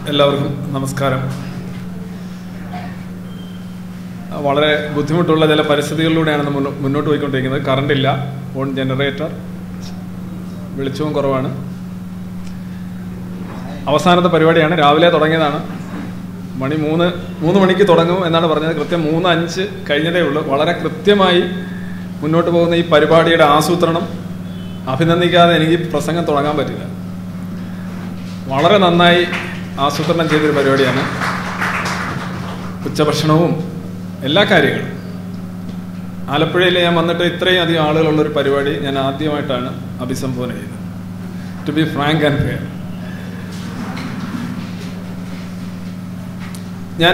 എല്ലാവർക്കും നമസ്കാരം. വളരെ ബുദ്ധിമുട്ടുള്ള ചില പരിസ്ഥിതികളിലൂടെയാണ് നമ്മൾ മുന്നോട്ട് പോയിക്കൊണ്ടിരിക്കുന്നത്. കറണ്ട് ഇല്ല, ഓൺ ജനറേറ്റർ, വെളിച്ചവും കുറവാണ്. അവസാനത്തെ പരിപാടിയാണ്, രാവിലെ തുടങ്ങിയതാണ്. മണി 3 മണിക്ക് തുടങ്ങും എന്നാണ് പറഞ്ഞത്. കൃത്യം 3:05 കഴിഞ്ഞതേ ഉള്ളൂ. വളരെ കൃത്യമായി മുന്നോട്ട് പോകുന്ന ഈ പരിപാടിയുടെ ആസൂത്രണം അഭിനന്ദിക്കാതെ എനിക്ക് പ്രസംഗം തുടങ്ങാൻ പറ്റില്ല. വളരെ നന്നായി ആസൂത്രണം ചെയ്തൊരു പരിപാടിയാണ്. ഉച്ചഭക്ഷണവും എല്ലാ കാര്യങ്ങളും. ആലപ്പുഴയിൽ ഞാൻ വന്നിട്ട് ഇത്രയും അധികം ആളുകളുള്ളൊരു പരിപാടി ഞാൻ ആദ്യമായിട്ടാണ് അഭിസംബോധന ചെയ്തത്. To be frank and fair, ഞാൻ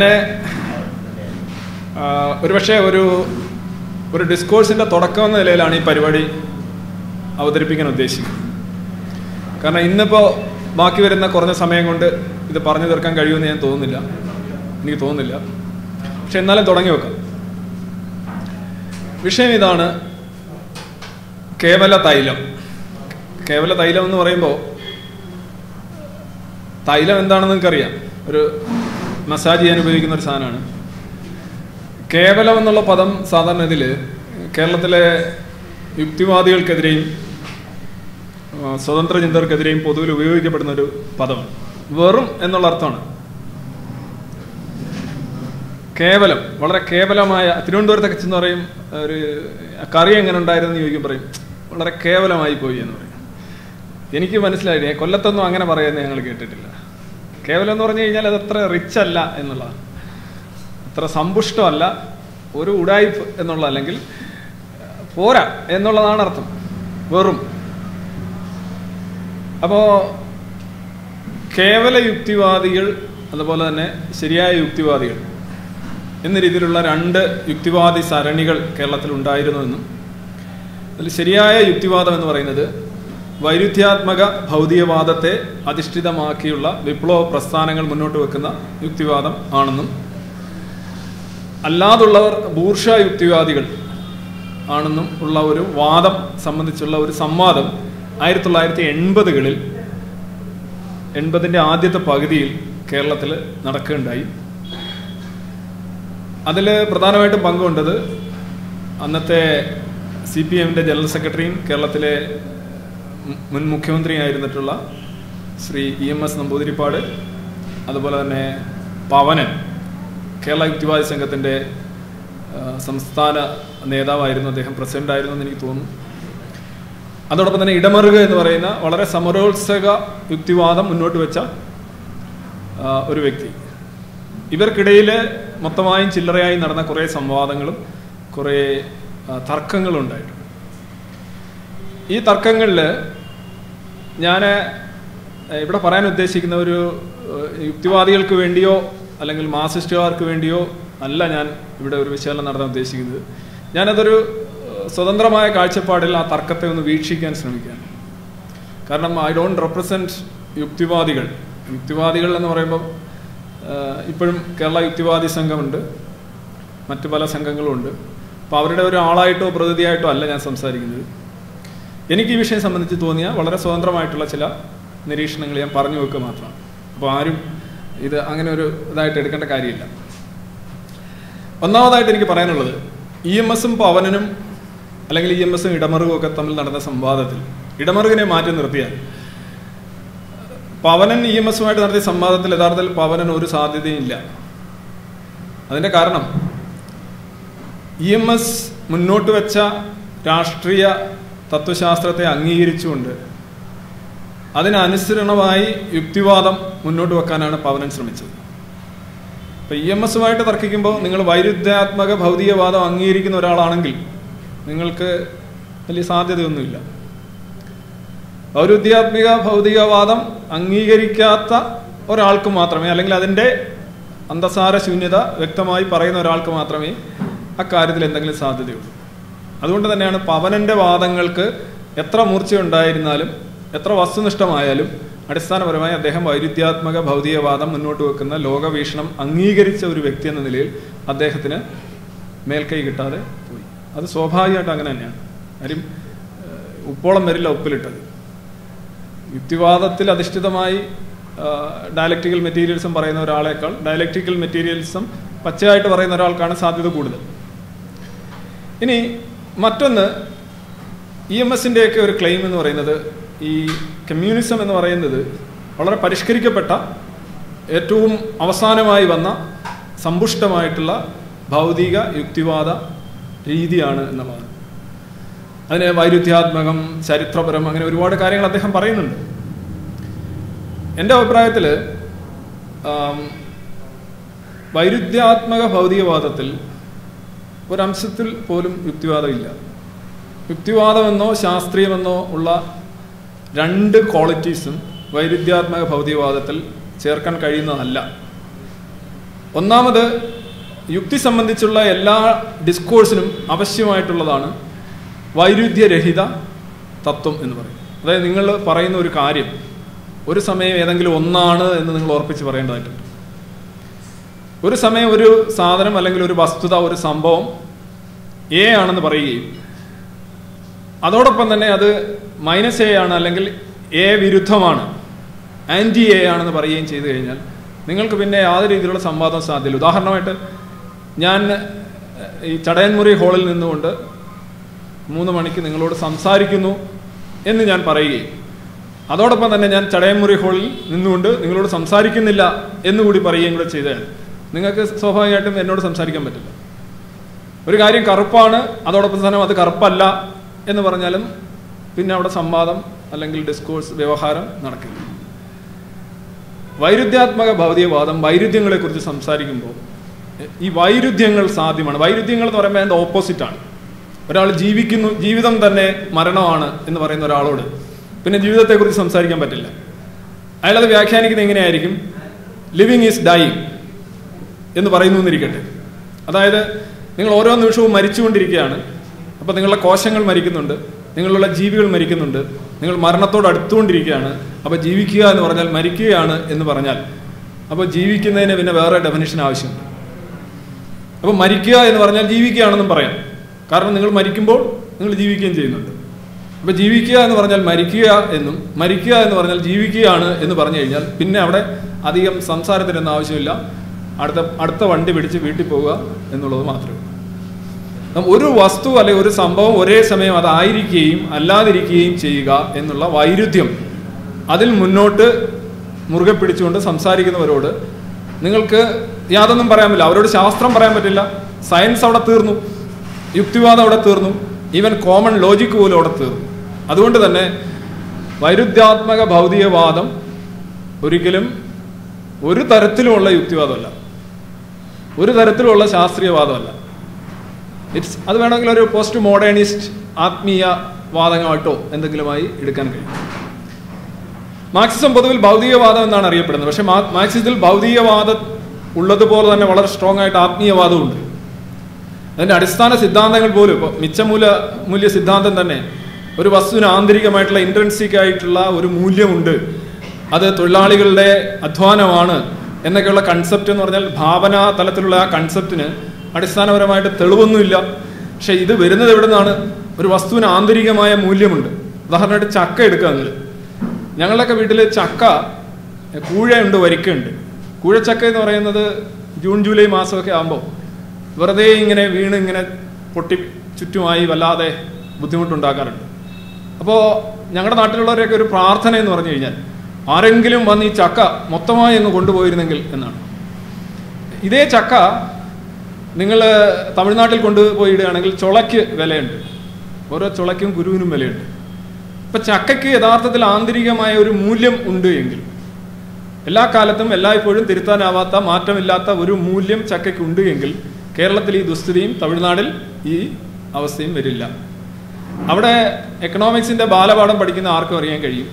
ഒരുപക്ഷെ ഒരു ഡിസ്കോഴ്സിൻ്റെ തുടക്കം എന്ന നിലയിലാണ് ഈ പരിപാടി അവതരിപ്പിക്കാൻ ഉദ്ദേശിക്കുന്നത്. കാരണം ഇന്നിപ്പോൾ ബാക്കി വരുന്ന കുറഞ്ഞ സമയം കൊണ്ട് ഇത് പറഞ്ഞു തീർക്കാൻ കഴിയുമെന്ന് എനിക്ക് തോന്നുന്നില്ല. പക്ഷെ എന്നാലും തുടങ്ങി വെക്കാം. വിഷയം ഇതാണ്: കേവല തൈലം. കേവല തൈലം എന്ന് പറയുമ്പോൾ തൈലം എന്താണെന്ന് നിങ്ങൾക്കറിയാം. ഒരു മസാജ് ചെയ്യാൻ ഉപയോഗിക്കുന്ന ഒരു സാധനമാണ്. കേവലം എന്നുള്ള പദം സാധാരണ ഇതിൽ കേരളത്തിലെ യുക്തിവാദികൾക്കെതിരെയും സ്വതന്ത്ര ചിന്തകർക്കെതിരെയും പൊതുവിൽ ഉപയോഗിക്കപ്പെടുന്ന ഒരു പദമാണ്. വെറും എന്നുള്ള അർത്ഥമാണ്. കേവലം, വളരെ കേവലമായ. തിരുവനന്തപുരത്തൊക്കെ ചെന്ന് പറയും, ഒരു കറി എങ്ങനെ ഉണ്ടായിരുന്നു ചോദിക്കും, പറയും വളരെ കേവലമായി പോയി എന്ന് പറയും. എനിക്ക് മനസ്സിലായില്ലേ, കൊല്ലത്തൊന്നും അങ്ങനെ പറയുന്നത് ഞങ്ങൾ കേട്ടിട്ടില്ല. കേവലം എന്ന് പറഞ്ഞു കഴിഞ്ഞാൽ അതത്ര റിച്ച് അല്ല എന്നുള്ളതാണ്, അത്ര സമ്പുഷ്ടമല്ല, ഒരു ഉടായ്പ് എന്നുള്ള, അല്ലെങ്കിൽ പോരാ എന്നുള്ളതാണ് അർത്ഥം. വെറും. അപ്പോൾ കേവല യുക്തിവാദികൾ, അതുപോലെ തന്നെ ശരിയായ യുക്തിവാദികൾ എന്ന രീതിയിലുള്ള 2 യുക്തിവാദി സരണികൾ കേരളത്തിൽ ഉണ്ടായിരുന്നുവെന്നും അതിൽ ശരിയായ യുക്തിവാദം എന്ന് പറയുന്നത് വൈരുദ്ധ്യാത്മക ഭൗതികവാദത്തെ അധിഷ്ഠിതമാക്കിയുള്ള വിപ്ലവ പ്രസ്ഥാനങ്ങൾ മുന്നോട്ട് വെക്കുന്ന യുക്തിവാദം ആണെന്നും അല്ലാതുള്ളവർ ബൂർഷ യുക്തിവാദികൾ ആണെന്നും ഉള്ള ഒരു വാദം സംബന്ധിച്ചുള്ള ഒരു സംവാദം 1980-കളിൽ 80-ന്റെ ആദ്യത്തെ പകുതിയിൽ കേരളത്തിൽ നടക്കുകയുണ്ടായി. അതിൽ പ്രധാനമായിട്ടും പങ്കുകൊണ്ടത് അന്നത്തെ CPM-ന്റെ ജനറൽ സെക്രട്ടറിയും കേരളത്തിലെ മുൻ മുഖ്യമന്ത്രിയായിരുന്നിട്ടുള്ള ശ്രീ EMS നമ്പൂതിരിപ്പാട്, അതുപോലെ തന്നെ പവനൻ, കേരള യുക്തിവാദി സംഘത്തിൻ്റെ സംസ്ഥാന നേതാവായിരുന്നു അദ്ദേഹം, പ്രസിഡൻ്റായിരുന്നു എന്ന് എനിക്ക് തോന്നുന്നു. അതോടൊപ്പം തന്നെ ഇടമറുക എന്ന് പറയുന്ന വളരെ സമരോത്സക യുക്തിവാദം മുന്നോട്ട് വെച്ച ഒരു വ്യക്തി. ഇവർക്കിടയിൽ മൊത്തമായും ചില്ലറയായി നടന്ന കുറേ സംവാദങ്ങളും കുറേ തർക്കങ്ങളും ഉണ്ടായിട്ടുണ്ട്. ഈ തർക്കങ്ങളിൽ ഞാൻ ഇവിടെ പറയാൻ ഉദ്ദേശിക്കുന്ന ഒരു യുക്തിവാദികൾക്ക് വേണ്ടിയോ അല്ലെങ്കിൽ മാർക്സിസ്റ്റുകാർക്ക് വേണ്ടിയോ അല്ല ഞാൻ ഇവിടെ ഒരു വിശകലനം നടത്താൻ ഉദ്ദേശിക്കുന്നത്. ഞാനതൊരു സ്വതന്ത്രമായ കാഴ്ചപ്പാടിൽ ആ തർക്കത്തെ ഒന്ന് വീക്ഷിക്കാൻ ശ്രമിക്കുകയാണ്. കാരണം ഐ ഡോണ്ട് റെപ്രസെൻറ്റ് യുക്തിവാദികൾ എന്ന് പറയുമ്പോൾ ഇപ്പോഴും കേരള യുക്തിവാദി സംഘമുണ്ട്, മറ്റു പല സംഘങ്ങളുമുണ്ട്. അപ്പോൾ അവരുടെ ഒരു ആളായിട്ടോ പ്രതിനിധിയായിട്ടോ അല്ല ഞാൻ സംസാരിക്കുന്നത്. എനിക്ക് ഈ വിഷയം സംബന്ധിച്ച് തോന്നിയ വളരെ സ്വതന്ത്രമായിട്ടുള്ള ചില നിരീക്ഷണങ്ങൾ ഞാൻ പറഞ്ഞു വെക്കുക മാത്രമാണ്. അപ്പോൾ ആരും ഇത് അങ്ങനെ ഒരു ഇതായിട്ട് എടുക്കേണ്ട കാര്യമില്ല. ഒന്നാമതായിട്ട് എനിക്ക് പറയാനുള്ളത്, EMS-ഉം പവനനും അല്ലെങ്കിൽ EMS-ഉം ഇടമറുകും ഒക്കെ തമ്മിൽ നടന്ന സംവാദത്തിൽ ഇടമറുകിനെ മാറ്റി നിർത്തിയാൽ പവനൻ EMS-ഉമായിട്ട് നടത്തിയ സംവാദത്തിൽ യഥാർത്ഥത്തിൽ പവനൻ ഒരു സാധ്യതയും ഇല്ല. അതിൻ്റെ കാരണം EMS മുന്നോട്ട് വെച്ച രാഷ്ട്രീയ തത്വശാസ്ത്രത്തെ അംഗീകരിച്ചുകൊണ്ട് അതിനനുസരണമായി യുക്തിവാദം മുന്നോട്ട് വെക്കാനാണ് പവനൻ ശ്രമിച്ചത്. ഇപ്പം EMS-ഉമായിട്ട് തർക്കിക്കുമ്പോൾ നിങ്ങൾ വൈരുദ്ധ്യാത്മക ഭൗതികവാദം അംഗീകരിക്കുന്ന ഒരാളാണെങ്കിൽ നിങ്ങൾക്ക് വലിയ സാധ്യതയൊന്നുമില്ല. വൈരുദ്ധ്യാത്മിക ഭൗതികവാദം അംഗീകരിക്കാത്ത ഒരാൾക്ക് മാത്രമേ, അല്ലെങ്കിൽ അതിൻ്റെ അന്തസാര ശൂന്യത വ്യക്തമായി പറയുന്ന ഒരാൾക്ക് മാത്രമേ അക്കാര്യത്തിൽ എന്തെങ്കിലും സാധ്യതയുള്ളൂ. അതുകൊണ്ട് തന്നെയാണ് പവനൻ്റെ വാദങ്ങൾക്ക് എത്ര മൂർച്ചയുണ്ടായിരുന്നാലും എത്ര വസ്തുനിഷ്ഠമായാലും അടിസ്ഥാനപരമായി അദ്ദേഹം വൈരുദ്ധ്യാത്മക ഭൗതികവാദം മുന്നോട്ട് വെക്കുന്ന ലോകവീക്ഷണം അംഗീകരിച്ച ഒരു വ്യക്തി എന്ന നിലയിൽ അദ്ദേഹത്തിന് മേൽക്കൈ കിട്ടാതെ പോയി. അത് സ്വാഭാവികമായിട്ട് അങ്ങനെ തന്നെയാണ്. കാര്യം ഉപ്പോളം വരില്ല ഉപ്പിലിട്ടത്. യുക്തിവാദത്തിൽ അധിഷ്ഠിതമായി ഡയലക്റ്റിക്കൽ മെറ്റീരിയലിസം പറയുന്ന ഒരാളേക്കാൾ ഡയലക്റ്റിക്കൽ മെറ്റീരിയലിസം പച്ചയായിട്ട് പറയുന്ന ഒരാൾക്കാണ് സാധ്യത കൂടുതൽ. ഇനി മറ്റൊന്ന്, EMSൻ്റെയൊക്കെ ഒരു ക്ലെയിം എന്ന് പറയുന്നത് ഈ കമ്മ്യൂണിസം എന്ന് പറയുന്നത് വളരെ പരിഷ്കരിക്കപ്പെട്ട ഏറ്റവും അവസാനമായി വന്ന സമ്പുഷ്ടമായിട്ടുള്ള ഭൗതിക യുക്തിവാദ രീതിയാണ് എന്നുള്ളതാണ്. അതിന് വൈരുദ്ധ്യാത്മകം, ചരിത്രപരം, അങ്ങനെ ഒരുപാട് കാര്യങ്ങൾ അദ്ദേഹം പറയുന്നുണ്ട്. എൻ്റെ അഭിപ്രായത്തിൽ വൈരുദ്ധ്യാത്മക ഭൗതികവാദത്തിൽ ഒരംശത്തിൽ പോലും യുക്തിവാദമില്ല. യുക്തിവാദമെന്നോ ശാസ്ത്രീയമെന്നോ ഉള്ള രണ്ട് ക്വാളിറ്റീസും വൈരുദ്ധ്യാത്മക ഭൗതികവാദത്തിൽ ചേർക്കാൻ കഴിയുന്നതല്ല. ഒന്നാമത്, യുക്തി സംബന്ധിച്ചുള്ള എല്ലാ ഡിസ്കോഴ്സിനും ആവശ്യമായിട്ടുള്ളതാണ് വൈരുദ്ധ്യരഹിത തത്വം എന്ന് പറയും. അതായത് നിങ്ങൾ പറയുന്ന ഒരു കാര്യം ഒരു സമയം ഏതെങ്കിലും ഒന്നാണ് എന്ന് നിങ്ങൾ ഉറപ്പിച്ച് പറയേണ്ടതായിട്ടുണ്ട്. ഒരു സമയം ഒരു സാധനം അല്ലെങ്കിൽ ഒരു വസ്തുത, ഒരു സംഭവം എ ആണെന്ന് പറയുകയും അതോടൊപ്പം തന്നെ അത് -A ആണ് അല്ലെങ്കിൽ എ വിരുദ്ധമാണ്, ആൻറ്റി എ ആണെന്ന് പറയുകയും ചെയ്തു കഴിഞ്ഞാൽ നിങ്ങൾക്ക് പിന്നെ യാതൊരു രീതിയിലുള്ള സംവാദം സാധ്യമല്ല. ഉദാഹരണമായിട്ട് ഞാൻ ഈ ചടയൻമുറി ഹാളിൽ നിന്നുകൊണ്ട് 3 മണിക്ക് നിങ്ങളോട് സംസാരിക്കുന്നു എന്ന് ഞാൻ പറയുകയും അതോടൊപ്പം തന്നെ ഞാൻ ചടയൻമുറി ഹാളിൽ നിന്നുകൊണ്ട് നിങ്ങളോട് സംസാരിക്കുന്നില്ല എന്നുകൂടി പറയുകയും കൂടെ ചെയ്താൽ നിങ്ങൾക്ക് സ്വാഭാവികമായിട്ടും എന്നോട് സംസാരിക്കാൻ പറ്റില്ല. ഒരു കാര്യം കറുപ്പാണ്, അതോടൊപ്പം തന്നെ അത് കറുപ്പല്ല എന്ന് പറഞ്ഞാലും പിന്നെ അവിടെ സംവാദം അല്ലെങ്കിൽ ഡിസ്കോഴ്സ്, വ്യവഹാരം നടക്കില്ല. വൈരുദ്ധ്യാത്മക ഭൗതികവാദം വൈരുദ്ധ്യങ്ങളെക്കുറിച്ച് സംസാരിക്കുമ്പോൾ ഈ വൈരുദ്ധ്യങ്ങൾ സാധ്യമാണ്. വൈരുദ്ധ്യങ്ങൾ എന്ന് പറയുമ്പോൾ അതിൻ്റെ ഓപ്പോസിറ്റാണ്. ഒരാൾ ജീവിക്കുന്നു, ജീവിതം തന്നെ മരണമാണ് എന്ന് പറയുന്ന ഒരാളോട് പിന്നെ ജീവിതത്തെക്കുറിച്ച് സംസാരിക്കാൻ പറ്റില്ല. അയാളത് വ്യാഖ്യാനിക്കുന്നത് എങ്ങനെയായിരിക്കും? ലിവിങ് ഈസ് ഡൈയിങ് എന്ന് പറയുന്നു എന്നിരിക്കട്ടെ. അതായത് നിങ്ങൾ ഓരോ നിമിഷവും മരിച്ചുകൊണ്ടിരിക്കുകയാണ്. അപ്പോൾ നിങ്ങളുടെ കോശങ്ങൾ മരിക്കുന്നുണ്ട്, നിങ്ങളുള്ള ജീവികൾ മരിക്കുന്നുണ്ട്, നിങ്ങൾ മരണത്തോട് അടുത്തുകൊണ്ടിരിക്കുകയാണ്. അപ്പോൾ ജീവിക്കുക എന്ന് പറഞ്ഞാൽ മരിക്കുകയാണ് എന്ന് പറഞ്ഞാൽ അപ്പോൾ ജീവിക്കുന്നതിന് പിന്നെ വേറെ ഡെഫിനിഷൻ ആവശ്യമുണ്ട്. അപ്പോൾ മരിക്കുക എന്ന് പറഞ്ഞാൽ ജീവിക്കുകയാണെന്നും പറയാം. കാരണം നിങ്ങൾ മരിക്കുമ്പോൾ നിങ്ങൾ ജീവിക്കുകയും ചെയ്യുന്നുണ്ട്. അപ്പോൾ ജീവിക്കുക എന്ന് പറഞ്ഞാൽ മരിക്കുക എന്നും മരിക്കുക എന്ന് പറഞ്ഞാൽ ജീവിക്കുകയാണ് എന്ന് പറഞ്ഞു കഴിഞ്ഞാൽ പിന്നെ അവിടെ അധികം സംസാരത്തിനൊന്നും ആവശ്യമില്ല. അടുത്ത വണ്ടി പിടിച്ച് വീട്ടിൽ പോവുക എന്നുള്ളത് മാത്രമേ ഉള്ളൂ. ഒരു വസ്തു അല്ലെങ്കിൽ ഒരു സംഭവം ഒരേ സമയം അതായിരിക്കുകയും അല്ലാതിരിക്കുകയും ചെയ്യുക എന്നുള്ള വൈരുദ്ധ്യം അതിൽ മുന്നോട്ട് മുറുകെ പിടിച്ചുകൊണ്ട് സംസാരിക്കുന്നവരോട് നിങ്ങൾക്ക് യാതൊന്നും പറയാൻ പറ്റില്ല. അവരോട് ശാസ്ത്രം പറയാൻ പറ്റില്ല, സയൻസ് അവിടെ തീർന്നു, യുക്തിവാദം അവിടെ തീർന്നു, ഈവൻ കോമൺ ലോജിക്ക് പോലും അവിടെ തീർന്നു. അതുകൊണ്ട് തന്നെ വൈരുദ്ധ്യാത്മക ഭൗതികവാദം ഒരിക്കലും ഒരു തരത്തിലുമുള്ള യുക്തിവാദമല്ല, ഒരു തരത്തിലുള്ള ശാസ്ത്രീയവാദമല്ല. അത് വേണമെങ്കിൽ ഒരു പോസ്റ്റ് മോഡേണിസ്റ്റ് ആത്മീയ വാദമായിട്ടോ എന്തെങ്കിലുമായി എടുക്കാൻ കഴിയും. മാർക്സിസം പൊതുവിൽ ഭൗതികവാദം എന്നാണ് അറിയപ്പെടുന്നത്. പക്ഷെ മാർക്സിസത്തിൽ ഭൗതികവാദം ഉള്ളതുപോലെ തന്നെ വളരെ സ്ട്രോങ് ആയിട്ട് ആത്മീയവാദമുണ്ട്. അതിൻ്റെ അടിസ്ഥാന സിദ്ധാന്തങ്ങൾ പോലും ഇപ്പോൾ മൂല്യ സിദ്ധാന്തം തന്നെ ഒരു വസ്തുവിന് ആന്തരികമായിട്ടുള്ള ഇൻട്രൻസിക് ആയിട്ടുള്ള ഒരു മൂല്യമുണ്ട്, അത് തൊഴിലാളികളുടെ അധ്വാനമാണ് എന്നൊക്കെയുള്ള കൺസെപ്റ്റ് എന്ന് പറഞ്ഞാൽ ഭാവന തലത്തിലുള്ള ആ കൺസെപ്റ്റിന് അടിസ്ഥാനപരമായിട്ട് തെളിവൊന്നുമില്ല. പക്ഷെ ഇത് വരുന്നത് എവിടെ നിന്നാണ്? ഒരു വസ്തുവിന് ആന്തരികമായ മൂല്യമുണ്ട്. ഉദാഹരണമായിട്ട് ചക്ക എടുക്കുക. ഞങ്ങളുടെയൊക്കെ വീട്ടിൽ ചക്ക കൂഴയുണ്ട്, വരിക്കയുണ്ട്. കൂഴച്ചക്ക എന്ന് പറയുന്നത് ജൂൺ ജൂലൈ മാസമൊക്കെ ആകുമ്പോൾ വെറുതെ ഇങ്ങനെ വീണ് ഇങ്ങനെ പൊട്ടി ചുറ്റുമായി വല്ലാതെ ബുദ്ധിമുട്ടുണ്ടാക്കാറുണ്ട്. അപ്പോൾ ഞങ്ങളുടെ നാട്ടിലുള്ളവരെയൊക്കെ ഒരു പ്രാർത്ഥന എന്ന് പറഞ്ഞു കഴിഞ്ഞാൽ ആരെങ്കിലും വന്ന് ഈ ചക്ക മൊത്തമായി അങ്ങ് കൊണ്ടുപോയിരുന്നെങ്കിൽ എന്നാണ്. ഇതേ ചക്ക നിങ്ങൾ തമിഴ്നാട്ടിൽ കൊണ്ടുപോയിടുകയാണെങ്കിൽ ചുളയ്ക്ക് വിലയുണ്ട്, ഓരോ ചുളയ്ക്കും കുരുവിനും വിലയുണ്ട്. ഇപ്പം ചക്കയ്ക്ക് യഥാർത്ഥത്തിൽ ആന്തരികമായ ഒരു മൂല്യം ഉണ്ട് എങ്കിൽ, എല്ലാ കാലത്തും എല്ലായ്പ്പോഴും തിരുത്താനാവാത്ത മാറ്റമില്ലാത്ത ഒരു മൂല്യം ചക്കയ്ക്ക് ഉണ്ട് എങ്കിൽ കേരളത്തിൽ ഈ ദുസ്ഥിതിയും തമിഴ്നാട്ടിൽ ഈ അവസ്ഥയും വരില്ല. അവിടെ എക്കണോമിക്സിൻ്റെ ബാലപാഠം പഠിക്കുന്ന ആർക്കും അറിയാൻ കഴിയും,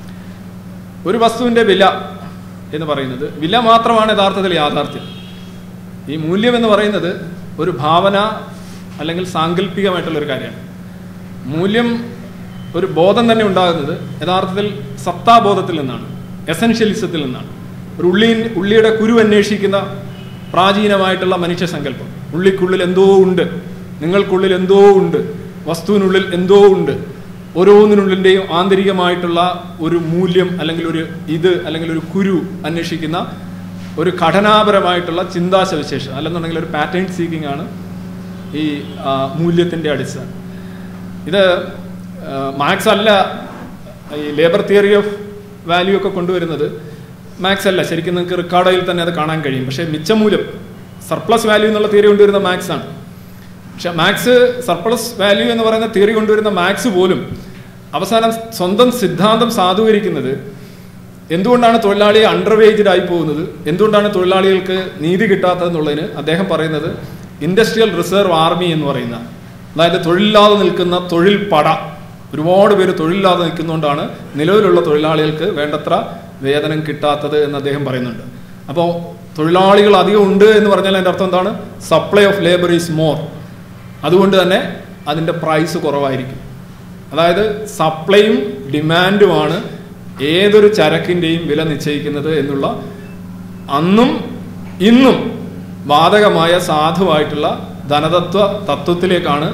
ഒരു വസ്തുവിൻ്റെ വില എന്ന് പറയുന്നത് വില മാത്രമാണ് യഥാർത്ഥത്തിൽ യാഥാർത്ഥ്യം. ഈ മൂല്യം എന്ന് പറയുന്നത് ഒരു ഭാവന അല്ലെങ്കിൽ സാങ്കല്പികമായിട്ടുള്ളൊരു കാര്യമാണ്. മൂല്യം ഒരു ബോധം തന്നെ ഉണ്ടാകുന്നത് യഥാർത്ഥത്തിൽ സത്താബോധത്തിൽ നിന്നാണ്, എസെൻഷ്യലിസത്തിൽ നിന്നാണ്. ഒരു ഉള്ളിയുടെ കുരു അന്വേഷിക്കുന്ന പ്രാചീനമായിട്ടുള്ള മനുഷ്യ സങ്കല്പം. ഉള്ളിക്കുള്ളിൽ എന്തോ ഉണ്ട്, നിങ്ങൾക്കുള്ളിൽ എന്തോ ഉണ്ട്, വസ്തുവിനുള്ളിൽ എന്തോ ഉണ്ട്. ഓരോന്നിനുള്ളിൻ്റെയും ആന്തരികമായിട്ടുള്ള ഒരു മൂല്യം അല്ലെങ്കിൽ ഒരു കുരു അന്വേഷിക്കുന്ന ഒരു ഘടനാപരമായിട്ടുള്ള ചിന്താസവിശേഷം അല്ലെന്നുണ്ടെങ്കിൽ ഒരു പാറ്റേൺ സീക്കിംഗ് ആണ് ഈ മൂല്യത്തിൻ്റെ അടിസ്ഥാനം. ഇത് മാർക്സ് അല്ല ഈ ലേബർ തിയറി ഓഫ് വാല്യൂ ഒക്കെ കൊണ്ടുവരുന്നത്. മാർക്സ് അല്ല, ശരിക്കും നിങ്ങൾക്ക് റിക്കാർഡോയിൽ തന്നെ അത് കാണാൻ കഴിയും. പക്ഷേ മിച്ചമൂല്യം സർപ്ലസ് വാല്യൂ എന്നുള്ള തിയറി കൊണ്ടുവരുന്ന മാർക്സ് ആണ്. പക്ഷെ മാർക്സ് സർപ്ലസ് വാല്യൂ എന്ന് പറയുന്ന തിയറി കൊണ്ടുവരുന്ന മാർക്സ് പോലും അവസാനം സ്വന്തം സിദ്ധാന്തം സാധൂകരിക്കുന്നത് എന്തുകൊണ്ടാണ് തൊഴിലാളി അണ്ടർവേജ്ഡ് ആയി പോകുന്നത്, എന്തുകൊണ്ടാണ് തൊഴിലാളികൾക്ക് നീതി കിട്ടാത്തതെന്നുള്ളതിന് അദ്ദേഹം പറയുന്നത് ഇൻഡസ്ട്രിയൽ റിസർവ് ആർമി എന്ന് പറയുന്ന, അതായത് തൊഴിലില്ലാതെ നിൽക്കുന്ന തൊഴിൽ പട, ഒരുപാട് പേര് തൊഴിലില്ലാതെ നിൽക്കുന്നതുകൊണ്ടാണ് നിലവിലുള്ള തൊഴിലാളികൾക്ക് വേണ്ടത്ര വേതനം കിട്ടാത്തത് എന്ന് അദ്ദേഹം പറയുന്നുണ്ട്. അപ്പോൾ തൊഴിലാളികൾ അധികം ഉണ്ട് എന്ന് പറഞ്ഞാൽ അതിൻ്റെ അർത്ഥം എന്താണ്? Supply of labour is more. അതുകൊണ്ട് തന്നെ അതിൻ്റെ പ്രൈസ് കുറവായിരിക്കും. അതായത് സപ്ലൈയും ഡിമാൻഡുമാണ് ഏതൊരു ചരക്കിൻ്റെയും വില നിശ്ചയിക്കുന്നത് എന്നുള്ള അന്നും ഇന്നും ബാധകമായ സാധുവായിട്ടുള്ള തത്വത്തിലേക്കാണ്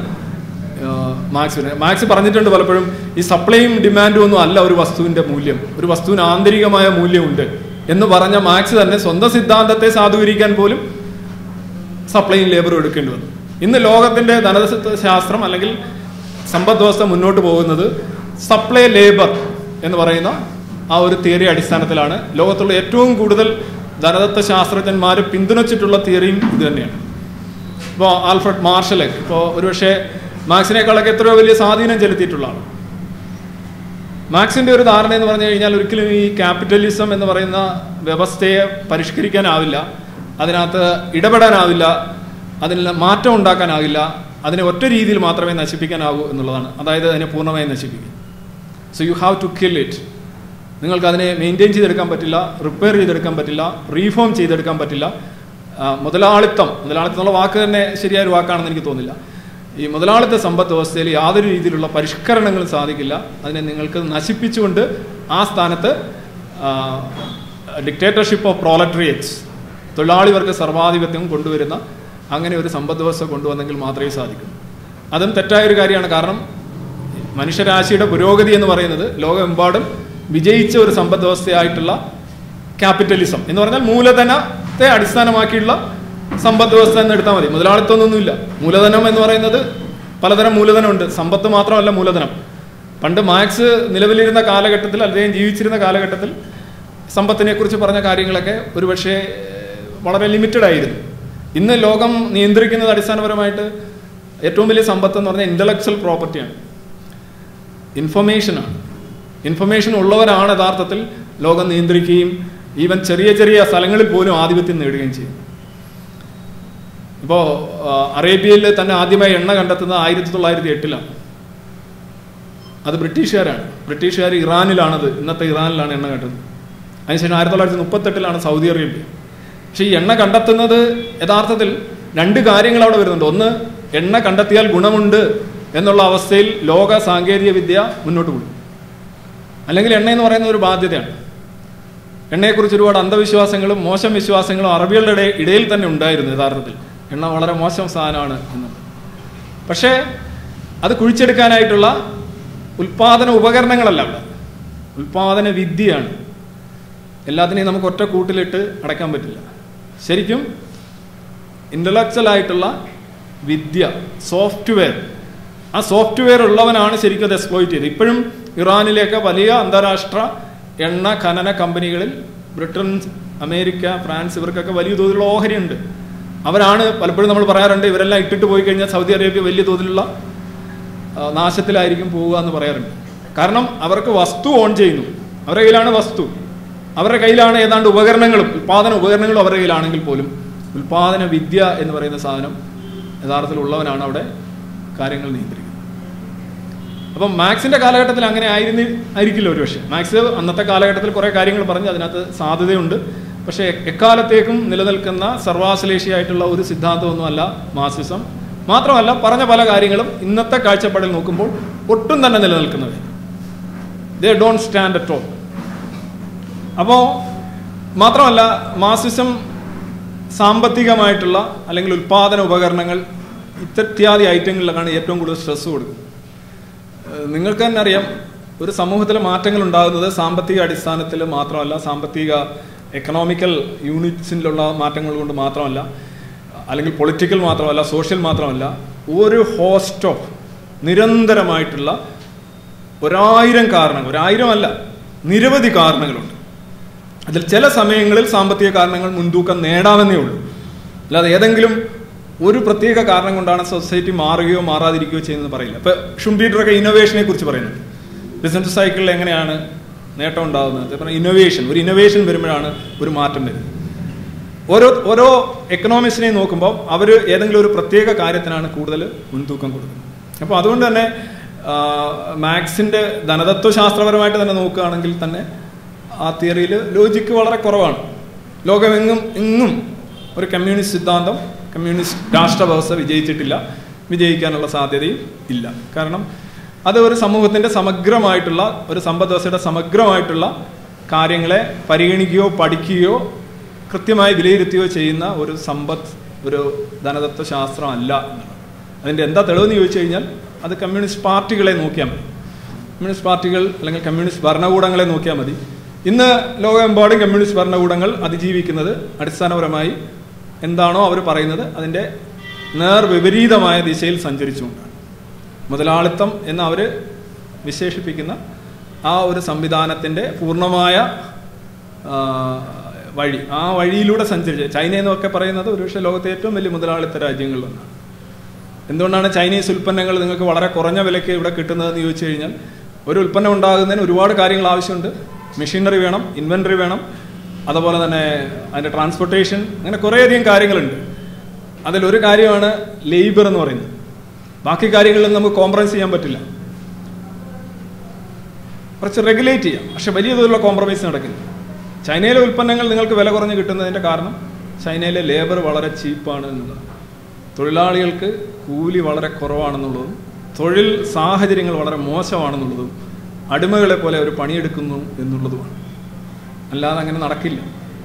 മാർക്സ് പറഞ്ഞിട്ടുണ്ട് പലപ്പോഴും. ഈ സപ്ലൈയും ഡിമാൻഡും ഒന്നും അല്ല ഒരു വസ്തുവിൻ്റെ മൂല്യം, ഒരു വസ്തുവിന് ആന്തരികമായ മൂല്യമുണ്ട് എന്ന് പറഞ്ഞ മാർക്സ് തന്നെ സ്വന്തം സിദ്ധാന്തത്തെ സാധൂകരിക്കാൻ പോലും സപ്ലൈയും ലേബറും എടുക്കേണ്ടി വന്നു. ഇന്ന് ലോകത്തിൻ്റെ ധനശാസ്ത്രം അല്ലെങ്കിൽ സമ്പദ് വ്യവസ്ഥ മുന്നോട്ട് പോകുന്നത് സപ്ലൈ ലേബർ എന്ന് പറയുന്ന ആ ഒരു തിയറി അടിസ്ഥാനത്തിലാണ്. ലോകത്തുള്ള ഏറ്റവും കൂടുതൽ ധനതത്വ ശാസ്ത്രജ്ഞന്മാർ പിന്തുണച്ചിട്ടുള്ള തിയറിയും ഇത് തന്നെയാണ്. ഇപ്പോൾ ആൽഫ്രഡ് മാർഷലൊക്കെ ഇപ്പോൾ ഒരുപക്ഷെ മാർക്സിനേക്കാളൊക്കെ എത്രയോ വലിയ സ്വാധീനം ചെലുത്തിയിട്ടുള്ളതാണ്. മാർക്സിൻ്റെ ഒരു ധാരണ എന്ന് പറഞ്ഞു കഴിഞ്ഞാൽ ഒരിക്കലും ഈ ക്യാപിറ്റലിസം എന്ന് പറയുന്ന വ്യവസ്ഥയെ പരിഷ്കരിക്കാനാവില്ല, അതിനകത്ത് ഇടപെടാനാവില്ല, അതിൽ മാറ്റം ഉണ്ടാക്കാനാവില്ല, അതിനെ ഒറ്റ രീതിയിൽ മാത്രമേ നശിപ്പിക്കാനാവൂ എന്നുള്ളതാണ്. അതായത് അതിനെ പൂർണ്ണമായി നശിപ്പിക്കും. So you have to kill it. നിങ്ങൾക്ക് അതിനെ മെയിൻറ്റെയിൻ ചെയ്തെടുക്കാൻ പറ്റില്ല, റിപ്പയർ ചെയ്തെടുക്കാൻ പറ്റില്ല, റീഫോം ചെയ്തെടുക്കാൻ പറ്റില്ല. മുതലാളിത്തം എന്നുള്ള വാക്ക് തന്നെ ശരിയായൊരു വാക്കാണെന്ന് എനിക്ക് തോന്നുന്നില്ല. ഈ മുതലാളിത്ത സമ്പദ് വ്യവസ്ഥയിൽ യാതൊരു രീതിയിലുള്ള പരിഷ്കരണങ്ങളും സാധിക്കില്ല. അതിനെ നിങ്ങൾക്ക് നശിപ്പിച്ചുകൊണ്ട് ആ സ്ഥാനത്ത് ഡിക്റ്റേറ്റർഷിപ്പ് ഓഫ് പ്രോലറ്ററിയേറ്റ്സ്, തൊഴിലാളി വർഗ സർവാധിപത്യം കൊണ്ടുവരുന്ന അങ്ങനെ ഒരു സമ്പദ് വ്യവസ്ഥ കൊണ്ടുവന്നെങ്കിൽ മാത്രമേ സാധിക്കൂ. അതും തെറ്റായൊരു കാര്യമാണ്. കാരണം മനുഷ്യരാശിയുടെ പുരോഗതി എന്ന് പറയുന്നത് ലോകമെമ്പാടും വിജയിച്ച ഒരു സമ്പദ് വ്യവസ്ഥയായിട്ടുള്ള ക്യാപിറ്റലിസം എന്ന് പറഞ്ഞാൽ മൂലധനത്തെ അടിസ്ഥാനമാക്കിയുള്ള സമ്പദ് വ്യവസ്ഥ എന്ന് എടുത്താൽ മതി. മുതലാളിത്തമൊന്നുമില്ല. മൂലധനം എന്ന് പറയുന്നത് പലതരം മൂലധനമുണ്ട്, സമ്പത്ത് മാത്രമല്ല മൂലധനം. പണ്ട് മാർക്സ് നിലവിലിരുന്ന കാലഘട്ടത്തിൽ, അദ്ദേഹം ജീവിച്ചിരുന്ന കാലഘട്ടത്തിൽ സമ്പത്തിനെ കുറിച്ച് പറഞ്ഞ കാര്യങ്ങളൊക്കെ ഒരുപക്ഷെ വളരെ ലിമിറ്റഡ് ആയിരുന്നു. ഇന്ന് ലോകം നിയന്ത്രിക്കുന്നത് അടിസ്ഥാനപരമായിട്ട് ഏറ്റവും വലിയ സമ്പത്ത് എന്ന് പറഞ്ഞാൽ ഇന്റലക്ച്വൽ പ്രോപ്പർട്ടിയാണ്, ഇൻഫർമേഷനാണ്. ഇൻഫർമേഷൻ ഉള്ളവരാണ് യഥാർത്ഥത്തിൽ ലോകം നിയന്ത്രിക്കുകയും ഈവൻ ചെറിയ ചെറിയ സ്ഥലങ്ങളിൽ പോലും ആധിപത്യം നേടുകയും ചെയ്യും. ഇപ്പോൾ അറേബ്യയിൽ തന്നെ ആദ്യമായി എണ്ണ കണ്ടെത്തുന്നത് 1908 അത് ബ്രിട്ടീഷുകാരാണ്. ബ്രിട്ടീഷുകാർ ഇറാനിലാണത്, ഇന്നത്തെ ഇറാനിലാണ് എണ്ണ കണ്ടെത്തുന്നത്. അതിനുശേഷം 1938 സൗദി അറേബ്യ. പക്ഷെ ഈ എണ്ണ കണ്ടെത്തുന്നത് യഥാർത്ഥത്തിൽ രണ്ട് കാര്യങ്ങൾ അവിടെ വരുന്നുണ്ട്. ഒന്ന്, എണ്ണ കണ്ടെത്തിയാൽ ഗുണമുണ്ട് എന്നുള്ള അവസ്ഥയിൽ ലോക സാങ്കേതിക വിദ്യ മുന്നോട്ട് പോകും. അല്ലെങ്കിൽ എണ്ണ എന്ന് പറയുന്ന ഒരു ബാധ്യതയാണ്. എണ്ണയെക്കുറിച്ച് ഒരുപാട് അന്ധവിശ്വാസങ്ങളും മോശം വിശ്വാസങ്ങളും അറബികളുടെ ഇടയിൽ തന്നെ ഉണ്ടായിരുന്നു. യഥാർത്ഥത്തിൽ എണ്ണ വളരെ മോശം സാധനമാണ് എന്ന്. പക്ഷേ അത് കുഴിച്ചെടുക്കാനായിട്ടുള്ള ഉൽപാദന ഉപകരണങ്ങളല്ല അവിടെ, ഉൽപാദന വിദ്യയാണ്. എല്ലാത്തിനെയും നമുക്ക് ഒറ്റ കൂട്ടിലിട്ട് അടയ്ക്കാൻ പറ്റില്ല. ശരിക്കും ഇൻ്റലക്ച്വൽ ആയിട്ടുള്ള വിദ്യ, സോഫ്റ്റ്വെയർ, ആ സോഫ്റ്റ്വെയർ ഉള്ളവനാണ് ശരിക്കും അത് എക്സ്പ്ലോയിറ്റ് ചെയ്തത്. ഇപ്പോഴും ഇറാനിലേക്ക് വലിയ അന്താരാഷ്ട്ര എണ്ണ ഖനന കമ്പനികളിൽ ബ്രിട്ടൻ, അമേരിക്ക, ഫ്രാൻസ് ഇവർക്കൊക്കെ വലിയ തോതിലുള്ള ഓഹരിയുണ്ട്. അവരാണ് പലപ്പോഴും നമ്മൾ പറയാറുണ്ട്, ഇവരെല്ലാം ഇട്ടിട്ട് പോയി കഴിഞ്ഞാൽ സൗദി അറേബ്യ വലിയ തോതിലുള്ള നാശത്തിലായിരിക്കും പോവുക എന്ന് പറയാറുണ്ട്. കാരണം അവർക്ക് വസ്തു ഓൺ ചെയ്യുന്നു, അവരുടെ കയ്യിലാണ് വസ്തു, അവരുടെ കയ്യിലാണ് ഏതാണ്ട് ഉപകരണങ്ങളും, ഉൽപാദന ഉപകരണങ്ങളും അവരുടെ കയ്യിലാണെങ്കിൽ പോലും ഉൽപാദന വിദ്യ എന്ന് പറയുന്ന സാധനം യഥാർത്ഥത്തിൽ ഉള്ളവനാണ് അവിടെ കാര്യങ്ങൾ നിയന്ത്രിക്കുന്നത്. അപ്പം മാർക്സിന്റെ കാലഘട്ടത്തിൽ അങ്ങനെ ആയിരിക്കില്ല ഒരുപക്ഷെ. മാർക്സ് അന്നത്തെ കാലഘട്ടത്തിൽ കുറേ കാര്യങ്ങൾ പറഞ്ഞ് അതിനകത്ത് സാധ്യതയുണ്ട്. പക്ഷേ എക്കാലത്തേക്കും നിലനിൽക്കുന്ന സർവാശ്ലേഷിയായിട്ടുള്ള ഒരു സിദ്ധാന്തമൊന്നുമല്ല മാർക്സിസം. മാത്രമല്ല പറഞ്ഞ പല കാര്യങ്ങളും ഇന്നത്തെ കാഴ്ചപ്പാടിൽ നോക്കുമ്പോൾ ഒട്ടും തന്നെ നിലനിൽക്കുന്നത്, they don't stand at all. അപ്പോൾ മാത്രമല്ല മാർക്സിസം സാമ്പത്തികമായിട്ടുള്ള അല്ലെങ്കിൽ ഉൽപാദന ഉപകരണങ്ങൾ ഇത്യാദി ഐറ്റങ്ങളിലാണ് ഏറ്റവും കൂടുതൽ സ്ട്രെസ് കൊടുക്കുന്നത്. നിങ്ങൾക്ക് തന്നെ അറിയാം, ഒരു സമൂഹത്തിലെ മാറ്റങ്ങൾ ഉണ്ടാകുന്നത് സാമ്പത്തിക അടിസ്ഥാനത്തിൽ മാത്രമല്ല, സാമ്പത്തിക എക്കണോമിക്കൽ യൂണിറ്റ്സിലുള്ള മാറ്റങ്ങൾ കൊണ്ട് മാത്രമല്ല, അല്ലെങ്കിൽ പൊളിറ്റിക്കൽ മാത്രമല്ല, സോഷ്യൽ മാത്രമല്ല, ഒരു ഹോസ്റ്റ് ഓഫ് നിരന്തരമായിട്ടുള്ള 1000 കാരണങ്ങൾ, 1000 അല്ല, നിരവധി കാരണങ്ങളുണ്ട്. അതിൽ ചില സമയങ്ങളിൽ സാമ്പത്തിക കാരണങ്ങൾ മുൻതൂക്കം നേടാമെന്നേ ഉള്ളൂ. അല്ലാതെ ഏതെങ്കിലും ഒരു പ്രത്യേക കാരണം കൊണ്ടാണ് സൊസൈറ്റി മാറുകയോ മാറാതിരിക്കുകയോ ചെയ്യുന്നത് പറയില്ല. ഇപ്പൊ ഷുംപീറ്ററൊക്കെ ഇന്നോവേഷനെ കുറിച്ച് പറയുന്നുണ്ട്. ബിസിനസ് സൈക്കിളിൽ എങ്ങനെയാണ് നേട്ടം ഉണ്ടാകുന്നത്? ഇന്നോവേഷൻ, ഒരു ഇന്നോവേഷൻ വരുമ്പോഴാണ് ഒരു മാറ്റം വരുന്നത്. ഓരോ എക്കണോമിക്സിനെ നോക്കുമ്പോൾ അവർ ഏതെങ്കിലും ഒരു പ്രത്യേക കാര്യത്തിനാണ് കൂടുതൽ മുൻതൂക്കം കൊടുക്കുന്നത്. അപ്പോൾ അതുകൊണ്ട് തന്നെ മാക്സിന്റെ ധനതത്വശാസ്ത്രപരമായിട്ട് തന്നെ നോക്കുകയാണെങ്കിൽ തന്നെ ആ തിയറിയിൽ ലോജിക്ക് വളരെ കുറവാണ്. ലോകമെങ്ങും ഒരു കമ്മ്യൂണിസ്റ്റ് സിദ്ധാന്തം, കമ്മ്യൂണിസ്റ്റ് രാഷ്ട്രവ്യവസ്ഥ വിജയിച്ചിട്ടില്ല, വിജയിക്കാനുള്ള സാധ്യതയും ഇല്ല. കാരണം അത് ഒരു സമൂഹത്തിൻ്റെ സമഗ്രമായിട്ടുള്ള, ഒരു സമ്പദ് വ്യവസ്ഥയുടെ സമഗ്രമായിട്ടുള്ള കാര്യങ്ങളെ പരിഗണിക്കുകയോ പഠിക്കുകയോ കൃത്യമായി വിലയിരുത്തുകയോ ചെയ്യുന്ന ഒരു ധനതത്വ ശാസ്ത്രം അല്ല എന്നുള്ളത്. അതിൻ്റെ എന്താ തെളിവെന്ന് ചോദിച്ചു കഴിഞ്ഞാൽ അത് കമ്മ്യൂണിസ്റ്റ് പാർട്ടികളെ നോക്കിയാൽ മതി. കമ്മ്യൂണിസ്റ്റ് പാർട്ടികൾ അല്ലെങ്കിൽ കമ്മ്യൂണിസ്റ്റ് ഭരണകൂടങ്ങളെ നോക്കിയാൽ മതി. ഇന്ന് ലോകമെമ്പാടും കമ്മ്യൂണിസ്റ്റ് ഭരണകൂടങ്ങൾ അതിജീവിക്കുന്നത് അടിസ്ഥാനപരമായി എന്താണോ അവർ പറയുന്നത് അതിൻ്റെ നേർവിപരീതമായ ദിശയിൽ സഞ്ചരിച്ചുകൊണ്ടാണ്. മുതലാളിത്തം എന്ന് അവർ വിശേഷിപ്പിക്കുന്ന ആ ഒരു സംവിധാനത്തിൻ്റെ പൂർണ്ണമായ വഴി, ആ വഴിയിലൂടെ സഞ്ചരിച്ച് ചൈന എന്നൊക്കെ പറയുന്നത് ഒരുപക്ഷെ ലോകത്തെ ഏറ്റവും വലിയ മുതലാളിത്ത രാജ്യങ്ങളിലൊന്നാണ്. എന്തുകൊണ്ടാണ് ചൈനീസ് ഉൽപ്പന്നങ്ങൾ നിങ്ങൾക്ക് വളരെ കുറഞ്ഞ വിലയ്ക്ക് ഇവിടെ കിട്ടുന്നതെന്ന് ചോദിച്ചു കഴിഞ്ഞാൽ, ഒരു ഉൽപ്പന്നം ഉണ്ടാകുന്നതിന് ഒരുപാട് കാര്യങ്ങൾ ആവശ്യമുണ്ട്. മെഷീനറി വേണം, ഇൻവെൻറ്ററി വേണം, അതുപോലെ തന്നെ അതിൻ്റെ ട്രാൻസ്പോർട്ടേഷൻ, അങ്ങനെ കുറേയധികം കാര്യങ്ങളുണ്ട്. അതിലൊരു കാര്യമാണ് ലേബർ എന്ന് പറയുന്നത്. ബാക്കി കാര്യങ്ങളിൽ നമുക്ക് കോംപ്രമൈസ് ചെയ്യാൻ പറ്റില്ല. കുറച്ച് റെഗുലേറ്റ് ചെയ്യാം, പക്ഷെ വലിയ തോതിലുള്ള കോംപ്രമൈസ് നടക്കില്ല. ചൈനയിലെ ഉൽപ്പന്നങ്ങൾ നിങ്ങൾക്ക് വില കുറഞ്ഞ് കിട്ടുന്നതിൻ്റെ കാരണം ചൈനയിലെ ലേബർ വളരെ ചീപ്പാണ് എന്നുള്ളതാണ്. തൊഴിലാളികൾക്ക് കൂലി വളരെ കുറവാണെന്നുള്ളതും തൊഴിൽ സാഹചര്യങ്ങൾ വളരെ മോശമാണെന്നുള്ളതും അടിമകളെ പോലെ അവർ പണിയെടുക്കുന്നു എന്നുള്ളതുമാണ്. അല്ലാതെ അങ്ങനെ നടക്കില്ല.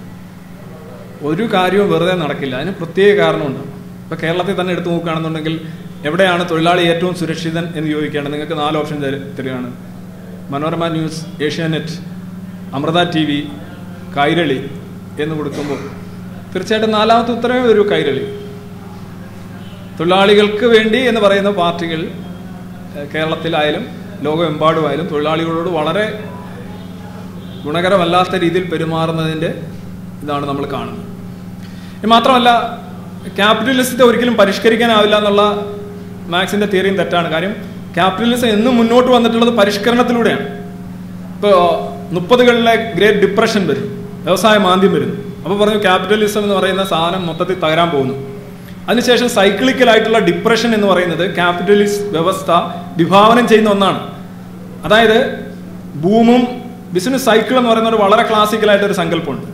ഒരു കാര്യവും വെറുതെ നടക്കില്ല, അതിന് പ്രത്യേക കാരണമുണ്ടാകും. ഇപ്പോൾ കേരളത്തിൽ തന്നെ എടുത്തു നോക്കുകയാണെന്നുണ്ടെങ്കിൽ എവിടെയാണ് തൊഴിലാളി ഏറ്റവും സുരക്ഷിതൻ എന്ന് ചോദിക്കുകയാണ്, നിങ്ങൾക്ക് 4 ഓപ്ഷൻ തരികയാണ്. മനോരമ ന്യൂസ്, ഏഷ്യാനെറ്റ്, അമൃത TV, കൈരളി എന്ന് കൊടുക്കുമ്പോൾ തീർച്ചയായിട്ടും 4ാമത്തെ ഉത്തരവേ ഒരു കൈരളി. തൊഴിലാളികൾക്ക് വേണ്ടി എന്ന് പറയുന്ന പാർട്ടികൾ കേരളത്തിലായാലും ലോകമെമ്പാടുമായാലും തൊഴിലാളികളോട് വളരെ ഗുണകരമല്ലാത്ത രീതിയിൽ പെരുമാറുന്നതിൻ്റെ ഇതാണ് നമ്മൾ കാണുന്നത്. മാത്രമല്ല, ക്യാപിറ്റലിസത്തെ ഒരിക്കലും പരിഷ്കരിക്കാനാവില്ല എന്നുള്ള മാർക്സിന്റെ തിയറിയും തെറ്റാണ്. കാര്യം ക്യാപിറ്റലിസം എന്നും മുന്നോട്ട് വന്നിട്ടുള്ളത് പരിഷ്കരണത്തിലൂടെയാണ്. ഇപ്പോൾ 30കളിലെ ഗ്രേറ്റ് ഡിപ്രഷൻ വരും, വ്യവസായ മാന്ദ്യം വരുന്നു. അപ്പോൾ പറഞ്ഞു ക്യാപിറ്റലിസം എന്ന് പറയുന്ന സാധനം മൊത്തത്തിൽ തകരാൻ പോകുന്നു. അതിനുശേഷം സൈക്ലിക്കലായിട്ടുള്ള ഡിപ്രഷൻ എന്ന് പറയുന്നത് ക്യാപിറ്റലിസ്റ്റ് വ്യവസ്ഥ വിഭാവനം ചെയ്യുന്ന ഒന്നാണ്. അതായത് ബൂമും ബിസിനസ് സൈക്കിൾ എന്ന് പറയുന്ന ഒരു വളരെ ക്ലാസിക്കലായിട്ടൊരു സങ്കല്പമുണ്ട്.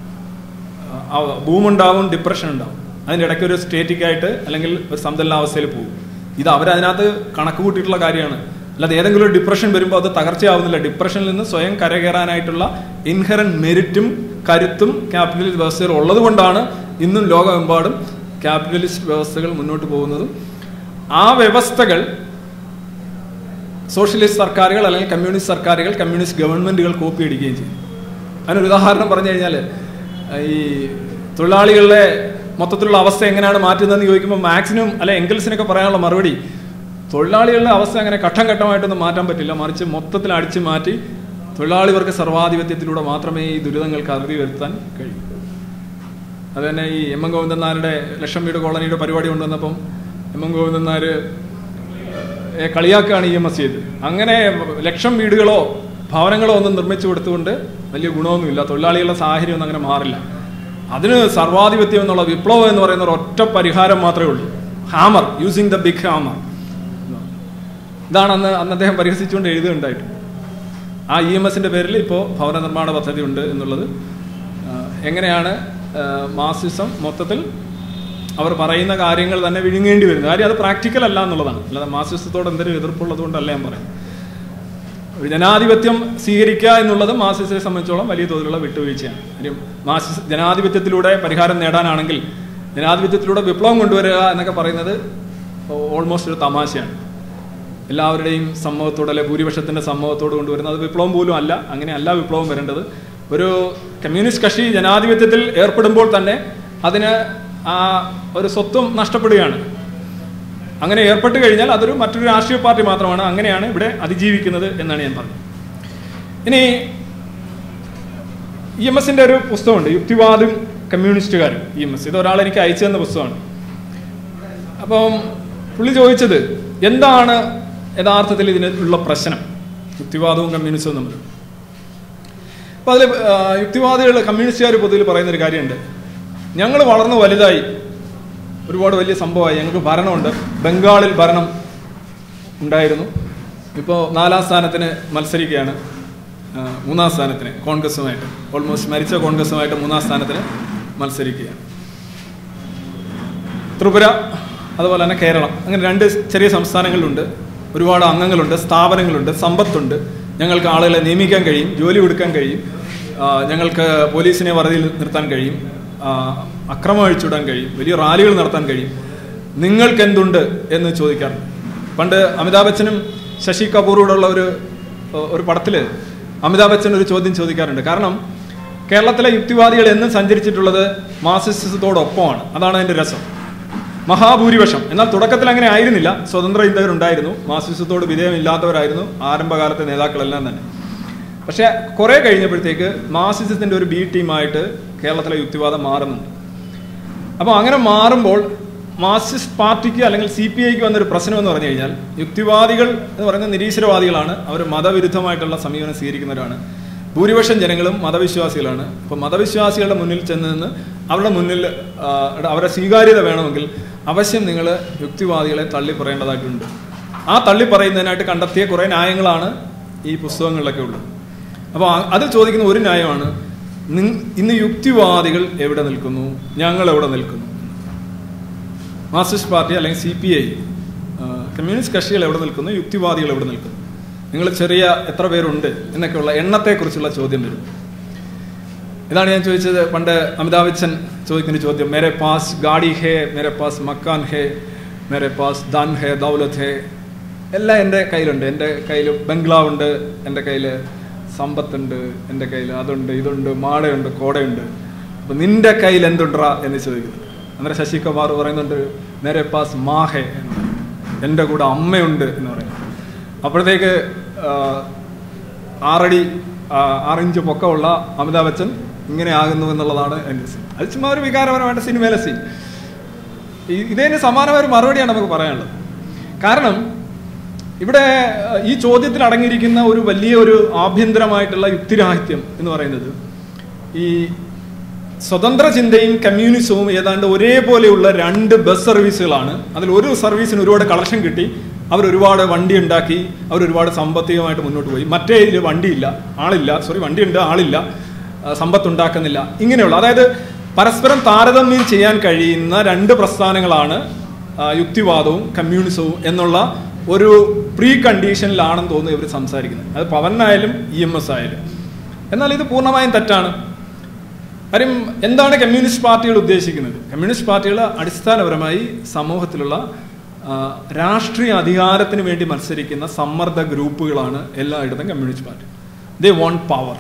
ബൂമുണ്ടാവും, ഡിപ്രഷൻ ഉണ്ടാവും, അതിൻ്റെ ഇടയ്ക്ക് ഒരു സ്റ്റേറ്റിക്കായിട്ട് അല്ലെങ്കിൽ ഒരു സന്തുലനാവസ്ഥയിൽ പോകും. ഇത് അവരതിനകത്ത് കണക്ക് കൂട്ടിയിട്ടുള്ള കാര്യമാണ്. അല്ലാതെ ഏതെങ്കിലും ഒരു ഡിപ്രഷൻ വരുമ്പോൾ അത് തകർച്ചയാവുന്നില്ല. ഡിപ്രഷനിൽ നിന്ന് സ്വയം കരകയറാനായിട്ടുള്ള ഇൻഹറന്റ് മെരിറ്റും കരുത്തും ക്യാപിറ്റലിസ്റ്റ് വ്യവസ്ഥയിൽ ഉള്ളത് കൊണ്ടാണ് ഇന്നും ലോകമെമ്പാടും ക്യാപിറ്റലിസ്റ്റ് വ്യവസ്ഥകൾ മുന്നോട്ട് പോകുന്നതും ആ വ്യവസ്ഥകൾ സോഷ്യലിസ്റ്റ് സർക്കാരുകൾ അല്ലെങ്കിൽ കമ്മ്യൂണിസ്റ്റ് സർക്കാരുകൾ, കമ്മ്യൂണിസ്റ്റ് ഗവൺമെന്റുകൾ കോപ്പി അടിക്കുകയും ചെയ്യും. അതിനൊരു ഉദാഹരണം പറഞ്ഞു കഴിഞ്ഞാൽ, ഈ തൊഴിലാളികളുടെ മൊത്തത്തിലുള്ള അവസ്ഥ എങ്ങനെയാണ് മാറ്റുന്നതെന്ന് ചോദിക്കുമ്പോൾ മാക്സിനും അല്ലെ എംഗൽസിനൊക്കെ പറയാനുള്ള മറുപടി, തൊഴിലാളികളുടെ അവസ്ഥ അങ്ങനെ ഘട്ടം ഘട്ടമായിട്ടൊന്നും മാറ്റാൻ പറ്റില്ല, മറിച്ച് മൊത്തത്തിൽ അടിച്ചു മാറ്റി തൊഴിലാളി വർഗ സർവാധിപത്യത്തിലൂടെ മാത്രമേ ഈ ദുരിതങ്ങൾക്ക് അറുതി വരുത്താൻ കഴിയൂ. അത് തന്നെ ഈ എം. എൻ. ഗോവിന്ദൻ നായരുടെ ലക്ഷം വീട് കോളനിയുടെ പരിപാടി കൊണ്ടുവന്നപ്പം എം. എൻ. ഗോവിന്ദൻ നായർ കളിയാക്കുകയാണ് EMS ചെയ്ത്. അങ്ങനെ 1,00,000 വീടുകളോ ഭവനങ്ങളോ ഒന്നും നിർമ്മിച്ചു കൊടുത്തുകൊണ്ട് വലിയ ഗുണമൊന്നുമില്ല, തൊഴിലാളികളുടെ സാഹചര്യം ഒന്നും അങ്ങനെ മാറില്ല. അതിന് സർവാധിപത്യം എന്നുള്ള വിപ്ലവം എന്ന് പറയുന്ന ഒരു ഒറ്റ പരിഹാരം മാത്രമേ ഉള്ളൂ, hammer, using the big hammer. ഇതാണ് അന്ന് അദ്ദേഹം പരിഹസിച്ചുകൊണ്ട് എഴുതുകയുണ്ടായിട്ട്. ആ EMSന്റെ പേരിൽ ഇപ്പോൾ ഭവന നിർമ്മാണ പദ്ധതി ഉണ്ട് എന്നുള്ളത് എങ്ങനെയാണ് മാർക്സിസം മൊത്തത്തിൽ അവർ പറയുന്ന കാര്യങ്ങൾ തന്നെ വിഴുങ്ങേണ്ടി വരുന്നത്. കാര്യം അത് പ്രാക്ടിക്കൽ അല്ല എന്നുള്ളതാണ്. അല്ലാതെ മാർക്സിസത്തോട് എന്തെങ്കിലും എതിർപ്പുള്ളത് കൊണ്ടല്ല ഞാൻ പറയും. ഒരു ജനാധിപത്യം സ്വീകരിക്കുക എന്നുള്ളത് മാർക്സിസത്തെ സംബന്ധിച്ചോളം വലിയ തോതിലുള്ള വിട്ടുവീഴ്ചയാണ്. കാര്യം ജനാധിപത്യത്തിലൂടെ പരിഹാരം നേടാനാണെങ്കിൽ ജനാധിപത്യത്തിലൂടെ വിപ്ലവം കൊണ്ടുവരിക എന്നൊക്കെ പറയുന്നത് ഓൾമോസ്റ്റ് ഒരു തമാശയാണ്. എല്ലാവരുടെയും സമ്മതത്തോടെ അല്ലെ ഭൂരിപക്ഷത്തിൻ്റെ സമ്മതത്തോട് കൊണ്ടുവരുന്നത്. അത് വിപ്ലവം പോലും അല്ല. അങ്ങനെയല്ല വിപ്ലവം വരേണ്ടത്. ഒരു കമ്മ്യൂണിസ്റ്റ് കക്ഷി ജനാധിപത്യത്തിൽ ഏർപ്പെടുമ്പോൾ തന്നെ അതിന് ഒരു സ്വത്വം നഷ്ടപ്പെടുകയാണ്. അങ്ങനെ ഏർപ്പെട്ട് കഴിഞ്ഞാൽ അതൊരു മറ്റൊരു രാഷ്ട്രീയ പാർട്ടി മാത്രമാണ്. അങ്ങനെയാണ് ഇവിടെ അതിജീവിക്കുന്നത് എന്നാണ് ഞാൻ പറഞ്ഞത്. ഇനി EMSന്റെ ഒരു പുസ്തകമുണ്ട്, യുക്തിവാദം കമ്മ്യൂണിസ്റ്റുകാരും EMS. ഇത് ഒരാൾ എനിക്ക് അയച്ചു തന്ന പുസ്തകമാണ്. അപ്പം പുള്ളി ചോദിച്ചത് എന്താണ് യഥാർത്ഥത്തിൽ ഇതിനുള്ള പ്രശ്നം, യുക്തിവാദവും കമ്മ്യൂണിസവും തമ്മിൽ. അപ്പോൾ അതിൽ യുക്തിവാദികൾ കമ്മ്യൂണിസ്റ്റുകാർ പൊതുവിൽ പറയുന്നൊരു കാര്യമുണ്ട്. ഞങ്ങൾ വളർന്നു വലുതായി, ഒരുപാട് വലിയ സംഭവമായി, ഞങ്ങൾക്ക് ഭരണമുണ്ട്. ബംഗാളിൽ ഭരണം ഉണ്ടായിരുന്നു, ഇപ്പോൾ 4ാം സ്ഥാനത്തിന് മത്സരിക്കുകയാണ്, 3ാം സ്ഥാനത്തിന് കോൺഗ്രസുമായിട്ട്, ഓൾമോസ്റ്റ് മരിച്ച കോൺഗ്രസുമായിട്ട് 3ാം സ്ഥാനത്തിന് മത്സരിക്കുകയാണ്. ത്രിപുര അതുപോലെ തന്നെ കേരളം, അങ്ങനെ 2 ചെറിയ സംസ്ഥാനങ്ങളിലുണ്ട്. ഒരുപാട് അംഗങ്ങളുണ്ട്, സ്ഥാപനങ്ങളുണ്ട്, സമ്പത്തുണ്ട്. ഞങ്ങൾക്ക് ആളുകളെ നിയമിക്കാൻ കഴിയും, ജോലി കൊടുക്കാൻ കഴിയും, ഞങ്ങൾക്ക് പോലീസിനെ വറുതിയിൽ നിർത്താൻ കഴിയും, അക്രമം അഴിച്ചുവിടാൻ കഴിയും, വലിയ റാലികൾ നടത്താൻ കഴിയും. നിങ്ങൾക്ക് എന്തുണ്ട് എന്ന് ചോദിക്കാറുണ്ട്. പണ്ട് അമിതാഭ് ബച്ചനും ശശി കപൂറോടുള്ള ഒരു പടത്തിൽ അമിതാഭ് ബച്ചൻ ഒരു ചോദ്യം ചോദിക്കാറുണ്ട്. കാരണം കേരളത്തിലെ യുക്തിവാദികൾ എന്നും സഞ്ചരിച്ചിട്ടുള്ളത് മാർക്സിസത്തോടൊപ്പമാണ്. അതാണ് അതിൻ്റെ രസം. മഹാഭൂരിപക്ഷം. എന്നാൽ തുടക്കത്തിൽ അങ്ങനെ ആയിരുന്നില്ല. സ്വതന്ത്ര ചിന്തകരുണ്ടായിരുന്നു, മാർക്സിസത്തോട് വിധേയമില്ലാത്തവരായിരുന്നു ആരംഭകാലത്തെ നേതാക്കളെല്ലാം തന്നെ. പക്ഷേ കുറേ കഴിഞ്ഞപ്പോഴത്തേക്ക് മാർക്സിസത്തിൻ്റെ ഒരു ബി ടീമായിട്ട് കേരളത്തിലെ യുക്തിവാദം മാറുന്നുണ്ട്. അപ്പോൾ അങ്ങനെ മാറുമ്പോൾ മാർക്സിസ്റ്റ് പാർട്ടിക്ക് അല്ലെങ്കിൽ CPIക്ക് വന്നൊരു പ്രശ്നം എന്ന് പറഞ്ഞു കഴിഞ്ഞാൽ, യുക്തിവാദികൾ എന്ന് പറയുന്ന നിരീശ്വരവാദികളാണ്. അവർ മതവിരുദ്ധമായിട്ടുള്ള സമീപനം സ്വീകരിക്കുന്നവരാണ്. ഭൂരിപക്ഷം ജനങ്ങളും മതവിശ്വാസികളാണ്. അപ്പോൾ മതവിശ്വാസികളുടെ മുന്നിൽ ചെന്ന് നിന്ന് അവരുടെ മുന്നിൽ അവരെ സ്വീകാര്യത വേണമെങ്കിൽ അവശ്യം നിങ്ങൾ യുക്തിവാദികളെ തള്ളി പറയേണ്ടതായിട്ടുണ്ട്. ആ തള്ളി പറയുന്നതിനായിട്ട് കണ്ടെത്തിയ കുറേ ന്യായങ്ങളാണ് ഈ പുസ്തകങ്ങളിലൊക്കെ ഉള്ളത്. അപ്പോൾ അത് ചോദിക്കുന്ന ഒരു ന്യായമാണ്, ഇന്ന് യുക്തിവാദികൾ എവിടെ നിൽക്കുന്നു, ഞങ്ങൾ എവിടെ നിൽക്കുന്നു. മാർക്സിസ്റ്റ് പാർട്ടി അല്ലെങ്കിൽ CPI, കമ്മ്യൂണിസ്റ്റ് കക്ഷികൾ എവിടെ നിൽക്കുന്നു, യുക്തിവാദികൾ എവിടെ നിൽക്കുന്നു, നിങ്ങൾ ചെറിയ എത്ര പേരുണ്ട് എന്നൊക്കെയുള്ള എണ്ണത്തെക്കുറിച്ചുള്ള ചോദ്യം വരും. ഇതാണ് ഞാൻ ചോദിച്ചത്. പണ്ട് അമിതാഭ് ബച്ചൻ ചോദിക്കുന്ന ചോദ്യം, മേരെ പാസ് ഗാഡി ഹേ, മേരെ പാസ് മക്കാൻ ഹേ, മേരെ പാസ് ധൻ ഹേ, ദൗലത്ത് ഹേ. എല്ലാം എൻ്റെ കയ്യിലുണ്ട്. എൻ്റെ കയ്യിൽ ബംഗ്ലാവുണ്ട്, എൻ്റെ കയ്യിൽ സമ്പത്തുണ്ട്, എൻ്റെ കയ്യിൽ അതുണ്ട്, ഇതുണ്ട്, മാടയുണ്ട്, കോടയുണ്ട്. അപ്പം നിൻ്റെ കയ്യിൽ എന്തുണ്ടാ എന്ന് ചോദിക്കുന്നു. അന്നേരം ശശി കപൂർ പറയുന്നുണ്ട്, മേരെ പാസ് മാ ഹേ, എൻ്റെ കൂടെ അമ്മയുണ്ട് എന്ന് പറയുന്നു. അപ്പോഴത്തേക്ക് 6 ഇഞ്ച് പൊക്കമുള്ള അമിതാഭ് ബച്ചൻ ഇങ്ങനെ ആകുന്നു എന്നുള്ളതാണ് എൻ്റെ സീൻ. അത് ചുമ്മാ ഒരു വികാരപരമായിട്ട് സിനിമയിലെ സീൻ. ഇതിന് സമാനമായ ഒരു മറുപടിയാണ് നമുക്ക് പറയാനുള്ളത്. കാരണം ഇവിടെ ഈ ചോദ്യത്തിൽ അടങ്ങിയിരിക്കുന്ന ഒരു വലിയ ഒരു ആഭ്യന്തരമായിട്ടുള്ള യുക്തിരാഹിത്യം എന്ന് പറയുന്നത്, ഈ സ്വതന്ത്ര ചിന്തയും കമ്മ്യൂണിസവും ഏതാണ്ട് ഒരേപോലെയുള്ള 2 ബസ് സർവീസുകളാണ്. അതിൽ ഒരു സർവീസിന് ഒരുപാട് കളക്ഷൻ കിട്ടി, അവരൊരുപാട് വണ്ടി ഉണ്ടാക്കി, അവരൊരുപാട് സാമ്പത്തികമായിട്ട് മുന്നോട്ട് പോയി. മറ്റേ ഇതിൽ വണ്ടിയില്ല, ആളില്ല, വണ്ടിയുണ്ട്, ആളില്ല, സമ്പത്തുണ്ടാക്കുന്നില്ല. ഇങ്ങനെയുള്ള, അതായത് പരസ്പരം താരതമ്യം ചെയ്യാൻ കഴിയുന്ന 2 പ്രസ്ഥാനങ്ങളാണ് യുക്തിവാദവും കമ്മ്യൂണിസവും എന്നുള്ള ഒരു പ്രീ കണ്ടീഷനിലാണെന്ന് തോന്നുന്നു ഇവർ സംസാരിക്കുന്നത്. അത് പവനായാലും EMS ആയാലും. എന്നാൽ ഇത് പൂർണ്ണമായും തെറ്റാണ്. കാര്യം എന്താണ് കമ്മ്യൂണിസ്റ്റ് പാർട്ടികൾ ഉദ്ദേശിക്കുന്നത്? കമ്മ്യൂണിസ്റ്റ് പാർട്ടികൾ അടിസ്ഥാനപരമായി സമൂഹത്തിലുള്ള രാഷ്ട്രീയ അധികാരത്തിന് വേണ്ടി മത്സരിക്കുന്ന സമ്മർദ്ദ ഗ്രൂപ്പുകളാണ് എല്ലായിടത്തും communist party. They want power.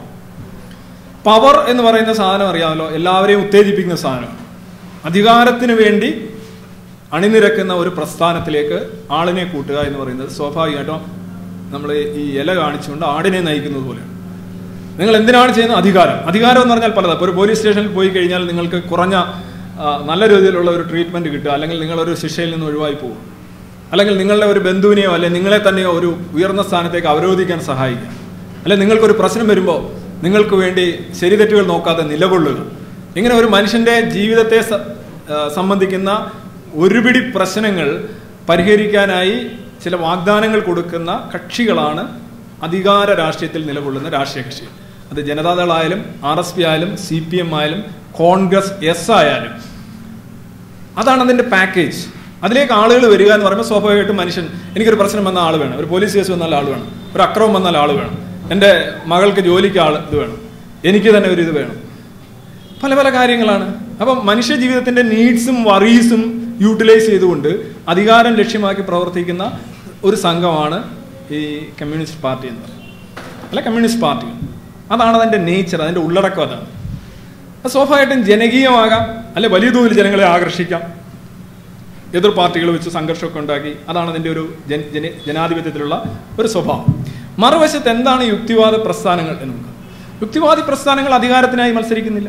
Power എന്ന് പറയുന്ന സാധനം അറിയാമല്ലോ, എല്ലാവരെയും ഉത്തേജിപ്പിക്കുന്ന സാധനമാണ്. അധികാരത്തിന് വേണ്ടി അണിനിരക്കുന്ന ഒരു പ്രസ്ഥാനത്തിലേക്ക് ആളിനെ കൂട്ടുക എന്ന് പറയുന്നത് സ്വാഭാവികമായിട്ടും നമ്മൾ ഈ ഇല കാണിച്ചുകൊണ്ട് ആടിനെ നയിക്കുന്നത് പോലെയാണ്. നിങ്ങൾ എന്തിനാണ് ചെയ്യുന്നത്? അധികാരം. അധികാരം എന്ന് പറഞ്ഞാൽ പലതാണ്. ഇപ്പോൾ ഒരു പോലീസ് സ്റ്റേഷനിൽ പോയി കഴിഞ്ഞാൽ നിങ്ങൾക്ക് കുറഞ്ഞ നല്ല രീതിയിലുള്ള ഒരു ട്രീറ്റ്മെൻറ്റ് കിട്ടുക, അല്ലെങ്കിൽ നിങ്ങളൊരു ശിക്ഷയിൽ നിന്ന് ഒഴിവായി പോകും, അല്ലെങ്കിൽ നിങ്ങളുടെ ഒരു ബന്ധുവിനെയോ അല്ലെങ്കിൽ നിങ്ങളെ തന്നെയോ ഒരു ഉയർന്ന സ്ഥാനത്തേക്ക് അവരോധിക്കാൻ സഹായിക്കുക, അല്ലെങ്കിൽ നിങ്ങൾക്കൊരു പ്രശ്നം വരുമ്പോൾ നിങ്ങൾക്ക് വേണ്ടി ശരിതെറ്റുകൾ നോക്കാതെ നിലകൊള്ളുക. ഇങ്ങനെ ഒരു മനുഷ്യൻ്റെ ജീവിതത്തെ സംബന്ധിക്കുന്ന ഒരുപിടി പ്രശ്നങ്ങൾ പരിഹരിക്കാനായി ചില വാഗ്ദാനങ്ങൾ കൊടുക്കുന്ന കക്ഷികളാണ് അധികാര രാഷ്ട്രീയത്തിൽ നിലകൊള്ളുന്ന രാഷ്ട്രീയ കക്ഷികൾ. അത് ജനതാദളായാലും RSP ആയാലും CPM ആയാലും കോൺഗ്രസ് S ആയാലും. അതാണ് അതിൻ്റെ പാക്കേജ്. അതിലേക്ക് ആളുകൾ വരിക എന്ന് പറയുമ്പോൾ സ്വാഭാവികമായിട്ടും മനുഷ്യൻ, എനിക്കൊരു പ്രശ്നം വന്ന ആൾ വേണം, ഒരു പോലീസ് കേസ് വന്നാൽ ആൾ വേണം, ഒരു അക്രമം വന്നാൽ ആൾ വേണം, എൻ്റെ മകൾക്ക് ജോലിക്ക് ഇത് വേണം, എനിക്ക് തന്നെ ഒരു ഇത് വേണം, പല പല കാര്യങ്ങളാണ്. അപ്പം മനുഷ്യ ജീവിതത്തിൻ്റെ നീഡ്സും വറീസും യൂട്ടിലൈസ് ചെയ്തുകൊണ്ട് അധികാരം ലക്ഷ്യമാക്കി പ്രവർത്തിക്കുന്ന ഒരു സംഘമാണ് ഈ കമ്മ്യൂണിസ്റ്റ് പാർട്ടി എന്ന് പറയുന്നത്, അല്ല കമ്മ്യൂണിസ്റ്റ് പാർട്ടി. അതാണ് അതിൻ്റെ നേച്ചർ, അതിൻ്റെ ഉള്ളടക്കം അതാണ്. അത് സ്വാഭാവികമായിട്ടും ജനകീയമാകാം, അല്ലെ വലിയ തോതിൽ ജനങ്ങളെ ആകർഷിക്കാം, എതിർ പാർട്ടികൾ വെച്ച് സംഘർഷമൊക്കെ ഉണ്ടാക്കി. അതാണ് അതിൻ്റെ ഒരു ജനാധിപത്യത്തിലുള്ള ഒരു സ്വഭാവം. മറുവശത്ത് എന്താണ് യുക്തിവാദ പ്രസ്ഥാനങ്ങൾ എന്ന് നോക്കുക. യുക്തിവാദി പ്രസ്ഥാനങ്ങൾ അധികാരത്തിനായി മത്സരിക്കുന്നില്ല.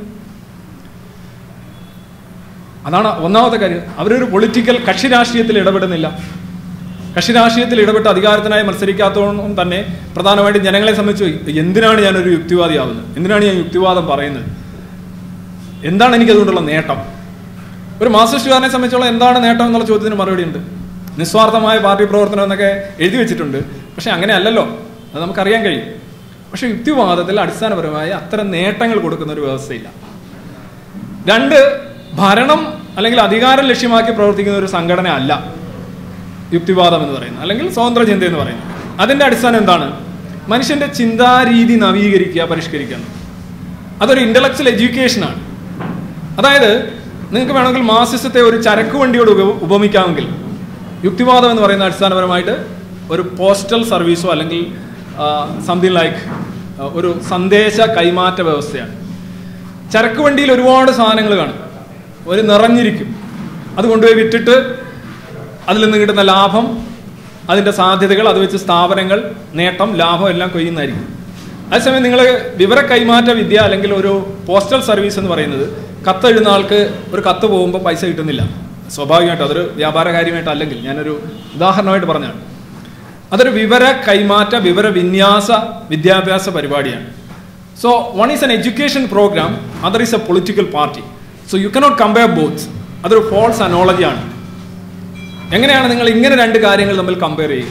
അതാണ് ഒന്നാമത്തെ കാര്യം. അവരൊരു പൊളിറ്റിക്കൽ കക്ഷി രാഷ്ട്രീയത്തിൽ ഇടപെടുന്നില്ല. കക്ഷി രാഷ്ട്രീയത്തിൽ ഇടപെട്ട് അധികാരത്തിനായി മത്സരിക്കാത്തതുകൊണ്ടും തന്നെ പ്രധാനമായിട്ടും ജനങ്ങളെ സംബന്ധിച്ച് എന്തിനാണ് ഞാനൊരു യുക്തിവാദിയാവുന്നത്, എന്തിനാണ് ഞാൻ യുക്തിവാദം പറയുന്നത്, എന്താണ് എനിക്കതുകൊണ്ടുള്ള നേട്ടം. ഒരു മാർക്സിസ്റ്റുകാരനെ സംബന്ധിച്ചുള്ള എന്താണ് നേട്ടം എന്നുള്ള ചോദ്യത്തിന് മറുപടി ഉണ്ട്. നിസ്വാർത്ഥമായ പാർട്ടി പ്രവർത്തനം എന്നൊക്കെ എഴുതി വെച്ചിട്ടുണ്ട്. പക്ഷെ അങ്ങനെ അല്ലല്ലോ, അത് നമുക്കറിയാൻ കഴിയും. പക്ഷെ യുക്തിവാദത്തിൽ അടിസ്ഥാനപരമായി അത്തരം നേട്ടങ്ങൾ കൊടുക്കുന്ന ഒരു വ്യവസ്ഥയില്ല. രണ്ട്, ഭരണം അല്ലെങ്കിൽ അധികാരം ലക്ഷ്യമാക്കി പ്രവർത്തിക്കുന്ന ഒരു സംഘടന അല്ല യുക്തിവാദം എന്ന് പറയുന്നത്, അല്ലെങ്കിൽ സ്വതന്ത്ര ചിന്ത എന്ന് പറയുന്നത്. അതിൻ്റെ അടിസ്ഥാനം എന്താണ്? മനുഷ്യന്റെ ചിന്താരീതി നവീകരിക്കുക, പരിഷ്കരിക്കുക. അതൊരു ഇന്റലക്ച്വൽ എഡ്യൂക്കേഷനാണ്. അതായത് നിങ്ങൾക്ക് വേണമെങ്കിൽ മാർക്സിസത്തെ ഒരു ചരക്ക് വണ്ടിയോട് ഉപമിക്കാമെങ്കിൽ യുക്തിവാദം എന്ന് പറയുന്ന അടിസ്ഥാനപരമായിട്ട് ഒരു പോസ്റ്റൽ സർവീസോ അല്ലെങ്കിൽ സംതിങ് ലൈക്ക് ഒരു സന്ദേശ കൈമാറ്റ വ്യവസ്ഥയാണ്. ചരക്ക് വണ്ടിയിൽ ഒരുപാട് സാധനങ്ങൾ കാണും, ഒരു നിറഞ്ഞിരിക്കും. അത് കൊണ്ടുപോയി വിറ്റിട്ട് അതിൽ നിന്ന് കിട്ടുന്ന ലാഭം, അതിൻ്റെ സാധ്യതകൾ, അത് വെച്ച് സ്ഥാപനങ്ങൾ നേട്ടം, ലാഭം എല്ലാം കൊയ്യുന്നതായിരിക്കും. അതേസമയം നിങ്ങൾ വിവര കൈമാറ്റ വിദ്യ അല്ലെങ്കിൽ ഒരു പോസ്റ്റൽ സർവീസ് എന്ന് പറയുന്നത്, കത്തെഴുതുന്ന ആൾക്ക് ഒരു കത്ത് പോകുമ്പോൾ പൈസ കിട്ടുന്നില്ല. സ്വാഭാവികമായിട്ടും അതൊരു വ്യാപാര കാര്യമായിട്ടല്ലെങ്കിൽ, ഞാനൊരു ഉദാഹരണമായിട്ട് പറഞ്ഞാണ്. അതൊരു വിവര കൈമാറ്റ, വിവര വിന്യാസ വിദ്യാഭ്യാസ പരിപാടിയാണ്. So one is an education programme, other is a political party. So you cannot compare both. അതൊരു ഫോൾസ് അനോളജിയാണ്. എങ്ങനെയാണ് നിങ്ങൾ ഇങ്ങനെ രണ്ട് കാര്യങ്ങൾ തമ്മിൽ കമ്പയർ ചെയ്യുക?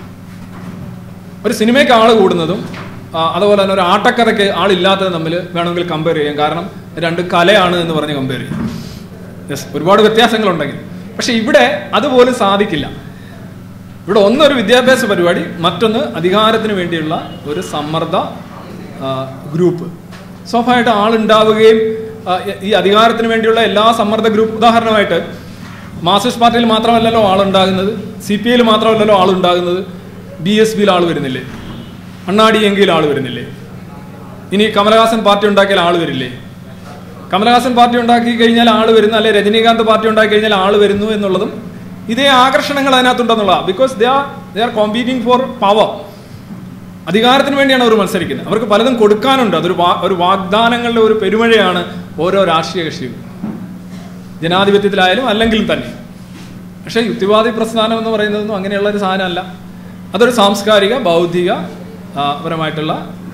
ഒരു സിനിമയ്ക്ക് ആൾ കൂടുന്നതും അതുപോലെ തന്നെ ഒരു ആട്ടക്കഥയ്ക്ക് ആളില്ലാത്തതും തമ്മിൽ വേണമെങ്കിൽ കമ്പയർ ചെയ്യാം. കാരണം രണ്ട് കലയാണ് എന്ന് പറഞ്ഞ് കമ്പയർ ചെയ്യാം. യെസ്, ഒരുപാട് വ്യത്യാസങ്ങളുണ്ടെങ്കിൽ. പക്ഷെ ഇവിടെ അതുപോലും സാധിക്കില്ല. ഇവിടെ ഒന്നൊരു വിദ്യാഭ്യാസ പരിപാടി, മറ്റൊന്ന് അധികാരത്തിന് വേണ്ടിയുള്ള ഒരു സമ്മർദ്ദ ഗ്രൂപ്പ്. സ്വാഭാവികമായിട്ട് ആളുണ്ടാവുകയും ഈ അധികാരത്തിന് വേണ്ടിയുള്ള എല്ലാ സമ്മർദ്ദ ഗ്രൂപ്പ്, ഉദാഹരണമായിട്ട് മാർക്സിസ്റ്റ് പാർട്ടിയിൽ മാത്രമല്ലല്ലോ ആളുണ്ടാകുന്നത്, CPIയിൽ മാത്രമല്ലല്ലോ ആളുണ്ടാകുന്നത്, BSPയിൽ ആൾ വരുന്നില്ലേ, അണ്ണാഡിയെങ്കിൽ ആൾ വരുന്നില്ലേ, ഇനി കമലഹാസൻ പാർട്ടി ഉണ്ടാക്കിയാൽ ആൾ വരില്ലേ? കമലഹാസൻ പാർട്ടി ഉണ്ടാക്കി കഴിഞ്ഞാൽ ആൾ വരുന്നു, അല്ലെ രജനീകാന്ത് പാർട്ടി ഉണ്ടാക്കി കഴിഞ്ഞാൽ ആൾ വരുന്നു എന്നുള്ളതും ഇതേ ആകർഷണങ്ങൾ അതിനകത്തുണ്ടെന്നുള്ളതാണ്. Because they are competing for power. അധികാരത്തിന് വേണ്ടിയാണ് അവർ മത്സരിക്കുന്നത്. അവർക്ക് പലതും കൊടുക്കാനുണ്ട്. അതൊരു വാഗ്ദാനങ്ങളുടെ ഒരു പെരുമഴയാണ് ഓരോ രാഷ്ട്രീയ കക്ഷികളും, ജനാധിപത്യത്തിലായാലും അല്ലെങ്കിലും തന്നെ. പക്ഷേ യുക്തിവാദി പ്രസ്ഥാനം എന്ന് പറയുന്നതൊന്നും അങ്ങനെയുള്ളൊരു സാധനമല്ല. അതൊരു സാംസ്കാരിക ബൗദ്ധിക പരമായിട്ടുള്ള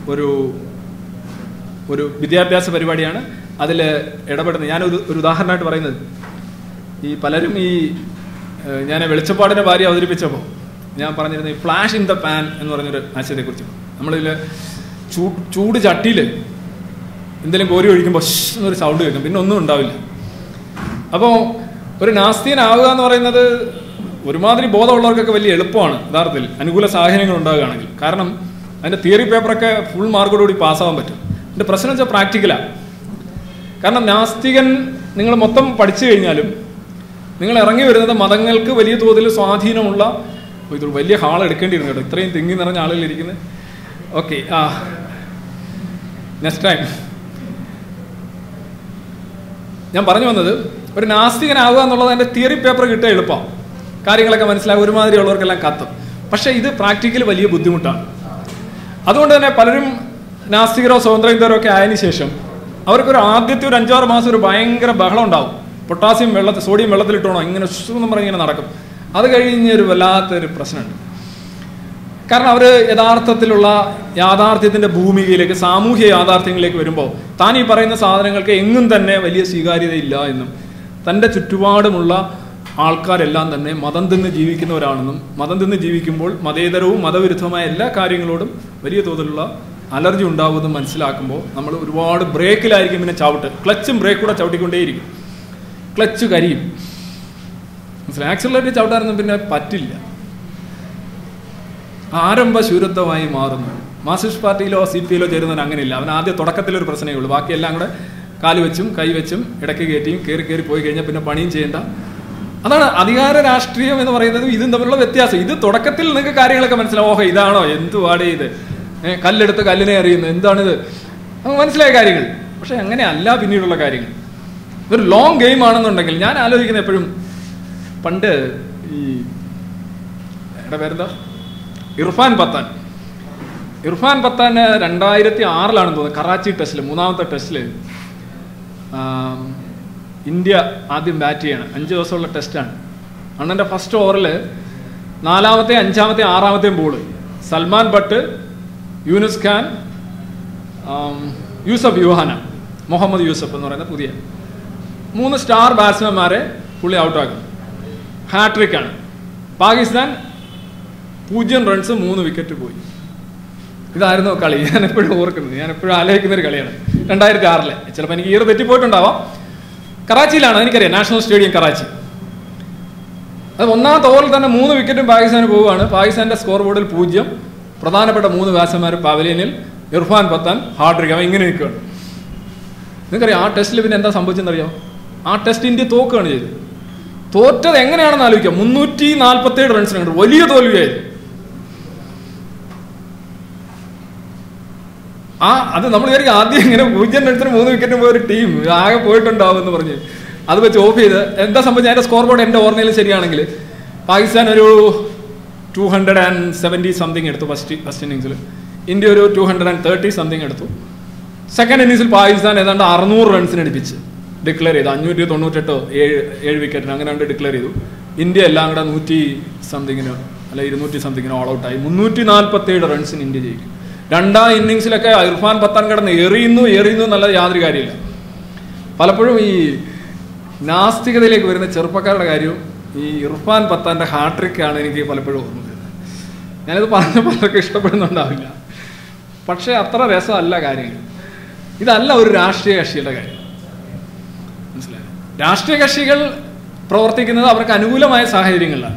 ഒരു വിദ്യാഭ്യാസ പരിപാടിയാണ്. അതിൽ ഇടപെടുന്നത് ഒരു ഉദാഹരണമായിട്ട് പറയുന്നത്, ഈ പലരും ഞാൻ വെളിച്ചപ്പാടിൻ്റെ ഭാര്യ അവതരിപ്പിച്ചപ്പോൾ ഞാൻ പറഞ്ഞിരുന്നത് ഈ ഫ്ലാഷ് ഇൻ ദ പാൻ എന്ന് പറഞ്ഞൊരു ആശയത്തെക്കുറിച്ച്. നമ്മളിതിൽ ചൂട് ചട്ടിയിൽ എന്തെങ്കിലും കോരി ഒഴിക്കുമ്പോൾ എന്നൊരു സൗണ്ട് കേൾക്കും, പിന്നെ ഒന്നും ഉണ്ടാവില്ല. അപ്പോൾ ഒരു നാസ്തികനാവുക എന്ന് പറയുന്നത് ഒരുമാതിരി ബോധമുള്ളവർക്കൊക്കെ വലിയ എളുപ്പമാണ് യഥാർത്ഥത്തിൽ, അനുകൂല സാഹചര്യങ്ങൾ ഉണ്ടാവുകയാണെങ്കിൽ. കാരണം അതിൻ്റെ തിയറി പേപ്പറൊക്കെ ഫുൾ മാർക്കോടുകൂടി പാസ്സാവാൻ പറ്റും. എൻ്റെ പ്രശ്നം വെച്ചാൽ പ്രാക്ടിക്കലാണ്. കാരണം നാസ്തികൻ നിങ്ങൾ മൊത്തം പഠിച്ചു കഴിഞ്ഞാലും നിങ്ങൾ ഇറങ്ങി വരുന്നത് മതങ്ങൾക്ക് വലിയ തോതിൽ സ്വാധീനമുള്ള ഇത് വലിയ ഹാൾ എടുക്കേണ്ടിയിരുന്നു കേട്ടോ, ഇത്രയും തിങ്ങി നിറഞ്ഞ ആളുകൾ ഇരിക്കുന്നത്. Okay, next time. ഞാൻ പറഞ്ഞു വന്നത്, ഒരു നാസ്തികനാവുക എന്നുള്ളത് എൻ്റെ തിയറി പേപ്പർ കിട്ടിയ എളുപ്പമാണ്, കാര്യങ്ങളൊക്കെ മനസ്സിലാകും, ഒരുമാതിരി ഉള്ളവർക്കെല്ലാം കത്തും. പക്ഷേ ഇത് പ്രാക്ടിക്കൽ വലിയ ബുദ്ധിമുട്ടാണ്. അതുകൊണ്ട് തന്നെ പലരും നാസ്തികരോ സ്വതന്ത്രോ ഒക്കെ ആയതിനു ശേഷം അവർക്കൊരു ആദ്യത്തെ ഒരു 5-6 മാസം ഒരു ഭയങ്കര ബഹളം ഉണ്ടാവും. സോഡിയം വെള്ളത്തിലിട്ടോണോ ഇങ്ങനെ എന്ന് പറഞ്ഞ് ഇങ്ങനെ നടക്കും. അത് കഴിഞ്ഞ് ഒരു വല്ലാത്തൊരു പ്രശ്നമുണ്ട്. കാരണം അവർ യഥാർത്ഥത്തിലുള്ള യാഥാർത്ഥ്യത്തിൻ്റെ ഭൂമികയിലേക്ക്, സാമൂഹ്യ യാഥാർത്ഥ്യങ്ങളിലേക്ക് വരുമ്പോൾ താൻ ഈ പറയുന്ന സാധനങ്ങൾക്ക് എങ്ങും തന്നെ വലിയ സ്വീകാര്യതയില്ല എന്നും, തൻ്റെ ചുറ്റുപാടുമുള്ള ആൾക്കാരെല്ലാം തന്നെ മതം തിന്ന് ജീവിക്കുന്നവരാണെന്നും, മതം തിന്ന് ജീവിക്കുമ്പോൾ മതേതരവും മതവിരുദ്ധവുമായ എല്ലാ കാര്യങ്ങളോടും വലിയ തോതിലുള്ള അലർജി ഉണ്ടാകുമെന്ന് മനസ്സിലാക്കുമ്പോൾ നമ്മൾ ഒരുപാട് ബ്രേക്കിലായിരിക്കും. പിന്നെ ക്ലച്ചും ബ്രേക്കൂടെ ചവിട്ടിക്കൊണ്ടേയിരിക്കും. ക്ലച്ച് കരിയും, മനസ്സിലായി. ആക്സിലറേറ്റർ ചവിട്ടാനൊന്നും പിന്നെ പറ്റില്ല, ആരംഭ ശൂരത്വമായി മാറുന്നു. മാർക്സിസ്റ്റ് പാർട്ടിയിലോ CPIയിലോ ചേരുന്നവൻ അങ്ങനെയില്ല. അവൻ ആദ്യം തുടക്കത്തിലൊരു പ്രശ്നമേ ഉള്ളൂ, ബാക്കിയെല്ലാം കൂടെ കാല് വെച്ചും കൈ വെച്ചും ഇടയ്ക്ക് കയറ്റിയും കയറി പോയി കഴിഞ്ഞാൽ പിന്നെ പണിയും ചെയ്യേണ്ട, അതാണ് അധികാര രാഷ്ട്രീയം എന്ന് പറയുന്നത്. ഇതും തമ്മിലുള്ള വ്യത്യാസം. ഇത് തുടക്കത്തിൽ നിങ്ങൾക്ക് കാര്യങ്ങളൊക്കെ മനസ്സിലാവും. ഓഹോ, ഇതാണോ എന്തുവാടേ ഇത്, കല്ലെടുത്ത് കല്ലിനെ അറിയുന്നത്, എന്താണിത്, നമുക്ക് മനസ്സിലായ കാര്യങ്ങൾ. പക്ഷെ അങ്ങനെ അല്ല പിന്നീടുള്ള കാര്യങ്ങൾ. ഇതൊരു ലോങ് ഗെയിം ആണെന്നുണ്ടെങ്കിൽ ഞാൻ ആലോചിക്കുന്നത് എപ്പോഴും, പണ്ട് ഈ പേരെന്താ ഇർഫാൻ പത്താൻ 2006 തോന്നുന്നു കറാച്ചി ടെസ്റ്റിൽ, 3ാമത്തെ ടെസ്റ്റിൽ ഇന്ത്യ ആദ്യം ബാറ്റ് ചെയ്യണം. 5 ദിവസമുള്ള ടെസ്റ്റാണ്. അണ്ണൻ്റെ ഫസ്റ്റ് ഓവറിൽ 4ാമത്തെ 5ാമത്തെ 6ാമത്തെയും ബോള് സൽമാൻ ഭട്ട്, യൂനുസ് ഖാൻ, യൂസഫ് യുഹാന, മുഹമ്മദ് യൂസഫ് എന്ന് പറയുന്ന പുതിയ 3 സ്റ്റാർ ബാറ്റ്സ്മാൻമാരെ പുള്ളി ഔട്ടാക്കും. ഹാട്രിക്കാണ്. പാകിസ്ഥാൻ 0 റൺസ് 3 വിക്കറ്റ് പോയി. ഇതായിരുന്നു കളി. ഞാൻ എപ്പോഴും ഓർക്കുന്നത്, ഞാൻ എപ്പോഴും ആലോചിക്കുന്നൊരു കളിയാണ്. 2006 ചിലപ്പോൾ എനിക്ക് ഇയർ തെറ്റിപ്പോയിട്ടുണ്ടാവാം. കറാച്ചിയിലാണ്, എനിക്കറിയാം, നാഷണൽ സ്റ്റേഡിയം കറാച്ചി. അത് 1ാമത്തെ ഓവറിൽ തന്നെ 3 വിക്കറ്റും പാകിസ്ഥാന് പോവുകയാണ്. പാകിസ്ഥാന്റെ സ്കോർ ബോർഡിൽ 0. പ്രധാനപ്പെട്ട 3 ബാറ്റ്സ്മാൻമാർ പവലിയനിൽ. ഇർഫാൻ പത്താൻ ഹാർഡ്രിക്, അവൻ ഇങ്ങനെ നിൽക്കുകയാണ്. നിങ്ങൾക്കറിയാം ആ ടെസ്റ്റിൽ പിന്നെ എന്താ സംഭവിച്ചെന്നറിയാം? ആ ടെസ്റ്റ് ഇന്ത്യ തോക്കുകയാണ് ചെയ്തത്. തോറ്റത് എങ്ങനെയാണെന്ന് ആലോചിക്കാം. 347 റൺസിനുണ്ട്. വലിയ തോൽവിയായിരുന്നു. അത് നമ്മൾ വിചാരിക്കും ആദ്യം ഇങ്ങനെ 0 റൺസിന് 3 വിക്കറ്റും പോയ ഒരു ടീം ആകെ പോയിട്ടുണ്ടാവും എന്ന് പറഞ്ഞ് അത് വെച്ച് ഓഫ് ചെയ്ത് എന്താ സംഭവിച്ചത്? അതിന്റെ സ്കോർ ബോർഡ് എൻ്റെ ഓർമ്മയിൽ ശരിയാണെങ്കിൽ പാകിസ്ഥാൻ ഒരു 270 സംതിങ് എടുത്തു ഫസ്റ്റ് ഇന്നിങ്സിൽ. ഇന്ത്യ ഒരു 230 സംതിങ് എടുത്തു. സെക്കൻഡ് ഇന്നിങ്സിൽ പാകിസ്ഥാൻ ഏതാണ്ട് 600 റൺസിന് അടുപ്പിച്ച് ഡിക്ലെയർ ചെയ്തു. 598 7 വിക്കറ്റിന് അങ്ങനെ കണ്ട് ഡിക്ലെയർ ചെയ്തു. ഇന്ത്യ എല്ലാം കൂടെ 100 സംതിങ്ങിനോ അല്ല 200 സംതിങ്ങിനോ ഓൾ ഔട്ടായി. 347 റൺസിന് ഇന്ത്യ ജയിക്കും. 2ാം ഇന്നിങ്സിലൊക്കെ ഇർഫാൻ പത്താൻ കിടന്ന് എറിയുന്നു എന്നല്ലാതെ യാതൊരു കാര്യമില്ല. പലപ്പോഴും ഈ നാസ്തികതയിലേക്ക് വരുന്ന ചെറുപ്പക്കാരുടെ കാര്യവും ഈ ഇർഫാൻ പത്താൻ്റെ ഹാട്രിക്കാണ് എനിക്ക് പലപ്പോഴും ഓർമ്മ വരുന്നത്. ഞാനിത് പറഞ്ഞ പലർക്കും ഇഷ്ടപ്പെടുന്നുണ്ടാവില്ല, പക്ഷേ അത്ര രസമല്ല കാര്യങ്ങൾ. ഇതല്ല ഒരു രാഷ്ട്രീയ കക്ഷിയുടെ കാര്യം, മനസ്സിലായോ? രാഷ്ട്രീയ കക്ഷികൾ പ്രവർത്തിക്കുന്നത് അവർക്ക് അനുകൂലമായ സാഹചര്യങ്ങളിലാണ്,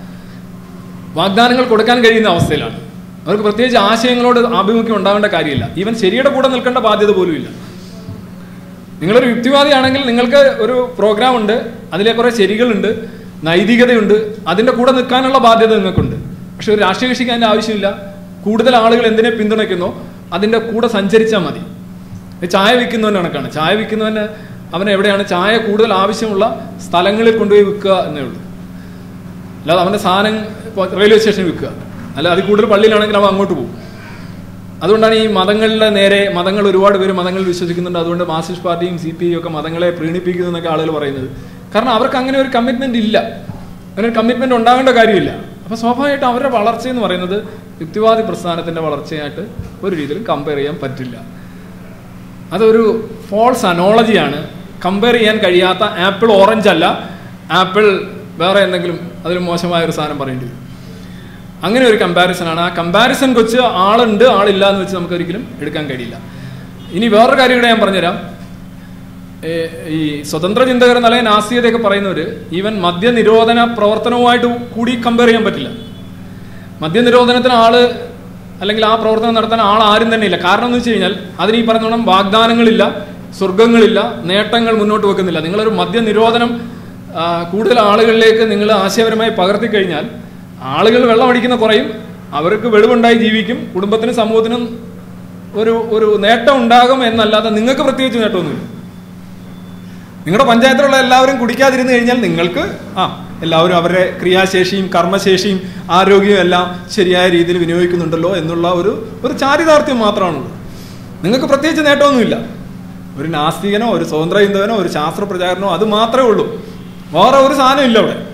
വാഗ്ദാനങ്ങൾ കൊടുക്കാൻ കഴിയുന്ന അവസ്ഥയിലാണ്. അവർക്ക് പ്രത്യേകിച്ച് ആശയങ്ങളോട് ആഭിമുഖ്യം ഉണ്ടാവേണ്ട കാര്യമില്ല. ഈവൻ ശരിയുടെ കൂടെ നിൽക്കേണ്ട ബാധ്യത പോലും ഇല്ല. നിങ്ങളൊരു യുക്തിവാദിയാണെങ്കിൽ നിങ്ങൾക്ക് ഒരു പ്രോഗ്രാം ഉണ്ട്, അതിലെ കുറേ ശരികളുണ്ട്, നൈതികതയുണ്ട്, അതിൻ്റെ കൂടെ നിൽക്കാനുള്ള ബാധ്യത നിങ്ങൾക്കുണ്ട്. പക്ഷെ ഒരു രാഷ്ട്രീയ കക്ഷിക്ക് അതിൻ്റെ ആവശ്യമില്ല. കൂടുതൽ ആളുകൾ എന്തിനെ പിന്തുണയ്ക്കുന്നോ അതിൻ്റെ കൂടെ സഞ്ചരിച്ചാൽ മതി. ചായ വിൽക്കുന്നവൻ്റെ കണക്കാണ്. ചായ വിൽക്കുന്നവന് അവൻ എവിടെയാണ് ചായ കൂടുതൽ ആവശ്യമുള്ള സ്ഥലങ്ങളിൽ കൊണ്ടുപോയി വിൽക്കുക എന്നേ ഉള്ളൂ. അല്ലാതെ അവൻ്റെ സാധനം റെയിൽവേ സ്റ്റേഷനിൽ വിൽക്കുക, അല്ല അതിൽ കൂടുതൽ പള്ളിയിലാണെങ്കിൽ അവൻ അങ്ങോട്ട് പോകും. അതുകൊണ്ടാണ് ഈ മതങ്ങളുടെ നേരെ, മതങ്ങൾ ഒരുപാട് പേര് മതങ്ങളിൽ വിശ്വസിക്കുന്നുണ്ട്, അതുകൊണ്ട് മാർക്സിസ്റ്റ് പാർട്ടിയും CPI ഒക്കെ മതങ്ങളെ പ്രീണിപ്പിക്കുന്നു എന്നൊക്കെ ആളുകൾ പറയുന്നത്. കാരണം അവർക്ക് അങ്ങനെ ഒരു കമ്മിറ്റ്മെന്റ് ഇല്ല, അങ്ങനെ ഒരു കമ്മിറ്റ്മെന്റ് ഉണ്ടാകേണ്ട കാര്യമില്ല. അപ്പോൾ സ്വാഭാവികമായിട്ടും അവരുടെ വളർച്ചയെന്ന് പറയുന്നത് യുക്തിവാദി പ്രസ്ഥാനത്തിൻ്റെ വളർച്ചയായിട്ട് ഒരു രീതിയിലും കമ്പയർ ചെയ്യാൻ പറ്റില്ല. അതൊരു ഫോൾസ് അനോളജിയാണ്. കമ്പയർ ചെയ്യാൻ കഴിയാത്ത, ആപ്പിൾ ഓറഞ്ച് അല്ല, ആപ്പിൾ വേറെ എന്തെങ്കിലും അതിൽ മോശമായ ഒരു സാധനം പറയേണ്ടി വരും. അങ്ങനെ ഒരു കമ്പാരിസനാണ്. ആ കമ്പാരിസൺ വെച്ച് ആളുണ്ട് ആളില്ല എന്ന് വെച്ച് നമുക്ക് ഒരിക്കലും എടുക്കാൻ കഴിയില്ല. ഇനി വേറൊരു കാര്യം കൂടെ ഞാൻ പറഞ്ഞുതരാം. ഈ സ്വതന്ത്ര ചിന്തകർ എന്നല്ല നാസ്തികതയൊക്കെ പറയുന്നവർ ഈവൻ മദ്യനിരോധന പ്രവർത്തനവുമായിട്ട് കൂടി കമ്പയർ ചെയ്യാൻ പറ്റില്ല. മദ്യനിരോധനത്തിന് ആള് അല്ലെങ്കിൽ ആ പ്രവർത്തനം നടത്താൻ ആൾ ആരും തന്നെ ഇല്ല. കാരണം എന്ന് വെച്ച് കഴിഞ്ഞാൽ അതിന് ഈ പറഞ്ഞോണം വാഗ്ദാനങ്ങളില്ല, സ്വർഗങ്ങളില്ല, നേട്ടങ്ങൾ മുന്നോട്ട് വെക്കുന്നില്ല. നിങ്ങളൊരു മദ്യനിരോധനം കൂടുതൽ ആളുകളിലേക്ക് നിങ്ങൾ ആശയപരമായി പകർത്തി കഴിഞ്ഞാൽ ആളുകൾ വെള്ളമടിക്കുന്ന കുറയും, അവർക്ക് വെളിവുണ്ടായി ജീവിക്കും, കുടുംബത്തിനും സമൂഹത്തിനും ഒരു നേട്ടം ഉണ്ടാകും എന്നല്ലാതെ നിങ്ങൾക്ക് പ്രത്യേകിച്ച് നേട്ടമൊന്നുമില്ല. നിങ്ങളുടെ പഞ്ചായത്തിലുള്ള എല്ലാവരും കുടിക്കാതിരുന്നു കഴിഞ്ഞാൽ നിങ്ങൾക്ക് എല്ലാവരും അവരുടെ ക്രിയാശേഷിയും കർമ്മശേഷിയും ആരോഗ്യവും എല്ലാം ശരിയായ രീതിയിൽ വിനിയോഗിക്കുന്നുണ്ടല്ലോ എന്നുള്ള ഒരു ചാരിതാർത്ഥ്യം മാത്രമാണുള്ളത്. നിങ്ങൾക്ക് പ്രത്യേകിച്ച് നേട്ടമൊന്നുമില്ല. ഒരു നാസ്തികനോ ഒരു സ്വതന്ത്ര ചിന്തകനോ ഒരു ശാസ്ത്ര പ്രചാരണോ അത് മാത്രമേ ഉള്ളൂ, വേറെ ഒരു സാധനം ഇല്ല അവിടെ.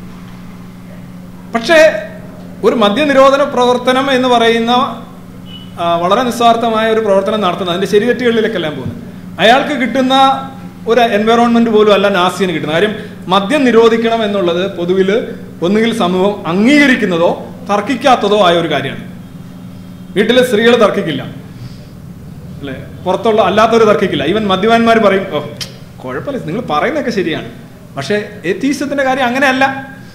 പക്ഷേ ഒരു മദ്യനിരോധന പ്രവർത്തനം എന്ന് പറയുന്ന വളരെ നിസ്വാർത്ഥമായ ഒരു പ്രവർത്തനം നടത്തുന്നത് അതിൻ്റെ ശരിതെറ്റുകളിലേക്കെല്ലാം പോകുന്നത് അയാൾക്ക് കിട്ടുന്ന ഒരു എൻവയറോൺമെന്റ് പോലും അല്ല നാസ്തികന് കിട്ടുന്ന കാര്യം. മദ്യം നിരോധിക്കണം എന്നുള്ളത് പൊതുവിൽ ഒന്നുകിൽ സമൂഹം അംഗീകരിക്കുന്നതോ തർക്കിക്കാത്തതോ ആയ ഒരു കാര്യമാണ്. വീട്ടിലെ സ്ത്രീകൾ തർക്കിക്കില്ല, അല്ലെ, പുറത്തുള്ള അല്ലാത്തവർ തർക്കിക്കില്ല. ഈവൻ മദ്യപാന്മാർ പറയും കുഴപ്പമില്ല, നിങ്ങൾ പറയുന്നതൊക്കെ ശരിയാണ്. പക്ഷേ എത്തീസത്തിന്റെ കാര്യം അങ്ങനെയല്ല.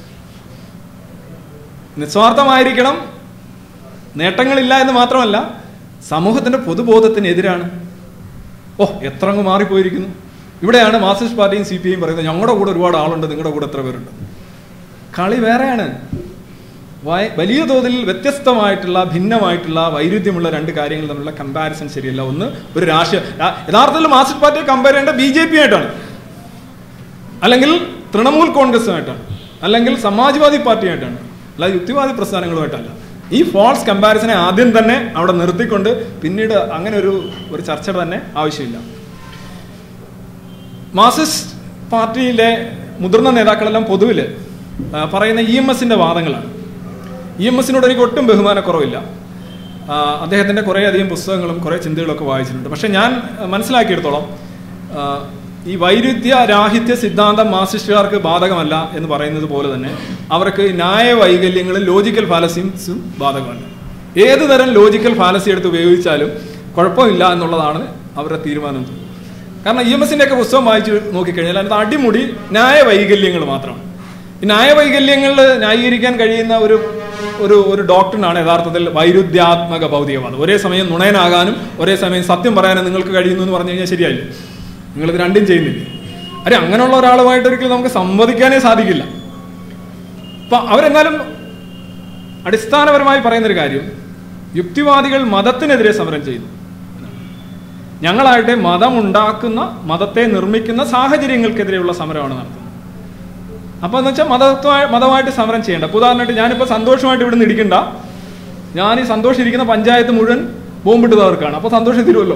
നിസ്വാർത്ഥമായിരിക്കണം, നേട്ടങ്ങളില്ല എന്ന് മാത്രമല്ല സമൂഹത്തിന്റെ പൊതുബോധത്തിനെതിരാണ്. എത്ര അങ്ങ് മാറിപ്പോയിരിക്കുന്നു. ഇവിടെയാണ് മാർക്സിസ്റ്റ് പാർട്ടിയും CPIയും പറയുന്നത് ഞങ്ങളുടെ കൂടെ ഒരുപാട് ആളുണ്ട്, നിങ്ങളുടെ കൂടെ എത്ര പേരുണ്ട്. കളി വേറെയാണ്. വലിയ തോതിൽ വ്യത്യസ്തമായിട്ടുള്ള ഭിന്നമായിട്ടുള്ള വൈരുദ്ധ്യമുള്ള രണ്ട് കാര്യങ്ങൾ തമ്മിലുള്ള കമ്പാരിസൺ ശരിയല്ല. ഒന്ന് ഒരു രാഷ്ട്രീയ, യഥാർത്ഥത്തിൽ മാർക്സിസ്റ്റ് പാർട്ടിയെ കമ്പയർ ചെയ്യേണ്ട BJP ആയിട്ടാണ്, അല്ലെങ്കിൽ തൃണമൂൽ കോൺഗ്രസുമായിട്ടാണ്, അല്ലെങ്കിൽ സമാജ്വാദി പാർട്ടിയായിട്ടാണ്, അല്ലാതെ യുക്തിവാദി പ്രസ്ഥാനങ്ങളുമായിട്ടല്ല. ഈ ഫോൾസ് കമ്പാരിസനെ ആദ്യം തന്നെ അവിടെ നിർത്തിക്കൊണ്ട് പിന്നീട് അങ്ങനെ ഒരു ചർച്ചയുടെ തന്നെ ആവശ്യമില്ല. മാർക്സിസ്റ്റ് പാർട്ടിയിലെ മുതിർന്ന നേതാക്കളെല്ലാം പൊതുവിൽ പറയുന്ന EMSന്റെ വാദങ്ങളാണ്. EMSനോട് എനിക്ക് ഒട്ടും ബഹുമാനക്കുറവില്ല. അദ്ദേഹത്തിൻ്റെ കുറേയധികം പുസ്തകങ്ങളും കുറേ ചിന്തകളൊക്കെ വായിച്ചിട്ടുണ്ട്. പക്ഷെ ഞാൻ മനസ്സിലാക്കിയെടുത്തോളം ഈ വൈരുദ്ധ്യ രാഹിത്യ സിദ്ധാന്തം മാർക്സിസ്റ്റുകാർക്ക് ബാധകമല്ല എന്ന് പറയുന്നത് പോലെ തന്നെ അവർക്ക് ന്യായ വൈകല്യങ്ങളും ലോജിക്കൽ ഫാലസീസും ബാധകമല്ല. ഏത് തരം ലോജിക്കൽ ഫാലസി എടുത്ത് ഉപയോഗിച്ചാലും കുഴപ്പമില്ല എന്നുള്ളതാണ് അവരുടെ തീരുമാനം. കാരണം EMSന്റെ ഒക്കെ പുസ്തകം വായിച്ച് നോക്കിക്കഴിഞ്ഞാൽ അതിനകത്ത് അടിമുടി ന്യായ വൈകല്യങ്ങൾ മാത്രമാണ്. ഈ ന്യായ വൈകല്യങ്ങൾ ന്യായീകരിക്കാൻ കഴിയുന്ന ഒരു ഡോക്ടറിനാണ് യഥാർത്ഥത്തിൽ വൈരുദ്ധ്യാത്മക ഭൗതികവാദം. ഒരേ സമയം നുണയനാകാനും ഒരേ സമയം സത്യം പറയാനും നിങ്ങൾക്ക് കഴിയുന്നു എന്ന് പറഞ്ഞു കഴിഞ്ഞാൽ ശരിയായില്ല. നിങ്ങളിത് രണ്ടും ചെയ്യുന്നില്ല. അങ്ങനെയുള്ള ഒരാളുമായിട്ട് ഒരിക്കലും നമുക്ക് സംവദിക്കാനേ സാധിക്കില്ല. അപ്പം അവരെന്നാലും അടിസ്ഥാനപരമായി പറയുന്നൊരു കാര്യം, യുക്തിവാദികൾ മതത്തിനെതിരെ സമരം ചെയ്യുന്നു. ഞങ്ങളായിട്ട് മതമുണ്ടാക്കുന്ന, മതത്തെ നിർമ്മിക്കുന്ന സാഹചര്യങ്ങൾക്കെതിരെയുള്ള സമരമാണ് നടത്തുന്നത്. അപ്പോൾ എന്ന് വെച്ചാൽ മതമായിട്ട് സമരം ചെയ്യേണ്ട. ഉദാഹരണമായിട്ട് ഞാനിപ്പോൾ സന്തോഷമായിട്ട് ഇവിടെ നിന്ന് ഇരിക്കണ്ട, ഞാൻ ഈ സന്തോഷം ഇരിക്കുന്ന പഞ്ചായത്ത് മുഴുവൻ ബോംബിട്ട് തകർക്കാണ്, അപ്പോൾ സന്തോഷം തീരുമല്ലോ.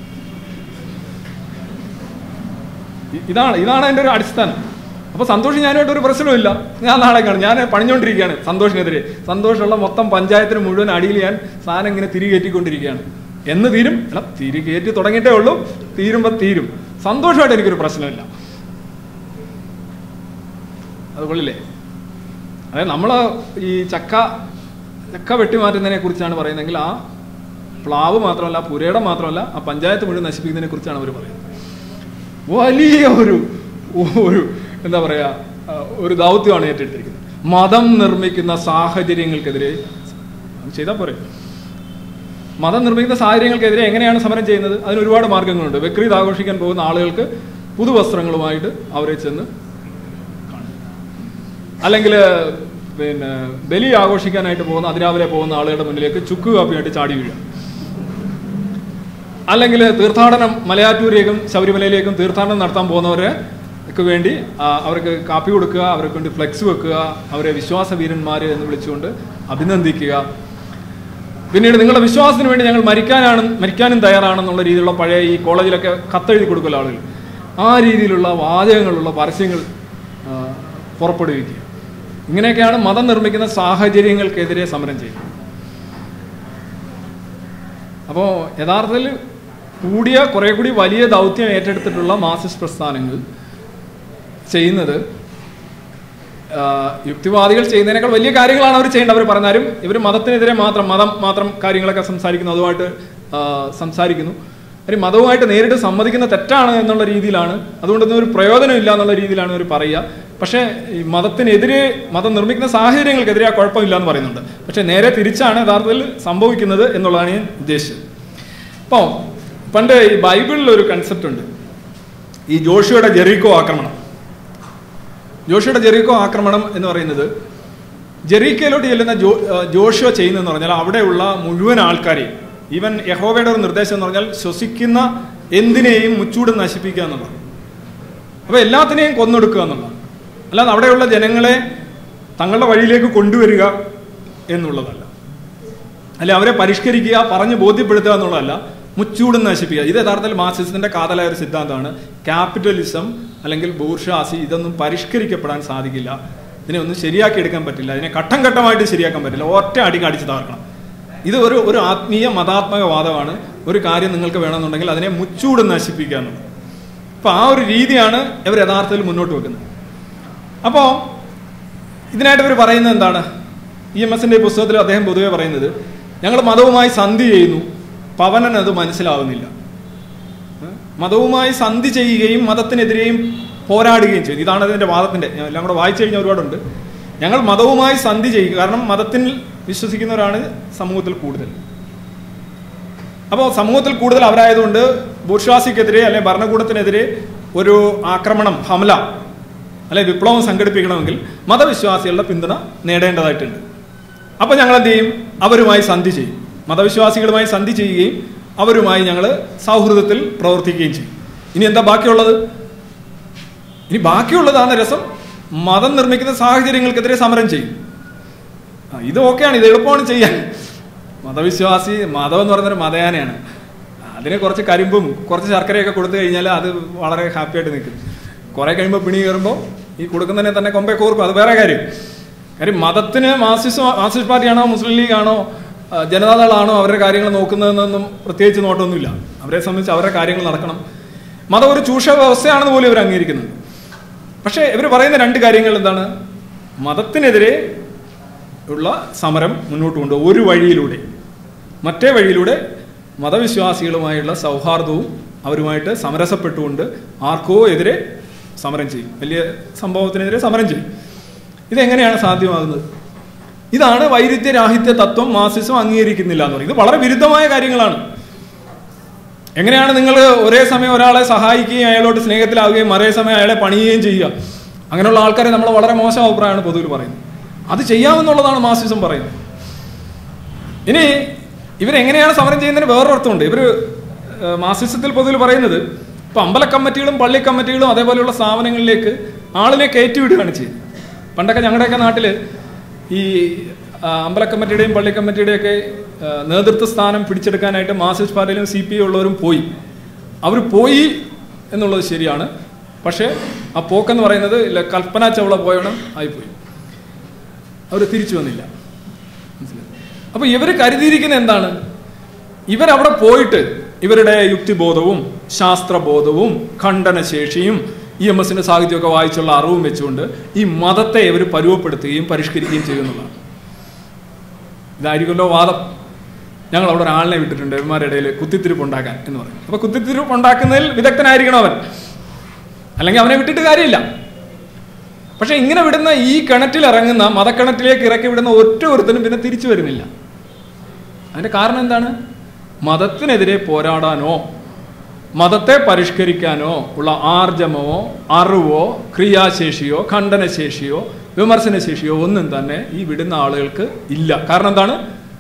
ഇതാണ് എൻ്റെ ഒരു അടിസ്ഥാനം. അപ്പോൾ സന്തോഷം ഞാനായിട്ട് ഒരു പ്രശ്നമില്ല, ഞാൻ നാളെ കാണും, ഞാൻ പണിഞ്ഞുകൊണ്ടിരിക്കുകയാണ് സന്തോഷിനെതിരെ. സന്തോഷമുള്ള മൊത്തം പഞ്ചായത്തിന് മുഴുവൻ അടിയിൽ ഞാൻ സാധനം ഇങ്ങനെ തിരികേറ്റിക്കൊണ്ടിരിക്കുകയാണ്. എന്ന് തീരും? തിരികേറ്റി തുടങ്ങിയിട്ടേ ഉള്ളൂ, തീരുമ്പോൾ തീരും. സന്തോഷമായിട്ട് എനിക്കൊരു പ്രശ്നമില്ല. അത് കൊള്ളില്ലേ? അതായത് നമ്മൾ ഈ ചക്ക വെട്ടിമാറ്റുന്നതിനെ കുറിച്ചാണ് പറയുന്നതെങ്കിൽ ആ പ്ലാവ് മാത്രമല്ല, ആ പുരയുടെ മാത്രമല്ല, ആ പഞ്ചായത്ത് മുഴുവൻ നശിപ്പിക്കുന്നതിനെ കുറിച്ചാണ് അവർ പറയുന്നത്. വലിയ ഒരു എന്താ പറയുക, ഒരു ദൗത്യമാണ് ഏറ്റെടുത്തിരിക്കുന്നത്. മതം നിർമ്മിക്കുന്ന സാഹചര്യങ്ങൾക്കെതിരെ ചെയ്താൽ പോരെ. മതം നിർമ്മിക്കുന്ന സാഹചര്യങ്ങൾക്കെതിരെ എങ്ങനെയാണ് സമരം ചെയ്യുന്നത്? അതിന് ഒരുപാട് മാർഗങ്ങളുണ്ട്. ബക്രീദ് ആഘോഷിക്കാൻ പോകുന്ന ആളുകൾക്ക് പുതുവസ്ത്രങ്ങളുമായിട്ട് അവരെ ചെന്ന് കാണും. അല്ലെങ്കിൽ ബലി ആഘോഷിക്കാനായിട്ട് പോകുന്ന, അതിരാവിലെ പോകുന്ന ആളുകളുടെ മുന്നിലേക്ക് ചുക്ക് കാപ്പിയായിട്ട് ചാടി വീഴുക. അല്ലെങ്കിൽ തീർത്ഥാടനം, മലയാറ്റൂരിലേക്കും ശബരിമലയിലേക്കും തീർത്ഥാടനം നടത്താൻ പോകുന്നവർക്ക് വേണ്ടി അവർക്ക് കാപ്പി കൊടുക്കുക, അവർക്ക് വേണ്ടി ഫ്ലെക്സ് വെക്കുക, അവരെ വിശ്വാസ വീരന്മാർ എന്ന് വിളിച്ചുകൊണ്ട് അഭിനന്ദിക്കുക. പിന്നീട് നിങ്ങളുടെ വിശ്വാസത്തിന് വേണ്ടി ഞങ്ങൾ മരിക്കാനും തയ്യാറാണെന്നുള്ള രീതിയിലുള്ള പഴയ ഈ കോളേജിലൊക്കെ കത്തെഴുതി കൊടുക്കുന്ന ആളുകൾ, ആ രീതിയിലുള്ള വാചകങ്ങളുള്ള പരസ്യങ്ങൾ പുറപ്പെടുവിക്കുക. ഇങ്ങനെയൊക്കെയാണ് മതം നിർമ്മിക്കുന്ന സാഹചര്യങ്ങൾക്കെതിരെ സമരം ചെയ്യുന്നത്. അപ്പോൾ യഥാർത്ഥത്തിൽ കുറെ കൂടി വലിയ ദൗത്യം ഏറ്റെടുത്തിട്ടുള്ള മാർക്സിസ്റ്റ് പ്രസ്ഥാനങ്ങൾ ചെയ്യുന്നത് യുക്തിവാദികൾ ചെയ്യുന്നതിനേക്കാൾ വലിയ കാര്യങ്ങളാണ് അവർ ചെയ്യേണ്ടത്. അവർ പറഞ്ഞാലും ഇവർ മതത്തിനെതിരെ മാത്രം കാര്യങ്ങളൊക്കെ സംസാരിക്കുന്നു, അതുമായിട്ട് സംസാരിക്കുന്നു. അവർ മതവുമായിട്ട് നേരിട്ട് സമ്മതിക്കുന്ന തെറ്റാണ് എന്നുള്ള രീതിയിലാണ്, അതുകൊണ്ടൊന്നും ഒരു പ്രയോജനമില്ല എന്നുള്ള രീതിയിലാണ് അവർ പറയുക. പക്ഷേ ഈ മതത്തിനെതിരെ, മതം നിർമ്മിക്കുന്ന സാഹചര്യങ്ങൾക്കെതിരെ ആ കുഴപ്പമില്ല എന്ന് പറയുന്നുണ്ട്. പക്ഷെ നേരെ തിരിച്ചാണ് യഥാർത്ഥത്തിൽ സംഭവിക്കുന്നത് എന്നുള്ളതാണ് ഞാൻ ഉദ്ദേശിച്ചത്. അപ്പോൾ പണ്ട് ഈ ബൈബിളിൽ ഒരു കൺസെപ്റ്റ് ഉണ്ട്, ഈ ജോഷുവയുടെ ജെറിക്കോ ആക്രമണം. ജോഷുവയുടെ ജെറിക്കോ ആക്രമണം എന്ന് പറയുന്നത് ജെറിക്കോയിലോട്ട് ചെല്ലുന്ന ജോഷുവ ചെയ്യുന്നതെന്ന് പറഞ്ഞാൽ അവിടെയുള്ള മുഴുവൻ ആൾക്കാരെയും, ഈവൻ യഹോവയുടെ ഒരു നിർദ്ദേശം എന്ന് പറഞ്ഞാൽ ശ്വസിക്കുന്ന എന്തിനേയും മുച്ചൂട് നശിപ്പിക്കുക എന്നുള്ളതാണ്. അപ്പോൾ എല്ലാത്തിനെയും കൊന്നൊടുക്കുക എന്നുള്ളതാണ്. അല്ലാതെ അവിടെയുള്ള ജനങ്ങളെ തങ്ങളുടെ വഴിയിലേക്ക് കൊണ്ടുവരിക എന്നുള്ളതല്ല, അല്ലെ അവരെ പരിഷ്കരിക്കുക, പറഞ്ഞ് ബോധ്യപ്പെടുത്തുക എന്നുള്ളതല്ല, മുച്ചൂടും നശിപ്പിക്കുക. ഇത് യഥാർത്ഥത്തിൽ മാർക്സിസത്തിന്റെ കാതലായ ഒരു സിദ്ധാന്തമാണ്. ക്യാപിറ്റലിസം അല്ലെങ്കിൽ ബൂർഷ്വാസി ഇതൊന്നും പരിഷ്കരിക്കപ്പെടാൻ സാധിക്കില്ല, ഇതിനെ ഒന്നും ശരിയാക്കി എടുക്കാൻ പറ്റില്ല, ഇതിനെ ഘട്ടം ഘട്ടമായിട്ട് ശരിയാക്കാൻ പറ്റില്ല, ഒറ്റ അടിക്ക് അടിച്ച് തകർക്കണം. ഇത് ഒരു ആത്മീയ മതാത്മക വാദമാണ്. ഒരു കാര്യം നിങ്ങൾക്ക് വേണമെന്നുണ്ടെങ്കിൽ അതിനെ മുച്ചൂട് നശിപ്പിക്കുക എന്നുള്ളത്. അപ്പോൾ ആ ഒരു രീതിയാണ് ഇവർ യഥാർത്ഥത്തിൽ മുന്നോട്ട് വെക്കുന്നത്. അപ്പോൾ ഇതിനായിട്ട് ഇവർ പറയുന്നത് എന്താണ്? EMSന്റെ പുസ്തകത്തിൽ അദ്ദേഹം പൊതുവെ പറയുന്നത്, ഞങ്ങൾ മതവുമായി സന്ധി ചെയ്യുന്നു, പവനൻ അത് മനസ്സിലാവുന്നില്ല. മതവുമായി സന്ധി ചെയ്യുകയും മതത്തിനെതിരെയും പോരാടുകയും ചെയ്തു. ഇതാണ് അതിൻ്റെ വാദത്തിൻ്റെ. ഞാൻ എല്ലാം കൂടെ വായിച്ചു കഴിഞ്ഞാൽ ഒരുപാടുണ്ട്. ഞങ്ങൾ മതവുമായി സന്ധി ചെയ്യുക, കാരണം മതത്തിൽ വിശ്വസിക്കുന്നവരാണ് സമൂഹത്തിൽ കൂടുതൽ. അപ്പോൾ സമൂഹത്തിൽ കൂടുതൽ അവരായതുകൊണ്ട് ബൂർഷ്വാസിക്കെതിരെ അല്ലെങ്കിൽ ഭരണകൂടത്തിനെതിരെ ഒരു ആക്രമണം, ഹംല അല്ലെ വിപ്ലവം സംഘടിപ്പിക്കണമെങ്കിൽ മതവിശ്വാസികളുടെ പിന്തുണ നേടേണ്ടതായിട്ടുണ്ട്. അപ്പോൾ ഞങ്ങൾ എന്ത് ചെയ്യും? അവരുമായി സന്ധി ചെയ്യും. മതവിശ്വാസികളുമായി സന്ധി ചെയ്യുകയും അവരുമായി ഞങ്ങൾ സൗഹൃദത്തിൽ പ്രവർത്തിക്കുകയും ചെയ്യും. ഇനി എന്താ ബാക്കിയുള്ളത്? ഇനി ബാക്കിയുള്ളതാണ് രസം. മതം നിർമ്മിക്കുന്ന സാഹചര്യങ്ങൾക്കെതിരെ സമരം ചെയ്യും. ഇത് ഓക്കെയാണ്, ഇത് എളുപ്പമാണ് ചെയ്യാൻ. മതവിശ്വാസി, മതം എന്ന് പറയുന്നൊരു മതയാനയാണ്. അതിന് കുറച്ച് കരിമ്പും കുറച്ച് ശർക്കരയൊക്കെ കൊടുത്തു കഴിഞ്ഞാൽ അത് വളരെ ഹാപ്പി ആയിട്ട് നിൽക്കും. കുറെ കഴിയുമ്പോൾ പിണി കയറുമ്പോൾ ഈ കൊടുക്കുന്നതിനെ തന്നെ കൊമ്പേ കോർക്കും. അത് വേറെ കാര്യം. മതത്തിന് മാർക്സിസ്റ്റ് പാർട്ടിയാണോ മുസ്ലിം ലീഗാണോ ജനതാദളാണോ അവരുടെ കാര്യങ്ങൾ നോക്കുന്നതെന്നൊന്നും പ്രത്യേകിച്ച് നോട്ടമൊന്നുമില്ല. അവരെ സംബന്ധിച്ച് അവരുടെ കാര്യങ്ങൾ നടക്കണം. മതം ഒരു ചൂഷക വ്യവസ്ഥയാണെന്ന് പോലും ഇവർ അംഗീകരിക്കുന്നുണ്ട്. പക്ഷേ ഇവർ പറയുന്ന രണ്ട് കാര്യങ്ങൾ എന്താണ്? മതത്തിനെതിരെ ഉള്ള സമരം മുന്നോട്ട് കൊണ്ടുപോകും ഒരു വഴിയിലൂടെ, മറ്റേ വഴിയിലൂടെ മതവിശ്വാസികളുമായുള്ള സൗഹാർദ്ദവും അവരുമായിട്ട് സമരസപ്പെട്ടുകൊണ്ട് ആർക്കോ എതിരെ സമരം ചെയ്യും, വലിയ സംഭവത്തിനെതിരെ സമരം ചെയ്യും. ഇതെങ്ങനെയാണ് സാധ്യമാകുന്നത്? ഇതാണ് വൈരുദ്ധ്യരാഹിത്യ തത്വം മാർക്സിസം അംഗീകരിക്കുന്നില്ല എന്ന് പറയുന്നത്. ഇത് വളരെ വിരുദ്ധമായ കാര്യങ്ങളാണ്. എങ്ങനെയാണ് നിങ്ങൾ ഒരേ സമയം ഒരാളെ സഹായിക്കുകയും അയാളോട് സ്നേഹത്തിലാവുകയും മറേ സമയം അയാളെ പണിയുകയും ചെയ്യുക? അങ്ങനെയുള്ള ആൾക്കാരെ നമ്മൾ വളരെ മോശം അഭിപ്രായമാണ് പൊതുവിൽ പറയുന്നത്. അത് ചെയ്യാമെന്നുള്ളതാണ് മാർക്സിസം പറയുന്നത്. ഇനി ഇവരെങ്ങനെയാണ് സമരം ചെയ്യുന്നതിന് വേറൊരർത്ഥമുണ്ട്. ഇവർ മാർക്സിസത്തിൽ പൊതുവിൽ പറയുന്നത് ഇപ്പം അമ്പല കമ്മിറ്റികളും പള്ളി കമ്മിറ്റികളും അതേപോലെയുള്ള സ്ഥാപനങ്ങളിലേക്ക് ആളിനെ കയറ്റിവിടുകയാണ് ചെയ്യുന്നത്. പണ്ടൊക്കെ ഞങ്ങളുടെയൊക്കെ നാട്ടിൽ ഈ അമ്പല കമ്മിറ്റിയുടെയും പള്ളി കമ്മിറ്റിയുടെയൊക്കെ നേതൃത്വ സ്ഥാനം പിടിച്ചെടുക്കാനായിട്ട് മാർക്സിസ്റ്റ് പാർട്ടിയിലും CPI ഉള്ളവരും പോയി. അവർ പോയി എന്നുള്ളത് ശരിയാണ്. പക്ഷേ ആ പോക്കെന്ന് പറയുന്നത് കൽപ്പന ചൗള പോയണം ആയിപ്പോയി. അവർ തിരിച്ചു വന്നില്ല. മനസ്സിലായി? അപ്പോൾ ഇവർ കരുതിയിരിക്കുന്നത് എന്താണ്? ഇവരവിടെ പോയിട്ട് ഇവരുടെ യുക്തിബോധവും ശാസ്ത്രബോധവും ഖണ്ഡനശേഷിയും EMSന്റെ സാഹിത്യമൊക്കെ വായിച്ചുള്ള അറിവും വെച്ചുകൊണ്ട് ഈ മതത്തെ ഇവർ പരുവപ്പെടുത്തുകയും പരിഷ്കരിക്കുകയും ചെയ്യുന്നതാണ്. ഇതായിരിക്കുമല്ലോ വാദം. ഞങ്ങൾ അവിടെ ഒരാളിനെ വിട്ടിട്ടുണ്ട് ഇവന്മാരുടെ ഇടയിൽ കുത്തിത്തിരിപ്പുണ്ടാക്കാൻ എന്ന് പറയും. അപ്പോൾ കുത്തിത്തിരിപ്പുണ്ടാക്കുന്നതിൽ വിദഗ്ധനായിരിക്കണം അവൻ, അല്ലെങ്കിൽ അവനെ വിട്ടിട്ട് കാര്യമില്ല. പക്ഷെ ഇങ്ങനെ വിടുന്ന ഈ കിണറ്റിൽ ഇറങ്ങുന്ന മതക്കിണറ്റിലേക്ക് ഇറക്കി വിടുന്ന ഒറ്റ ഒരുത്തനും പിന്നെ തിരിച്ചു വരുന്നില്ല. അതിന്റെ കാരണം എന്താണ്? മതത്തിനെതിരെ പോരാടാനോ മതത്തെ പരിഷ്കരിക്കാനോ ഉള്ള ആർജമോ അറിവോ ക്രിയാശേഷിയോ ഖണ്ഡനശേഷിയോ വിമർശനശേഷിയോ ഒന്നും തന്നെ ഈ വിടുന്ന ആളുകൾക്ക് ഇല്ല. കാരണം എന്താണ്?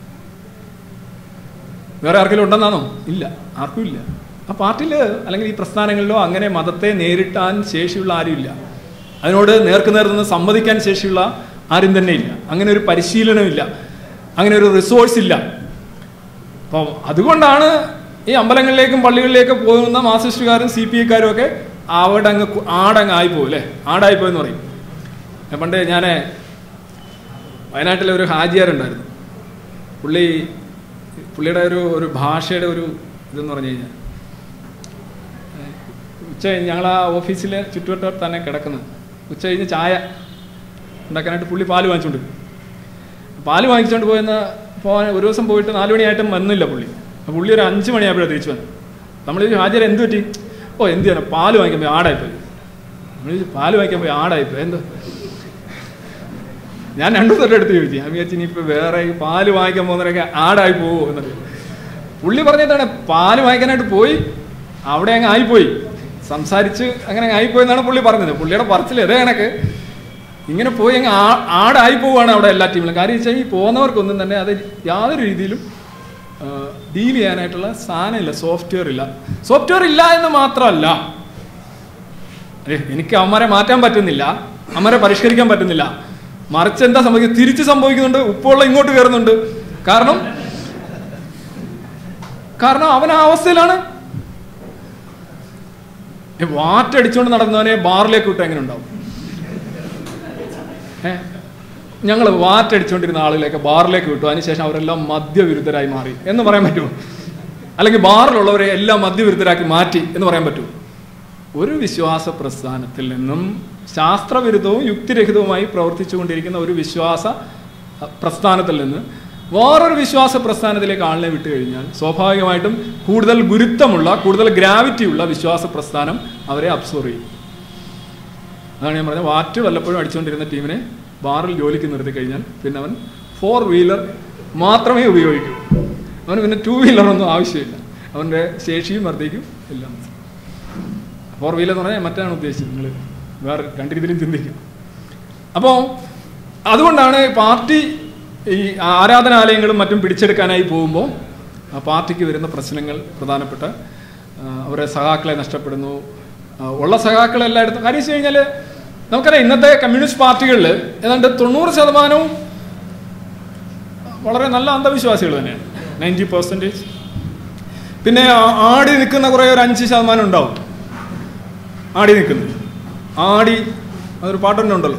വേറെ ആർക്കെങ്കിലും ഉണ്ടെന്നാണോ? ഇല്ല, ആർക്കും ഇല്ല. ആ പാർട്ടിയിൽ അല്ലെങ്കിൽ ഈ പ്രസ്ഥാനങ്ങളിലോ അങ്ങനെ മതത്തെ നേരിട്ടാൻ ശേഷിയുള്ള ആരുമില്ല. അതിനോട് നേർക്കുനേർ നിന്ന് സമ്മതിക്കാൻ ശേഷിയുള്ള ആരും തന്നെ ഇല്ല. അങ്ങനെ ഒരു പരിശീലനമില്ല, അങ്ങനെ ഒരു റിസോഴ്സ് ഇല്ല. അപ്പം അതുകൊണ്ടാണ് ഈ അമ്പലങ്ങളിലേക്കും പള്ളികളിലേക്കും പോകുന്ന മാർക്സിസ്റ്റുകാരും CPIക്കാരും ഒക്കെ അവിടെ ആടങ്ങ് ആയിപ്പോവും അല്ലേ, ആടായിപ്പോയെന്ന് പറയും. പണ്ട് ഞാൻ വയനാട്ടിലെ ഒരു ഹാജിയാരുണ്ടായിരുന്നു. പുള്ളിയുടെ ഒരു ഭാഷയുടെ ഒരു ഇതെന്ന് പറഞ്ഞു കഴിഞ്ഞാൽ ഉച്ച കഴിഞ്ഞ് ഞങ്ങൾ ആ ഓഫീസിലെ ചുറ്റുവട്ടത്ത് തന്നെ കിടക്കുന്നത്. ഉച്ച കഴിഞ്ഞ് ചായ ഉണ്ടാക്കാനായിട്ട് പുള്ളി പാല് വാങ്ങിച്ചുകൊണ്ട് പോകാൻ ഒരു ദിവസം പോയിട്ട് 4 മണിയായിട്ടും വന്നില്ല പുള്ളി. പുള്ളി ഒരു 5 മണിയായപ്പോഴാണ് തിരിച്ചു വന്നു. നമ്മൾ ഹാജർ എന്ത് പറ്റി? എന്ത് ചെയ്യണം, പാല് വാങ്ങിക്കാൻ പോയി ആടായിപ്പോയി. പാല് വാങ്ങിക്കാൻ പോയി ആടായിപ്പോയി. എന്തോ ഞാൻ 2 ദിവസം എടുത്ത് ചോദിച്ചു. ഞാൻ വിചാരിച്ചു ഇനിയിപ്പോൾ വേറെ പാല് വാങ്ങിക്കാൻ പോകുന്നവരൊക്കെ ആടായി പോകുമോ എന്നൊക്കെ. പുള്ളി പറഞ്ഞിട്ടാണ് പാല് വാങ്ങിക്കാനായിട്ട് പോയി അവിടെ അങ്ങ് ആയിപ്പോയി, സംസാരിച്ച് അങ്ങനെ ആയിപ്പോയി എന്നാണ് പുള്ളി പറഞ്ഞത്. പുള്ളിയുടെ പറച്ചിൽ അതേ കണക്ക് ഇങ്ങനെ പോയി അങ്ങ് ആടായി പോവുകയാണ് അവിടെ എല്ലാ ടീമിലും. കാര്യം വെച്ചാൽ ഈ പോകുന്നവർക്കൊന്നും തന്നെ അത് യാതൊരു രീതിയിലും ഡീൽ ചെയ്യാനായിട്ടുള്ള സാധനമില്ല, സോഫ്റ്റ്വെയർ ഇല്ല എന്ന് മാത്രമല്ല, എനിക്ക് അവന്മാരെ മാറ്റാൻ പറ്റുന്നില്ല, അവന്മാരെ പരിഷ്കരിക്കാൻ പറ്റുന്നില്ല. മറിച്ച് എന്താ സംഭവിക്കുന്നത്? തിരിച്ച് സംഭവിക്കുന്നുണ്ട്. ഉപ്പുള്ള ഇങ്ങോട്ട് കയറുന്നുണ്ട്. കാരണം അവൻ ആ അവസ്ഥയിലാണ്. വാറ്റടിച്ചുകൊണ്ട് നടന്നവനെ ബാറിലേക്ക് വിട്ട് എങ്ങനെ ഉണ്ടാവും? ഞങ്ങൾ വാറ്റടിച്ചുകൊണ്ടിരുന്ന ആളുകളെയൊക്കെ ബാറിലേക്ക് വിട്ടു, അതിനുശേഷം അവരെല്ലാം മദ്യവിരുദ്ധരായി മാറി എന്ന് പറയാൻ പറ്റുമോ? അല്ലെങ്കിൽ ബാറിലുള്ളവരെ എല്ലാം മദ്യവിരുദ്ധരാക്കി മാറ്റി എന്ന് പറയാൻ പറ്റുമോ? ഒരു വിശ്വാസ പ്രസ്ഥാനത്തിൽ നിന്നും ശാസ്ത്രവിരുദ്ധവും യുക്തിരഹിതവുമായി പ്രവർത്തിച്ചുകൊണ്ടിരിക്കുന്ന ഒരു വിശ്വാസ പ്രസ്ഥാനത്തിൽ നിന്ന് വേറൊരു വിശ്വാസ പ്രസ്ഥാനത്തിലേക്ക് ആളിനെ വിട്ടു കഴിഞ്ഞാൽ സ്വാഭാവികമായിട്ടും കൂടുതൽ ഗുരുത്വമുള്ള, കൂടുതൽ ഗ്രാവിറ്റിയുള്ള വിശ്വാസ പ്രസ്ഥാനം അവരെ അബ്സോർവ് ചെയ്യും. അതാണ് ഞാൻ പറഞ്ഞത്. വാറ്റ് വല്ലപ്പോഴും അടിച്ചുകൊണ്ടിരുന്ന ടീമിനെ ബാറിൽ ജോലിക്ക് നിർത്തി കഴിഞ്ഞാൽ പിന്നെ അവൻ 4 വീലർ മാത്രമേ ഉപയോഗിക്കൂ. അവന് പിന്നെ 2 വീലറൊന്നും ആവശ്യമില്ല. അവൻ്റെ ശേഷിയും വർദ്ധിക്കും, എല്ലാം. ഫോർ വീലർ എന്ന് പറഞ്ഞാൽ മറ്റാണ് ഉദ്ദേശിച്ചത്. നിങ്ങൾ വേറെ രണ്ട് രീതിയിലും ചിന്തിക്കുക. അപ്പോൾ അതുകൊണ്ടാണ് പാർട്ടി ഈ ആരാധനാലയങ്ങളും മറ്റും പിടിച്ചെടുക്കാനായി പോകുമ്പോൾ ആ പാർട്ടിക്ക് വരുന്ന പ്രശ്നങ്ങൾ പ്രധാനപ്പെട്ട അവരുടെ സഖാക്കളെ നഷ്ടപ്പെടുന്നു. ഉള്ള സഖാക്കളെല്ലായിടത്തും കാര്യം വെച്ച് കഴിഞ്ഞാൽ നമുക്കറിയാം ഇന്നത്തെ കമ്മ്യൂണിസ്റ്റ് പാർട്ടികളിൽ ഏതാണ്ട് 90% വളരെ നല്ല അന്ധവിശ്വാസികൾ തന്നെയാണ്, 90%. പിന്നെ ആടി നിൽക്കുന്ന കുറേ ഒരു 5% ഉണ്ടാവും ആടി നിൽക്കുന്നത്. ആടി അതൊരു പാട്ടന്നെ ഉണ്ടല്ലോ,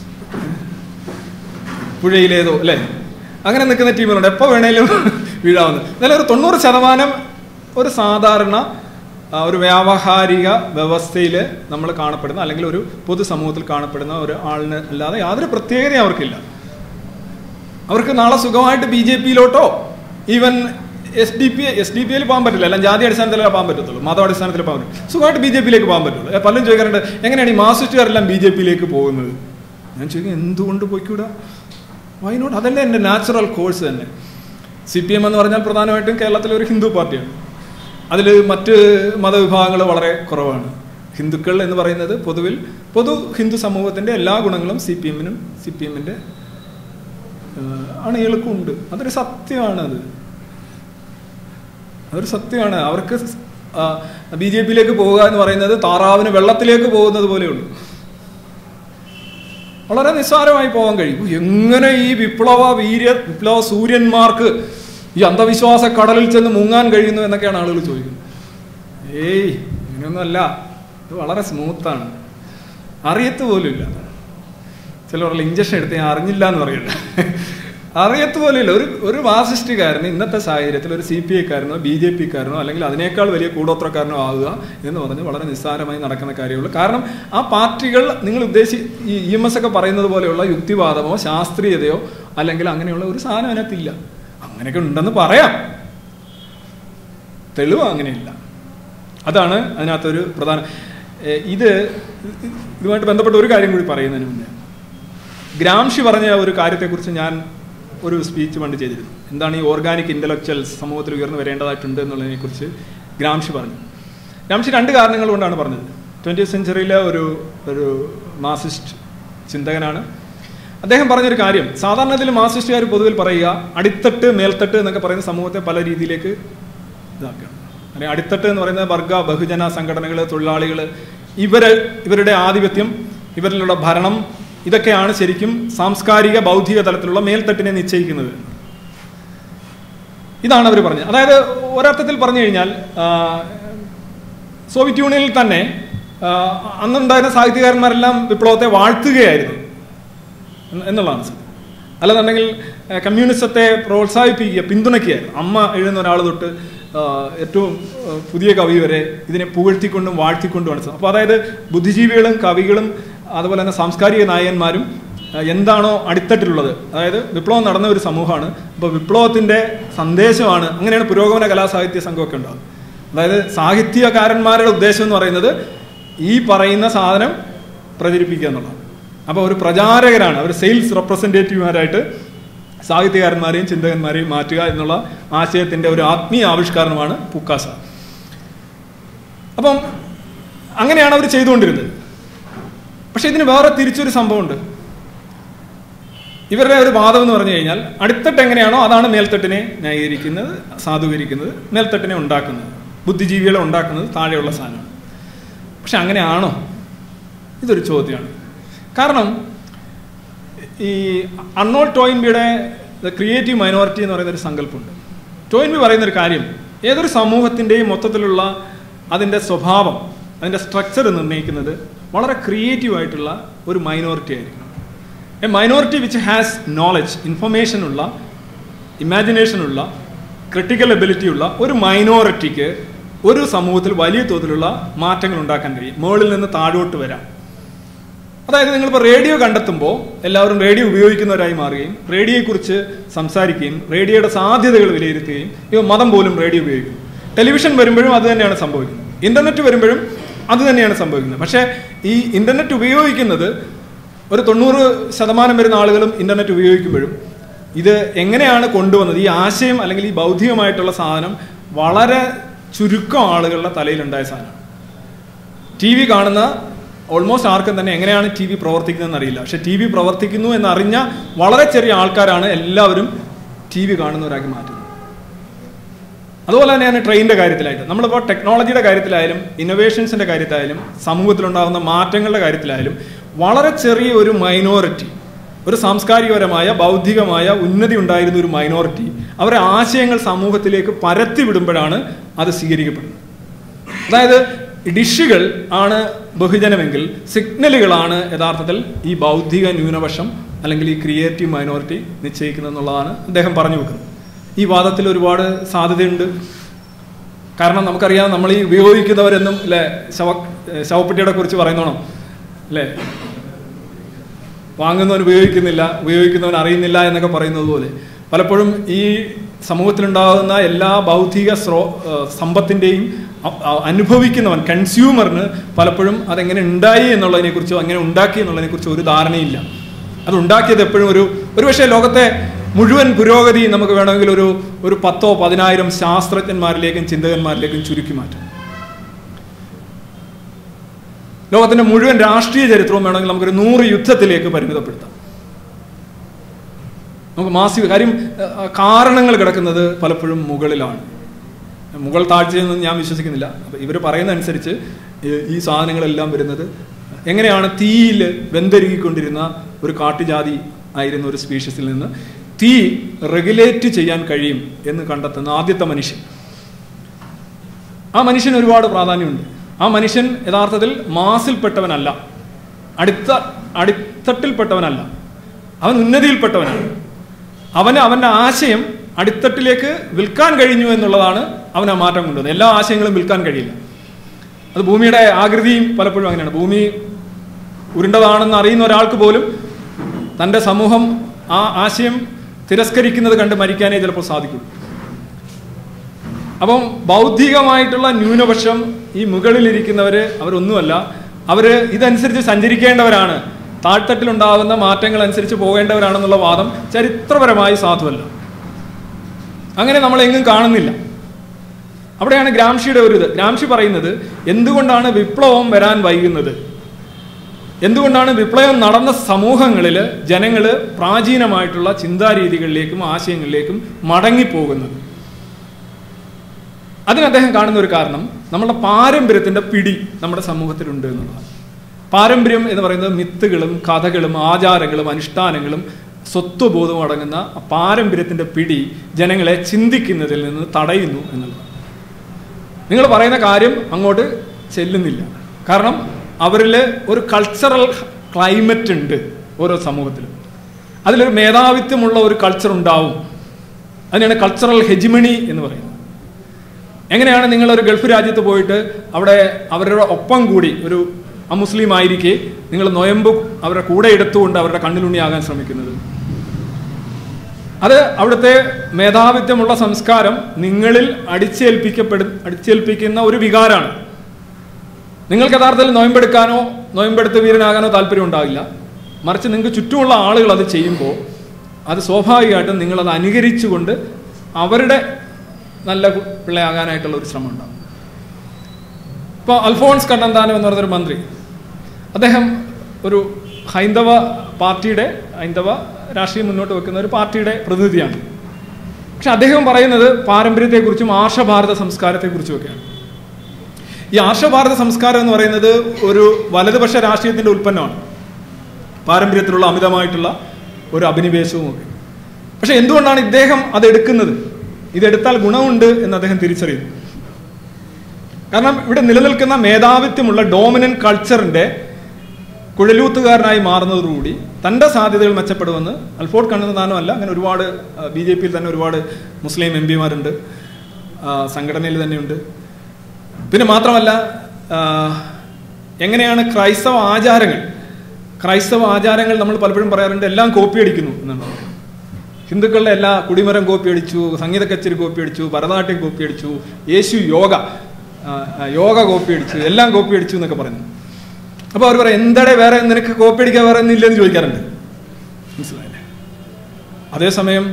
പുഴയിലേതോ അല്ലേ, അങ്ങനെ നിൽക്കുന്ന ടീമുകളുണ്ട്, എപ്പോൾ വേണേലും വീഴാവുന്നത്. എന്നാലും ഒരു 90% ഒരു സാധാരണ ഒരു വ്യാവഹാരിക വ്യവസ്ഥയിൽ നമ്മൾ കാണപ്പെടുന്ന അല്ലെങ്കിൽ ഒരു പൊതുസമൂഹത്തിൽ കാണപ്പെടുന്ന ഒരു ആളിന് അല്ലാതെ യാതൊരു പ്രത്യേകതയും അവർക്കില്ല. അവർക്ക് നാളെ സുഖമായിട്ട് BJP-യിലോട്ടോ ഈവൻ SDPയിൽ പോകാൻ പറ്റില്ല, എല്ലാം ജാതി അടിസ്ഥാനത്തിലേ പോകാൻ പറ്റത്തുള്ളൂ, മതാടിസ്ഥാനത്തിൽ പോകാൻ പറ്റും. സുഖമായിട്ട് BJP-യിലേക്ക് പോകാൻ പറ്റുള്ളൂ. പലരും ചോദിക്കാറുണ്ട് എങ്ങനെയാണ് ഈ മാർക്സിസ്റ്റുകാരെല്ലാം BJP-യിലേക്ക് പോകുന്നത്. ഞാൻ ചോദിക്കും എന്തുകൊണ്ട് പോയിക്കൂടാ, വൈ നോട്ട്? അതല്ലേ എൻ്റെ നാച്ചുറൽ കോഴ്സ് തന്നെ. CPM എന്ന് പറഞ്ഞാൽ പ്രധാനമായിട്ടും കേരളത്തിലെ ഒരു ഹിന്ദു പാർട്ടിയാണ്. അതിൽ മറ്റ് മതവിഭാഗങ്ങൾ വളരെ കുറവാണ്. ഹിന്ദുക്കൾ എന്ന് പറയുന്നത് പൊതു ഹിന്ദു സമൂഹത്തിൻ്റെ എല്ലാ ഗുണങ്ങളും CPMൻ്റെ അണികൾക്കും ഉണ്ട്. അതൊരു സത്യമാണ്. അതൊരു സത്യമാണ്. അവർക്ക് BJP-യിലേക്ക് പോവുക എന്ന് പറയുന്നത് താറാവിന് വെള്ളത്തിലേക്ക് പോകുന്നത് പോലെയുള്ളൂ. വളരെ നിസ്സാരമായി പോകാൻ കഴിയും. എങ്ങനെ ഈ വിപ്ലവ സൂര്യന്മാർക്ക് ഈ അന്ധവിശ്വാസ കടലിൽ ചെന്ന് മുങ്ങാൻ കഴിയുന്നു എന്നൊക്കെയാണ് ആളുകൾ ചോദിക്കുന്നത്. ഇങ്ങനെയൊന്നുമല്ല, ഇത് വളരെ സ്മൂത്താണ്, അറിയത്ത് പോലുമില്ല. ചിലവരുടെ ഇഞ്ചക്ഷൻ എടുത്ത് ഞാൻ അറിഞ്ഞില്ല എന്ന് പറയണ്ട, അറിയത്ത് പോലുമില്ല. ഒരു മാർക്സിസ്റ്റുകാരന് ഇന്നത്തെ സാഹചര്യത്തിൽ ഒരു CPI-ക്കാരനോ BJP-ക്കാരനോ അല്ലെങ്കിൽ അതിനേക്കാൾ വലിയ കൂടോത്രക്കാരനോ ആവുക എന്ന് പറഞ്ഞ് വളരെ നിസ്സാരമായി നടക്കുന്ന കാര്യമുള്ളൂ. കാരണം ആ പാർട്ടികൾ നിങ്ങൾ ഈ EMS ഒക്കെ പറയുന്നത് പോലെയുള്ള യുക്തിവാദമോ ശാസ്ത്രീയതയോ അല്ലെങ്കിൽ അങ്ങനെയുള്ള ഒരു സാധനം അതിനകത്തില്ല. അങ്ങനെയൊക്കെ ഉണ്ടെന്ന് പറയാം, തെളിവ് അങ്ങനെയില്ല. അതാണ് അതിനകത്തൊരു പ്രധാന. ഇതുമായിട്ട് ബന്ധപ്പെട്ട ഒരു കാര്യം കൂടി പറയുന്നതിന് മുന്നേ, ഗ്രാംഷി പറഞ്ഞ ഒരു കാര്യത്തെക്കുറിച്ച് ഞാൻ ഒരു സ്പീച്ച് പണ്ട് ചെയ്തിരുന്നു. എന്താണ് ഈ ഓർഗാനിക് ഇൻ്റലക്ച്വൽസ് സമൂഹത്തിൽ ഉയർന്നു വരേണ്ടതായിട്ടുണ്ട് എന്നുള്ളതിനെക്കുറിച്ച് ഗ്രാംഷി പറഞ്ഞു. ഗ്രാംഷി 2 കാരണങ്ങൾ കൊണ്ടാണ് പറഞ്ഞത്. 20th സെഞ്ച്വറിയിലെ ഒരു മാർക്സിസ്റ്റ് ചിന്തകനാണ്. അദ്ദേഹം പറഞ്ഞൊരു കാര്യം, സാധാരണത്തിൽ മാർക്സിസ്റ്റുകാർ പൊതുവിൽ പറയുക അടിത്തട്ട് മേൽത്തട്ട് എന്നൊക്കെ പറയുന്ന സമൂഹത്തെ പല രീതിയിലേക്ക് ഇതാക്കുകയാണ്. അല്ലെങ്കിൽ അടിത്തട്ട് എന്ന് പറയുന്നത് വർഗ ബഹുജന സംഘടനകൾ, തൊഴിലാളികൾ, ഇവരുടെ ആധിപത്യം, ഇവരിലുള്ള ഭരണം, ഇതൊക്കെയാണ് ശരിക്കും സാംസ്കാരിക ബൗദ്ധിക തലത്തിലുള്ള മേൽത്തട്ടിനെ നിശ്ചയിക്കുന്നത്. ഇതാണ് അവർ പറഞ്ഞത്. അതായത് ഒരർത്ഥത്തിൽ പറഞ്ഞു കഴിഞ്ഞാൽ സോവിയറ്റ് യൂണിയനിൽ തന്നെ അന്നുണ്ടായിരുന്ന സാഹിത്യകാരന്മാരെല്ലാം വിപ്ലവത്തെ വാഴ്ത്തുകയായിരുന്നു എന്നുള്ളതാണ് സത്യം. അല്ലെന്നുണ്ടെങ്കിൽ കമ്മ്യൂണിസത്തെ പ്രോത്സാഹിപ്പിക്കുക, പിന്തുണയ്ക്കുകയായിരുന്നു. അമ്മ എഴുതുന്ന ഒരാൾ തൊട്ട് ഏറ്റവും പുതിയ കവി വരെ ഇതിനെ പുകഴ്ത്തിക്കൊണ്ടും വാഴ്ത്തിക്കൊണ്ടുമാണ്. അപ്പോൾ അതായത് ബുദ്ധിജീവികളും കവികളും അതുപോലെ തന്നെ സാംസ്കാരിക നായകന്മാരും എന്താണോ അടിത്തട്ടിലുള്ളത്, അതായത് വിപ്ലവം നടന്ന ഒരു സമൂഹമാണ്. അപ്പോൾ വിപ്ലവത്തിൻ്റെ സന്ദേശമാണ്. അങ്ങനെയാണ് പുരോഗമന കലാസാഹിത്യ സംഘമൊക്കെ ഉണ്ടാകുന്നത്. അതായത് സാഹിത്യകാരന്മാരുടെ ഉദ്ദേശം എന്ന് പറയുന്നത് ഈ പറയുന്ന സാധനം പ്രചരിപ്പിക്കുക എന്നുള്ളതാണ്. അപ്പോൾ ഒരു പ്രചാരകരാണ്, അവർ സെയിൽസ് റെപ്രസെൻറ്റേറ്റീവ്മാരായിട്ട് സാഹിത്യകാരന്മാരെയും ചിന്തകന്മാരെയും മാറ്റുക എന്നുള്ള ആശയത്തിൻ്റെ ഒരു ആത്മീയ ആവിഷ്കാരമാണ് പൂക്കാസ. അപ്പം അങ്ങനെയാണ് അവർ ചെയ്തുകൊണ്ടിരുന്നത്. പക്ഷെ ഇതിന് വേറെ തിരിച്ചൊരു സംഭവമുണ്ട്. ഇവരുടെ ഒരു വാദം എന്ന് പറഞ്ഞു കഴിഞ്ഞാൽ അടിത്തട്ട് എങ്ങനെയാണോ അതാണ് മേൽത്തട്ടിനെ ന്യായീകരിക്കുന്നത്, സാധൂകരിക്കുന്നത്, മേൽത്തട്ടിനെ ഉണ്ടാക്കുന്നത്, ബുദ്ധിജീവികളെ ഉണ്ടാക്കുന്നത് താഴെയുള്ള സാധനമാണ്. പക്ഷെ അങ്ങനെയാണോ? ഇതൊരു ചോദ്യമാണ്. കാരണം ഈ അർണോൾഡ് ടോയിൻബിയുടെ ക്രിയേറ്റീവ് മൈനോറിറ്റി എന്ന് പറയുന്നൊരു സങ്കല്പമുണ്ട്. ടോയിൻബി പറയുന്നൊരു കാര്യം, ഏതൊരു സമൂഹത്തിൻ്റെയും മൊത്തത്തിലുള്ള അതിൻ്റെ സ്വഭാവം, അതിൻ്റെ സ്ട്രക്ചർ നിർണ്ണയിക്കുന്നത് വളരെ ക്രിയേറ്റീവായിട്ടുള്ള ഒരു മൈനോറിറ്റി ആയിരിക്കണം. A minority which has knowledge, ഇൻഫർമേഷനുള്ള, ഇമാജിനേഷനുള്ള, ക്രിട്ടിക്കൽ എബിലിറ്റി ഉള്ള ഒരു മൈനോറിറ്റിക്ക് ഒരു സമൂഹത്തിൽ വലിയ തോതിലുള്ള മാറ്റങ്ങൾ ഉണ്ടാക്കാൻ കഴിയും. മുകളിൽ നിന്ന് താഴോട്ട് വരാം. അതായത് നിങ്ങളിപ്പോൾ റേഡിയോ കണ്ടെത്തുമ്പോൾ എല്ലാവരും റേഡിയോ ഉപയോഗിക്കുന്നവരായി മാറുകയും റേഡിയോയെക്കുറിച്ച് സംസാരിക്കുകയും റേഡിയോയുടെ സാധ്യതകൾ വിലയിരുത്തുകയും മതം പോലും റേഡിയോ ഉപയോഗിക്കുന്നു. ടെലിവിഷൻ വരുമ്പോഴും അത് തന്നെയാണ് സംഭവിക്കുന്നത്. ഇൻ്റർനെറ്റ് വരുമ്പോഴും അത് തന്നെയാണ് സംഭവിക്കുന്നത്. പക്ഷേ ഈ ഇൻ്റർനെറ്റ് ഉപയോഗിക്കുന്നത് ഒരു 90% വരുന്ന ആളുകളും ഇൻ്റർനെറ്റ് ഉപയോഗിക്കുമ്പോഴും ഇത് എങ്ങനെയാണ് കൊണ്ടുവന്നത്, ഈ ആശയം അല്ലെങ്കിൽ ഈ ബൗദ്ധികമായിട്ടുള്ള സാധനം വളരെ ചുരുക്കം ആളുകളുടെ തലയിലുണ്ടായ സാധനമാണ്. ടി വി കാണുന്ന ഓൾമോസ്റ്റ് ആർക്കും തന്നെ എങ്ങനെയാണ് ടി വി പ്രവർത്തിക്കുന്നതെന്ന് അറിയില്ല. പക്ഷെ ടി വി പ്രവർത്തിക്കുന്നു എന്നറിഞ്ഞ വളരെ ചെറിയ ആൾക്കാരാണ് എല്ലാവരും ടി വി കാണുന്നവരാക്കി മാറ്റുന്നത്. അതുപോലെ തന്നെയാണ് ട്രെയിനിൻ്റെ കാര്യത്തിലായിട്ട്. നമ്മളിപ്പോൾ ടെക്നോളജിയുടെ കാര്യത്തിലായാലും ഇന്നോവേഷൻസിൻ്റെ കാര്യത്തിലായാലും സമൂഹത്തിലുണ്ടാകുന്ന മാറ്റങ്ങളുടെ കാര്യത്തിലായാലും വളരെ ചെറിയ ഒരു മൈനോറിറ്റി, ഒരു സാംസ്കാരികപരമായ ബൗദ്ധികമായ ഉന്നതി ഉണ്ടായിരുന്ന ഒരു മൈനോറിറ്റി അവരെ ആശയങ്ങൾ സമൂഹത്തിലേക്ക് പരത്തി വിടുമ്പോഴാണ് അത് സ്വീകരിക്കപ്പെടുന്നത്. അതായത് ഡിഷുകൾ ആണ് ബഹുജനമെങ്കിൽ സിഗ്നലുകളാണ് യഥാർത്ഥത്തിൽ ഈ ബൗദ്ധിക ന്യൂനപക്ഷം അല്ലെങ്കിൽ ഈ ക്രിയേറ്റീവ് മൈനോറിറ്റി നിശ്ചയിക്കുന്നത് എന്നുള്ളതാണ് അദ്ദേഹം പറഞ്ഞു വെക്കുന്നത്. ഈ വാദത്തിൽ ഒരുപാട് സാധ്യതയുണ്ട്. കാരണം നമുക്കറിയാം, നമ്മൾ ഈ ഉപയോഗിക്കുന്നവരെന്നും അല്ലേ ശവപ്പെട്ടിയുടെ കുറിച്ച് പറയുന്നോണം അല്ലേ, വാങ്ങുന്നവൻ ഉപയോഗിക്കുന്നില്ല, ഉപയോഗിക്കുന്നവൻ അറിയുന്നില്ല എന്നൊക്കെ പറയുന്നത് പോലെ പലപ്പോഴും ഈ സമൂഹത്തിലുണ്ടാകുന്ന എല്ലാ ബൗദ്ധിക സമ്പത്തിൻ്റെയും അനുഭവിക്കുന്നവൻ കൺസ്യൂമറിന് പലപ്പോഴും അതെങ്ങനെ ഉണ്ടായി എന്നുള്ളതിനെക്കുറിച്ചോ അങ്ങനെ ഉണ്ടാക്കി എന്നുള്ളതിനെക്കുറിച്ചോ ഒരു ധാരണയില്ല. അത് ഉണ്ടാക്കിയത് എപ്പോഴും ഒരു പക്ഷേ ലോകത്തെ മുഴുവൻ പുരോഗതി നമുക്ക് വേണമെങ്കിൽ ഒരു 10,000-10,000 ശാസ്ത്രജ്ഞന്മാരിലേക്കും ചിന്തകന്മാരിലേക്കും ചുരുക്കി മാറ്റാം. ലോകത്തിന്റെ മുഴുവൻ രാഷ്ട്രീയ ചരിത്രവും വേണമെങ്കിൽ നമുക്കൊരു 100 യുദ്ധത്തിലേക്ക് പരിമിതപ്പെടുത്താം. നമുക്ക് മാസീവ് കാര്യം കാരണങ്ങൾ കിടക്കുന്നത് പലപ്പോഴും മുകളിലാണ്. മുകൾ താഴ്ചയെന്ന് ഞാൻ വിശ്വസിക്കുന്നില്ല. അപ്പം ഇവർ പറയുന്നതനുസരിച്ച് ഈ സാധനങ്ങളെല്ലാം വരുന്നത് എങ്ങനെയാണ് തീയിൽ വെന്തുരുകിക്കൊണ്ടിരുന്ന ഒരു കാട്ടുജാതി ആയിരുന്ന ഒരു സ്പീഷീസിൽ നിന്ന് തീ റെഗുലേറ്റ് ചെയ്യാൻ കഴിയും എന്ന് കണ്ടെത്തുന്ന ആദ്യത്തെ മനുഷ്യൻ. ആ മനുഷ്യന് ഒരുപാട് പ്രാധാന്യമുണ്ട്. ആ മനുഷ്യൻ യഥാർത്ഥത്തിൽ മാസിൽപ്പെട്ടവനല്ല, അടിത്തട്ടിൽപ്പെട്ടവനല്ല, അവൻ ഉന്നതിയിൽപ്പെട്ടവനാണ്. അവൻ്റെ ആശയം അടിത്തട്ടിലേക്ക് വിൽക്കാൻ കഴിഞ്ഞു എന്നുള്ളതാണ് അവൻ ആ മാറ്റം കൊണ്ടുവന്നത്. എല്ലാ ആശയങ്ങളും വിൽക്കാൻ കഴിയില്ല. അത് ഭൂമിയുടെ ആകൃതിയും പലപ്പോഴും അങ്ങനെയാണ്. ഭൂമി ഉരുണ്ടതാണെന്ന് അറിയുന്ന ഒരാൾക്ക് പോലും തൻ്റെ സമൂഹം ആ ആശയം തിരസ്കരിക്കുന്നത് കണ്ട് മരിക്കാനേ ചിലപ്പോൾ സാധിക്കും. അപ്പം ബൗദ്ധികമായിട്ടുള്ള ന്യൂനപക്ഷം, ഈ മുകളിലിരിക്കുന്നവർ അവരൊന്നുമല്ല, അവർ ഇതനുസരിച്ച് സഞ്ചരിക്കേണ്ടവരാണ്, താഴ്ത്തട്ടിലുണ്ടാകുന്ന മാറ്റങ്ങൾ അനുസരിച്ച് പോകേണ്ടവരാണെന്നുള്ള വാദം ചരിത്രപരമായി സാധുവല്ല. അങ്ങനെ നമ്മളെങ്ങും കാണുന്നില്ല. അവിടെയാണ് ഗ്രാംഷിയുടെ ഒരു ഇത്. ഗ്രാംഷി പറയുന്നത് എന്തുകൊണ്ടാണ് വിപ്ലവം വരാൻ വൈകുന്നത്, എന്തുകൊണ്ടാണ് വിപ്ലവം നടന്ന സമൂഹങ്ങളിൽ ജനങ്ങൾ പ്രാചീനമായിട്ടുള്ള ചിന്താരീതികളിലേക്കും ആശയങ്ങളിലേക്കും മടങ്ങിപ്പോകുന്നത്. അതിന് അദ്ദേഹം കാണുന്ന ഒരു കാരണം നമ്മുടെ പാരമ്പര്യത്തിൻ്റെ പിടി നമ്മുടെ സമൂഹത്തിലുണ്ട് എന്നുള്ളതാണ്. പാരമ്പര്യം എന്ന് പറയുന്നത് മിത്തുകളും കഥകളും ആചാരങ്ങളും അനുഷ്ഠാനങ്ങളും സ്വത്വബോധവും അടങ്ങുന്ന പാരമ്പര്യത്തിൻ്റെ പിടി ജനങ്ങളെ ചിന്തിക്കുന്നതിൽ നിന്ന് തടയുന്നു എന്നുള്ളതാണ്. നിങ്ങൾ പറയുന്ന കാര്യം അങ്ങോട്ട് ചെല്ലുന്നില്ല. കാരണം അവരിൽ ഒരു കൾച്ചറൽ ക്ലൈമറ്റ് ഉണ്ട് ഓരോ സമൂഹത്തിലും. അതിലൊരു മേധാവിത്വമുള്ള ഒരു കൾച്ചർ ഉണ്ടാവും. അതിനാണ് കൾച്ചറൽ ഹെജിമണി എന്ന് പറയുന്നത്. എങ്ങനെയാണ് നിങ്ങളൊരു ഗൾഫ് രാജ്യത്ത് പോയിട്ട് അവിടെ അവരുടെ ഒപ്പം കൂടി ഒരു അമുസ്ലിം ആയിരിക്കെ നിങ്ങൾ നൊയമ്പ് അവരുടെ കൂടെ എടുത്തുകൊണ്ട് അവരുടെ കണ്ണിലുണ്ണിയാകാൻ ശ്രമിക്കുന്നത്? അത് അവിടുത്തെ മേധാവിത്വമുള്ള സംസ്കാരം നിങ്ങളിൽ അടിച്ചേൽപ്പിക്കുന്ന ഒരു വികാരമാണ്. നിങ്ങൾക്ക് യഥാർത്ഥത്തിൽ നൊയമ്പെടുക്കാനോ നൊയമ്പെടുത്ത് വീരനാകാനോ താല്പര്യം ഉണ്ടാവില്ല. മറിച്ച് നിങ്ങൾക്ക് ചുറ്റുമുള്ള ആളുകൾ അത് ചെയ്യുമ്പോൾ അത് സ്വാഭാവികമായിട്ടും നിങ്ങളത് അനുകരിച്ചുകൊണ്ട് അവരുടെ നല്ല പിള്ളയാകാനായിട്ടുള്ള ഒരു ശ്രമം ഉണ്ടാകും. ഇപ്പോൾ അൽഫോൺസ് കണ്ണന്താനം എന്ന് പറഞ്ഞൊരു മന്ത്രി, അദ്ദേഹം ഒരു ഹൈന്ദവ രാഷ്ട്രീയം മുന്നോട്ട് വെക്കുന്ന ഒരു പാർട്ടിയുടെ പ്രതിനിധിയാണ്. പക്ഷെ അദ്ദേഹം പറയുന്നത് പാരമ്പര്യത്തെക്കുറിച്ചും ആർഷഭാരത സംസ്കാരത്തെക്കുറിച്ചുമൊക്കെയാണ്. ഈ ആർഷഭാരത സംസ്കാരം എന്ന് പറയുന്നത് ഒരു വലതുപക്ഷ രാഷ്ട്രീയത്തിൻ്റെ ഉൽപ്പന്നമാണ്. പാരമ്പര്യത്തിലുള്ള അമിതമായിട്ടുള്ള ഒരു അഭിനിവേശവും ഒക്കെ. പക്ഷെ എന്തുകൊണ്ടാണ് ഇദ്ദേഹം അതെടുക്കുന്നത്? ഇതെടുത്താൽ ഗുണമുണ്ട് എന്ന് അദ്ദേഹം തിരിച്ചറിയുന്നു. കാരണം ഇവിടെ നിലനിൽക്കുന്ന മേധാവിത്വമുള്ള ഡോമിനന്റ് കൾച്ചറിന്റെ കുഴലൂത്തുകാരനായി മാറുന്നതോടുകൂടി തൻ്റെ സാധ്യതകൾ മെച്ചപ്പെടുമെന്ന് അൽഫോൺസ് കണ്ണന്താനമല്ല, അങ്ങനെ ഒരുപാട് BJPയിൽ തന്നെ ഒരുപാട് മുസ്ലിം MPമാരുണ്ട്, സംഘടനയിൽ തന്നെയുണ്ട്. പിന്നെ മാത്രമല്ല, എങ്ങനെയാണ് ക്രൈസ്തവ ആചാരങ്ങൾ നമ്മൾ പലപ്പോഴും പറയാറുണ്ട് എല്ലാം കോപ്പി അടിക്കുന്നു എന്നാണ്. ഹിന്ദുക്കളുടെ എല്ലാ കുടിമരം കോപ്പി അടിച്ചു, സംഗീത കച്ചേരി കോപ്പി അടിച്ചു, ഭരതനാട്യം കോപ്പി അടിച്ചു, യേശു യോഗ കോപ്പി അടിച്ചു, എല്ലാം കോപ്പി അടിച്ചു എന്നൊക്കെ പറയുന്നു. അപ്പോൾ അവർ പറയാം, എന്താടെ വേറെ നിനക്ക് കോപ്പി അടിക്കാൻ വേറെ ഒന്നുമില്ലെന്ന് ചോദിക്കാറുണ്ട്. മനസ്സിലായില്ലേ? അതേസമയം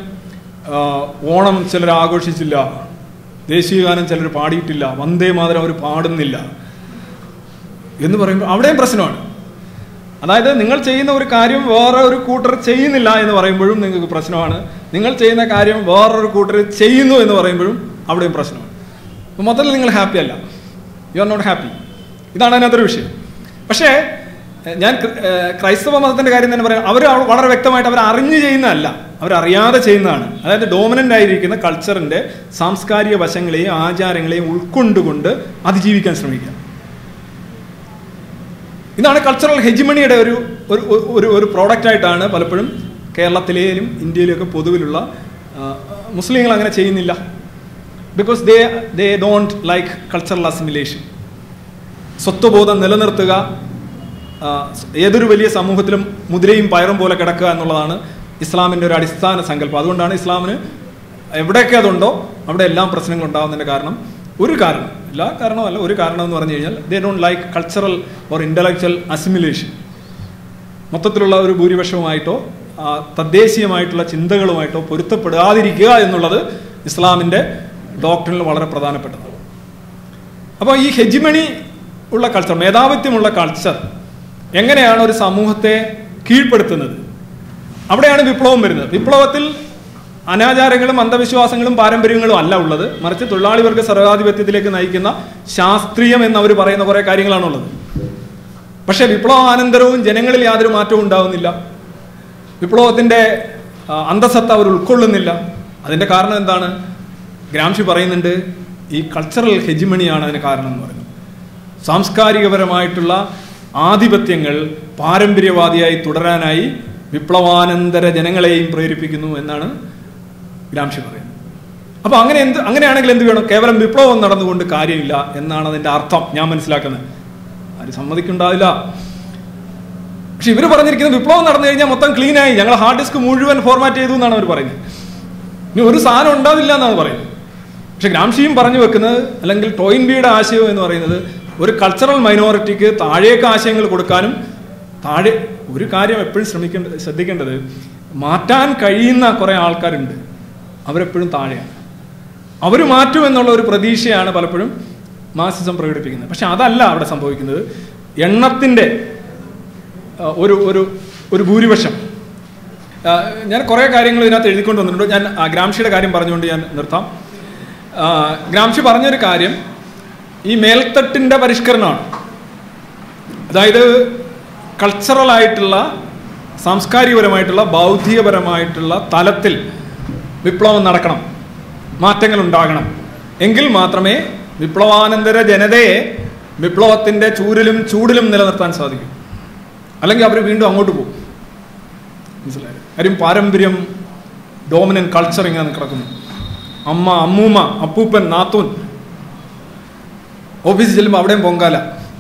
ഓണം ചിലർ ആഘോഷിച്ചില്ല, ദേശീയഗാനം ചിലർ പാടിയിട്ടില്ല, വന്ദേ മാതരം അവർ പാടുന്നില്ല. എന്ന് പറയുമ്പോൾ അവിടെയും പ്രശ്നമാണ്. അതായത് നിങ്ങൾ ചെയ്യുന്ന ഒരു കാര്യം വേറെ ഒരു കൂട്ടർ ചെയ്യുന്നില്ല എന്ന് പറയുമ്പോഴും നിങ്ങൾക്ക് പ്രശ്നമാണ്. നിങ്ങൾ ചെയ്യുന്ന കാര്യം വേറൊരു കൂട്ടർ ചെയ്യുന്നു എന്ന് പറയുമ്പോഴും അവിടെയും പ്രശ്നമാണ്. അപ്പോൾ മൊത്തത്തിൽ നിങ്ങൾ ഹാപ്പി അല്ല, യു ആർ നോട്ട് ഹാപ്പി. ഇതാണ് അതിനകത്തൊരു വിഷയം. പക്ഷേ ഞാൻ ക്രൈസ്തവ മതത്തിൻ്റെ കാര്യം തന്നെ പറയാം. അവർ വളരെ വ്യക്തമായിട്ട് അവർ അറിഞ്ഞു ചെയ്യുന്നതല്ല, അവരറിയാതെ ചെയ്യുന്നതാണ്. അതായത് ഡോമിനൻ്റ് ആയിരിക്കുന്ന കൾച്ചറിൻ്റെ സാംസ്കാരിക വശങ്ങളെയും ആചാരങ്ങളെയും ഉൾക്കൊണ്ടുകൊണ്ട് അതിജീവിക്കാൻ ശ്രമിക്കുക. ഇതാണ് കൾച്ചറൽ ഹെജിമണിയുടെ ഒരു പ്രോഡക്റ്റായിട്ടാണ് പലപ്പോഴും കേരളത്തിലെയും ഇന്ത്യയിലൊക്കെ പൊതുവിലുള്ള മുസ്ലിങ്ങൾ അങ്ങനെ ചെയ്യുന്നില്ല. Because they don't like cultural assimilation. സ്വത്വബോധം നിലനിർത്തുക, ഏതൊരു വലിയ സമൂഹത്തിലും മുദ്രയും പയറും പോലെ കിടക്കുക എന്നുള്ളതാണ് ഇസ്ലാമിൻ്റെ ഒരു അടിസ്ഥാന സങ്കല്പം. അതുകൊണ്ടാണ് ഇസ്ലാമിന് എവിടെയൊക്കെ അതുണ്ടോ അവിടെ എല്ലാം പ്രശ്നങ്ങൾ ഉണ്ടാകുന്നതിൻ്റെ കാരണം ഒരു കാരണം, എല്ലാ കാരണമല്ല, ഒരു കാരണം എന്ന് പറഞ്ഞു കഴിഞ്ഞാൽ they don't like cultural or intellectual assimilation. മൊത്തത്തിലുള്ള ഒരു ഭൂരിപക്ഷവുമായിട്ടോ തദ്ദേശീയമായിട്ടുള്ള ചിന്തകളുമായിട്ടോ പൊരുത്തപ്പെടാതിരിക്കുക എന്നുള്ളത് ഇസ്ലാമിൻ്റെ ഡോക്ട്രിനിൽ വളരെ പ്രധാനപ്പെട്ടതാണ്. അപ്പോൾ ഈ ഹെജിമണി ഉള്ള കൾച്ചർ, മേധാവിത്വമുള്ള കൾച്ചർ എങ്ങനെയാണ് ഒരു സമൂഹത്തെ കീഴ്പ്പെടുത്തുന്നത്? അവിടെയാണ് വിപ്ലവം വരുന്നത്. വിപ്ലവത്തിൽ അനാചാരങ്ങളും അന്ധവിശ്വാസങ്ങളും പാരമ്പര്യങ്ങളും അല്ല ഉള്ളത്, മറിച്ച് തൊഴിലാളി വർഗ സർവാധിപത്യത്തിലേക്ക് നയിക്കുന്ന ശാസ്ത്രീയം എന്നവർ പറയുന്ന കുറേ കാര്യങ്ങളാണുള്ളത്. പക്ഷേ വിപ്ലവാനന്തരവും ജനങ്ങളിൽ യാതൊരു മാറ്റവും ഉണ്ടാവുന്നില്ല. വിപ്ലവത്തിൻ്റെ അന്തസത്ത അവർ ഉൾക്കൊള്ളുന്നില്ല. അതിൻ്റെ കാരണം എന്താണ്? ഗ്രാംഷി പറയുന്നുണ്ട്, ഈ കൾച്ചറൽ ഹെജിമണിയാണ് അതിന് കാരണം എന്ന് പറയുന്നത്. സാംസ്കാരികപരമായിട്ടുള്ള ആധിപത്യങ്ങൾ പാരമ്പര്യവാദിയായി തുടരാനായി വിപ്ലവാനന്തര ജനങ്ങളെയും പ്രേരിപ്പിക്കുന്നു എന്നാണ് ഗ്രാംഷി പറയുന്നത്. അപ്പോൾ അങ്ങനെയാണെങ്കിൽ എന്ത് വേണം? കേവലം വിപ്ലവം നടന്നുകൊണ്ട് കാര്യമില്ല എന്നാണ് അതിൻ്റെ അർത്ഥം ഞാൻ മനസ്സിലാക്കുന്നത്. ആരും സമ്മതിക്കുണ്ടാവില്ല. പക്ഷെ ഇവർ പറഞ്ഞിരിക്കുന്നത് വിപ്ലവം നടന്നു കഴിഞ്ഞാൽ മൊത്തം ക്ലീനായി, ഞങ്ങൾ ഹാർഡ് ഡിസ്ക് മുഴുവൻ ഫോർമാറ്റ് ചെയ്തു എന്നാണ് അവർ പറയുന്നത്. ഇനി ഒരു സാധനം ഉണ്ടാവില്ല എന്നാണ് പറയുന്നത്. പക്ഷെ ഗ്രാംഷിയും പറഞ്ഞു വെക്കുന്നത്, അല്ലെങ്കിൽ ടോയിൻബിയുടെ ആശയം എന്ന് പറയുന്നത്, ഒരു കൾച്ചറൽ മൈനോറിറ്റിക്ക് താഴേക്ക് ആശയങ്ങൾ കൊടുക്കാനും, താഴെ ഒരു കാര്യം എപ്പോഴും ശ്രദ്ധിക്കേണ്ടത്, മാറ്റാൻ കഴിയുന്ന കുറേ ആൾക്കാരുണ്ട്, അവരെപ്പോഴും താഴെയാണ്. അവർ മാറ്റുമെന്നുള്ള ഒരു പ്രതീക്ഷയാണ് പലപ്പോഴും മാർക്സിസം പ്രകടിപ്പിക്കുന്നത്. പക്ഷെ അതല്ല അവിടെ സംഭവിക്കുന്നത്. എണ്ണത്തിൻ്റെ ഒരു ഭൂരിപക്ഷം. ഞാൻ കുറേ കാര്യങ്ങൾ ഇതിനകത്ത് എഴുതിക്കൊണ്ട് വന്നിട്ടുണ്ട്. ഞാൻ ഗ്രാംഷിയുടെ കാര്യം പറഞ്ഞുകൊണ്ട് ഞാൻ നിർത്താം. ഗ്രാംഷി പറഞ്ഞൊരു കാര്യം ഈ മേൽത്തട്ടിൻ്റെ പരിഷ്കരണമാണ്. അതായത് കൾച്ചറലായിട്ടുള്ള, സാംസ്കാരികപരമായിട്ടുള്ള, ബൗദ്ധികപരമായിട്ടുള്ള തലത്തിൽ വിപ്ലവം നടക്കണം, മാറ്റങ്ങൾ ഉണ്ടാകണം. എങ്കിൽ മാത്രമേ വിപ്ലവാനന്തര ജനതയെ വിപ്ലവത്തിൻ്റെ ചൂടിലും നിലനിർത്താൻ സാധിക്കും. അല്ലെങ്കിൽ അവർ വീണ്ടും അങ്ങോട്ട് പോകും. മനസ്സിലായത്? കാര്യം പാരമ്പര്യം, ഡോമിനൻ്റ് കൾച്ചർ ഇങ്ങനെ കിടക്കുന്നു. അമ്മ, അമ്മൂമ്മ, അപ്പൂപ്പൻ, നാത്തൂൻ, ഓഫീസിൽ ചെല്ലുമ്പോൾ അവിടെയും പൊങ്കാല.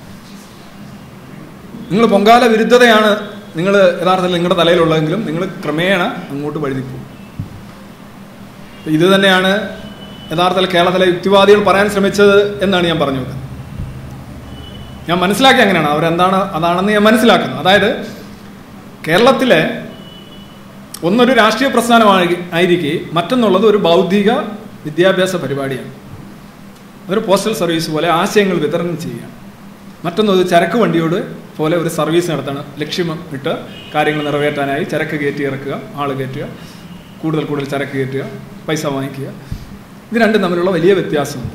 നിങ്ങൾ പൊങ്കാല വിരുദ്ധതയാണ് നിങ്ങൾ യഥാർത്ഥത്തിൽ നിങ്ങളുടെ തലയിലുള്ളതെങ്കിലും നിങ്ങൾ ക്രമേണ അങ്ങോട്ട് വഴുതിപ്പോകും. ഇത് തന്നെയാണ് യഥാർത്ഥത്തിൽ കേരളത്തിലെ യുക്തിവാദികൾ പറയാൻ ശ്രമിച്ചത് എന്നാണ് ഞാൻ പറഞ്ഞു വെക്കുന്നത്. ഞാൻ മനസ്സിലാക്കി അങ്ങനെയാണ്, അതാണെന്ന് ഞാൻ മനസ്സിലാക്കുന്നു. അതായത് കേരളത്തിലെ ഒന്നൊരു രാഷ്ട്രീയ പ്രസ്ഥാനമായിരിക്കെ മറ്റൊന്നുള്ളത് ഒരു ബൗദ്ധിക വിദ്യാഭ്യാസ പരിപാടിയാണ്. അതൊരു പോസ്റ്റൽ സർവീസ് പോലെ ആശയങ്ങൾ വിതരണം ചെയ്യുകയാണ്. മറ്റൊന്നത് ചരക്ക് വണ്ടിയോട് പോലെ ഒരു സർവീസ് നടത്താണ്, ലക്ഷ്യമിട്ട് കാര്യങ്ങൾ നിറവേറ്റാനായി ചരക്ക് കയറ്റി ഇറക്കുക, ആൾ കയറ്റുക, കൂടുതൽ ചരക്ക് കയറ്റുക, പൈസ വാങ്ങിക്കുക. ഇത് രണ്ടും തമ്മിലുള്ള വലിയ വ്യത്യാസമുണ്ട്.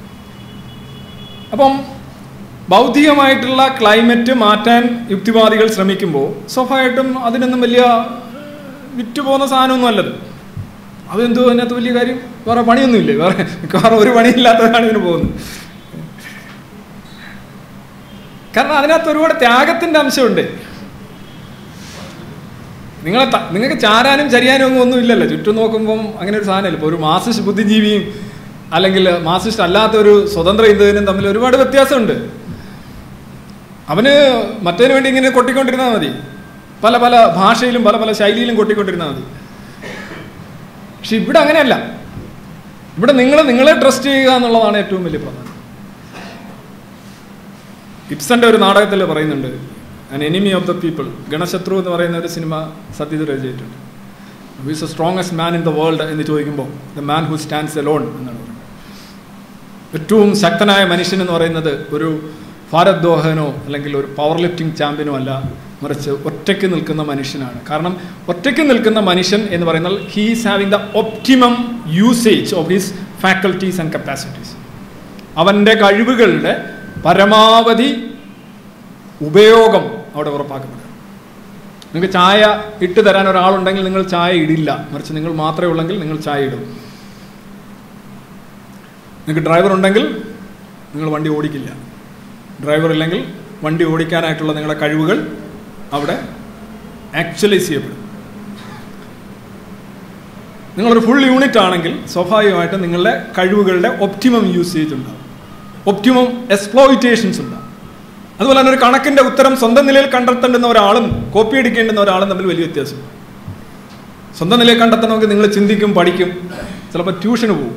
അപ്പം ബൗദ്ധികമായിട്ടുള്ള ക്ലൈമറ്റ് മാറ്റാൻ യുക്തിവാദികൾ ശ്രമിക്കുമ്പോൾ സ്വാഭാവികമായിട്ടും അതിനൊന്നും വലിയ വിറ്റുപോകുന്ന സാധനമൊന്നും അല്ലത്. അതെന്തോ അതിനകത്ത് വലിയ കാര്യം, വേറെ പണിയൊന്നുമില്ലേ, വേറെ ഒരു പണിയില്ലാത്തതാണ് ഇതിന് പോകുന്നത്. കാരണം അതിനകത്ത് ഒരുപാട് ത്യാഗത്തിൻ്റെ അംശമുണ്ട്. നിങ്ങൾക്ക് ചാരാനും ചരിയാനും ഒന്നും ഇല്ലല്ലോ. ചുറ്റും നോക്കുമ്പം അങ്ങനെ ഒരു സാധനമില്ല. ഇപ്പോൾ ഒരു മാർക്സിസ്റ്റ് ബുദ്ധിജീവിയും അല്ലെങ്കിൽ മാർക്സിസ്റ്റ് അല്ലാത്ത ഒരു സ്വതന്ത്ര ഇന്ത്യനും തമ്മിൽ ഒരുപാട് വ്യത്യാസമുണ്ട്. അവന് മറ്റേതിനു വേണ്ടി ഇങ്ങനെ കൊട്ടിക്കൊണ്ടിരുന്നാൽ മതി, പല പല ഭാഷയിലും പല ശൈലിയിലും കൊട്ടിക്കൊണ്ടിരുന്നാൽ മതി. പക്ഷെ ഇവിടെ അങ്ങനെയല്ല. ഇവിടെ നിങ്ങളെ ട്രസ്റ്റ് ചെയ്യുക എന്നുള്ളതാണ് ഏറ്റവും വലിയ പ്രധാനം. ഇബ്സന്റെ ഒരു നാടകത്തിൽ പറയുന്നുണ്ട്, an enemy of the people, ഗണശത്രു എന്ന് പറയുന്ന ഒരു സിനിമ സത്യത്തിൽ രചിച്ചിട്ടുണ്ട്. Who is the strongest man in the world എന്ന് ചോദിക്കുമ്പോൾ the man who stands alone എന്നാണ് പറയുന്നത്. ഏറ്റവും ശക്തനായ മനുഷ്യൻ എന്ന് പറയുന്നത് ഒരു ഭാരദ്വാഹനോ അല്ലെങ്കിൽ ഒരു പവർ ലിഫ്റ്റിംഗ് ചാമ്പ്യനോ അല്ല, മറിച്ച് ഒറ്റയ്ക്ക് നിൽക്കുന്ന മനുഷ്യനാണ്. കാരണം ഒറ്റയ്ക്ക് നിൽക്കുന്ന മനുഷ്യൻ എന്ന് പറയുന്നത് he is having the optimum usage of his faculties and capacities. അവൻ്റെ കഴിവുകളുടെ പരമാവധി ഉപയോഗം അവിടെ ഉറപ്പാക്കപ്പെടുക. നിങ്ങൾക്ക് ചായ ഇട്ട് തരാൻ ഒരാളുണ്ടെങ്കിൽ നിങ്ങൾ ചായ ഇടില്ല, മറിച്ച് നിങ്ങൾ മാത്രമേ ഉള്ളെങ്കിൽ നിങ്ങൾ ചായ ഇടും. നിങ്ങൾക്ക് ഡ്രൈവർ ഉണ്ടെങ്കിൽ നിങ്ങൾ വണ്ടി ഓടിക്കില്ല. ഡ്രൈവർ ഇല്ലെങ്കിൽ വണ്ടി ഓടിക്കാനായിട്ടുള്ള നിങ്ങളുടെ കഴിവുകൾ അവിടെ ആക്ച്വലൈസ് ചെയ്യപ്പെടും. നിങ്ങളൊരു ഫുൾ യൂണിറ്റ് ആണെങ്കിൽ സ്വാഭാവികമായിട്ടും നിങ്ങളുടെ കഴിവുകളുടെ ഒപ്റ്റിമം യൂസേജ് ഉണ്ടാകും, ഒപ്റ്റിമം എക്സ്പ്ലോയിറ്റേഷൻസ് ഉണ്ടാകും. അതുപോലെ തന്നെ ഒരു കണക്കിൻ്റെ ഉത്തരം സ്വന്തം നിലയിൽ കണ്ടെത്തേണ്ടുന്ന ഒരാളും കോപ്പി അടിക്കേണ്ടുന്ന ഒരാളും തമ്മിൽ വലിയ വ്യത്യാസം. സ്വന്തം നിലയിൽ കണ്ടെത്തണമെങ്കിൽ നിങ്ങൾ ചിന്തിക്കും, പഠിക്കും, ചിലപ്പോൾ ട്യൂഷന് പോകും.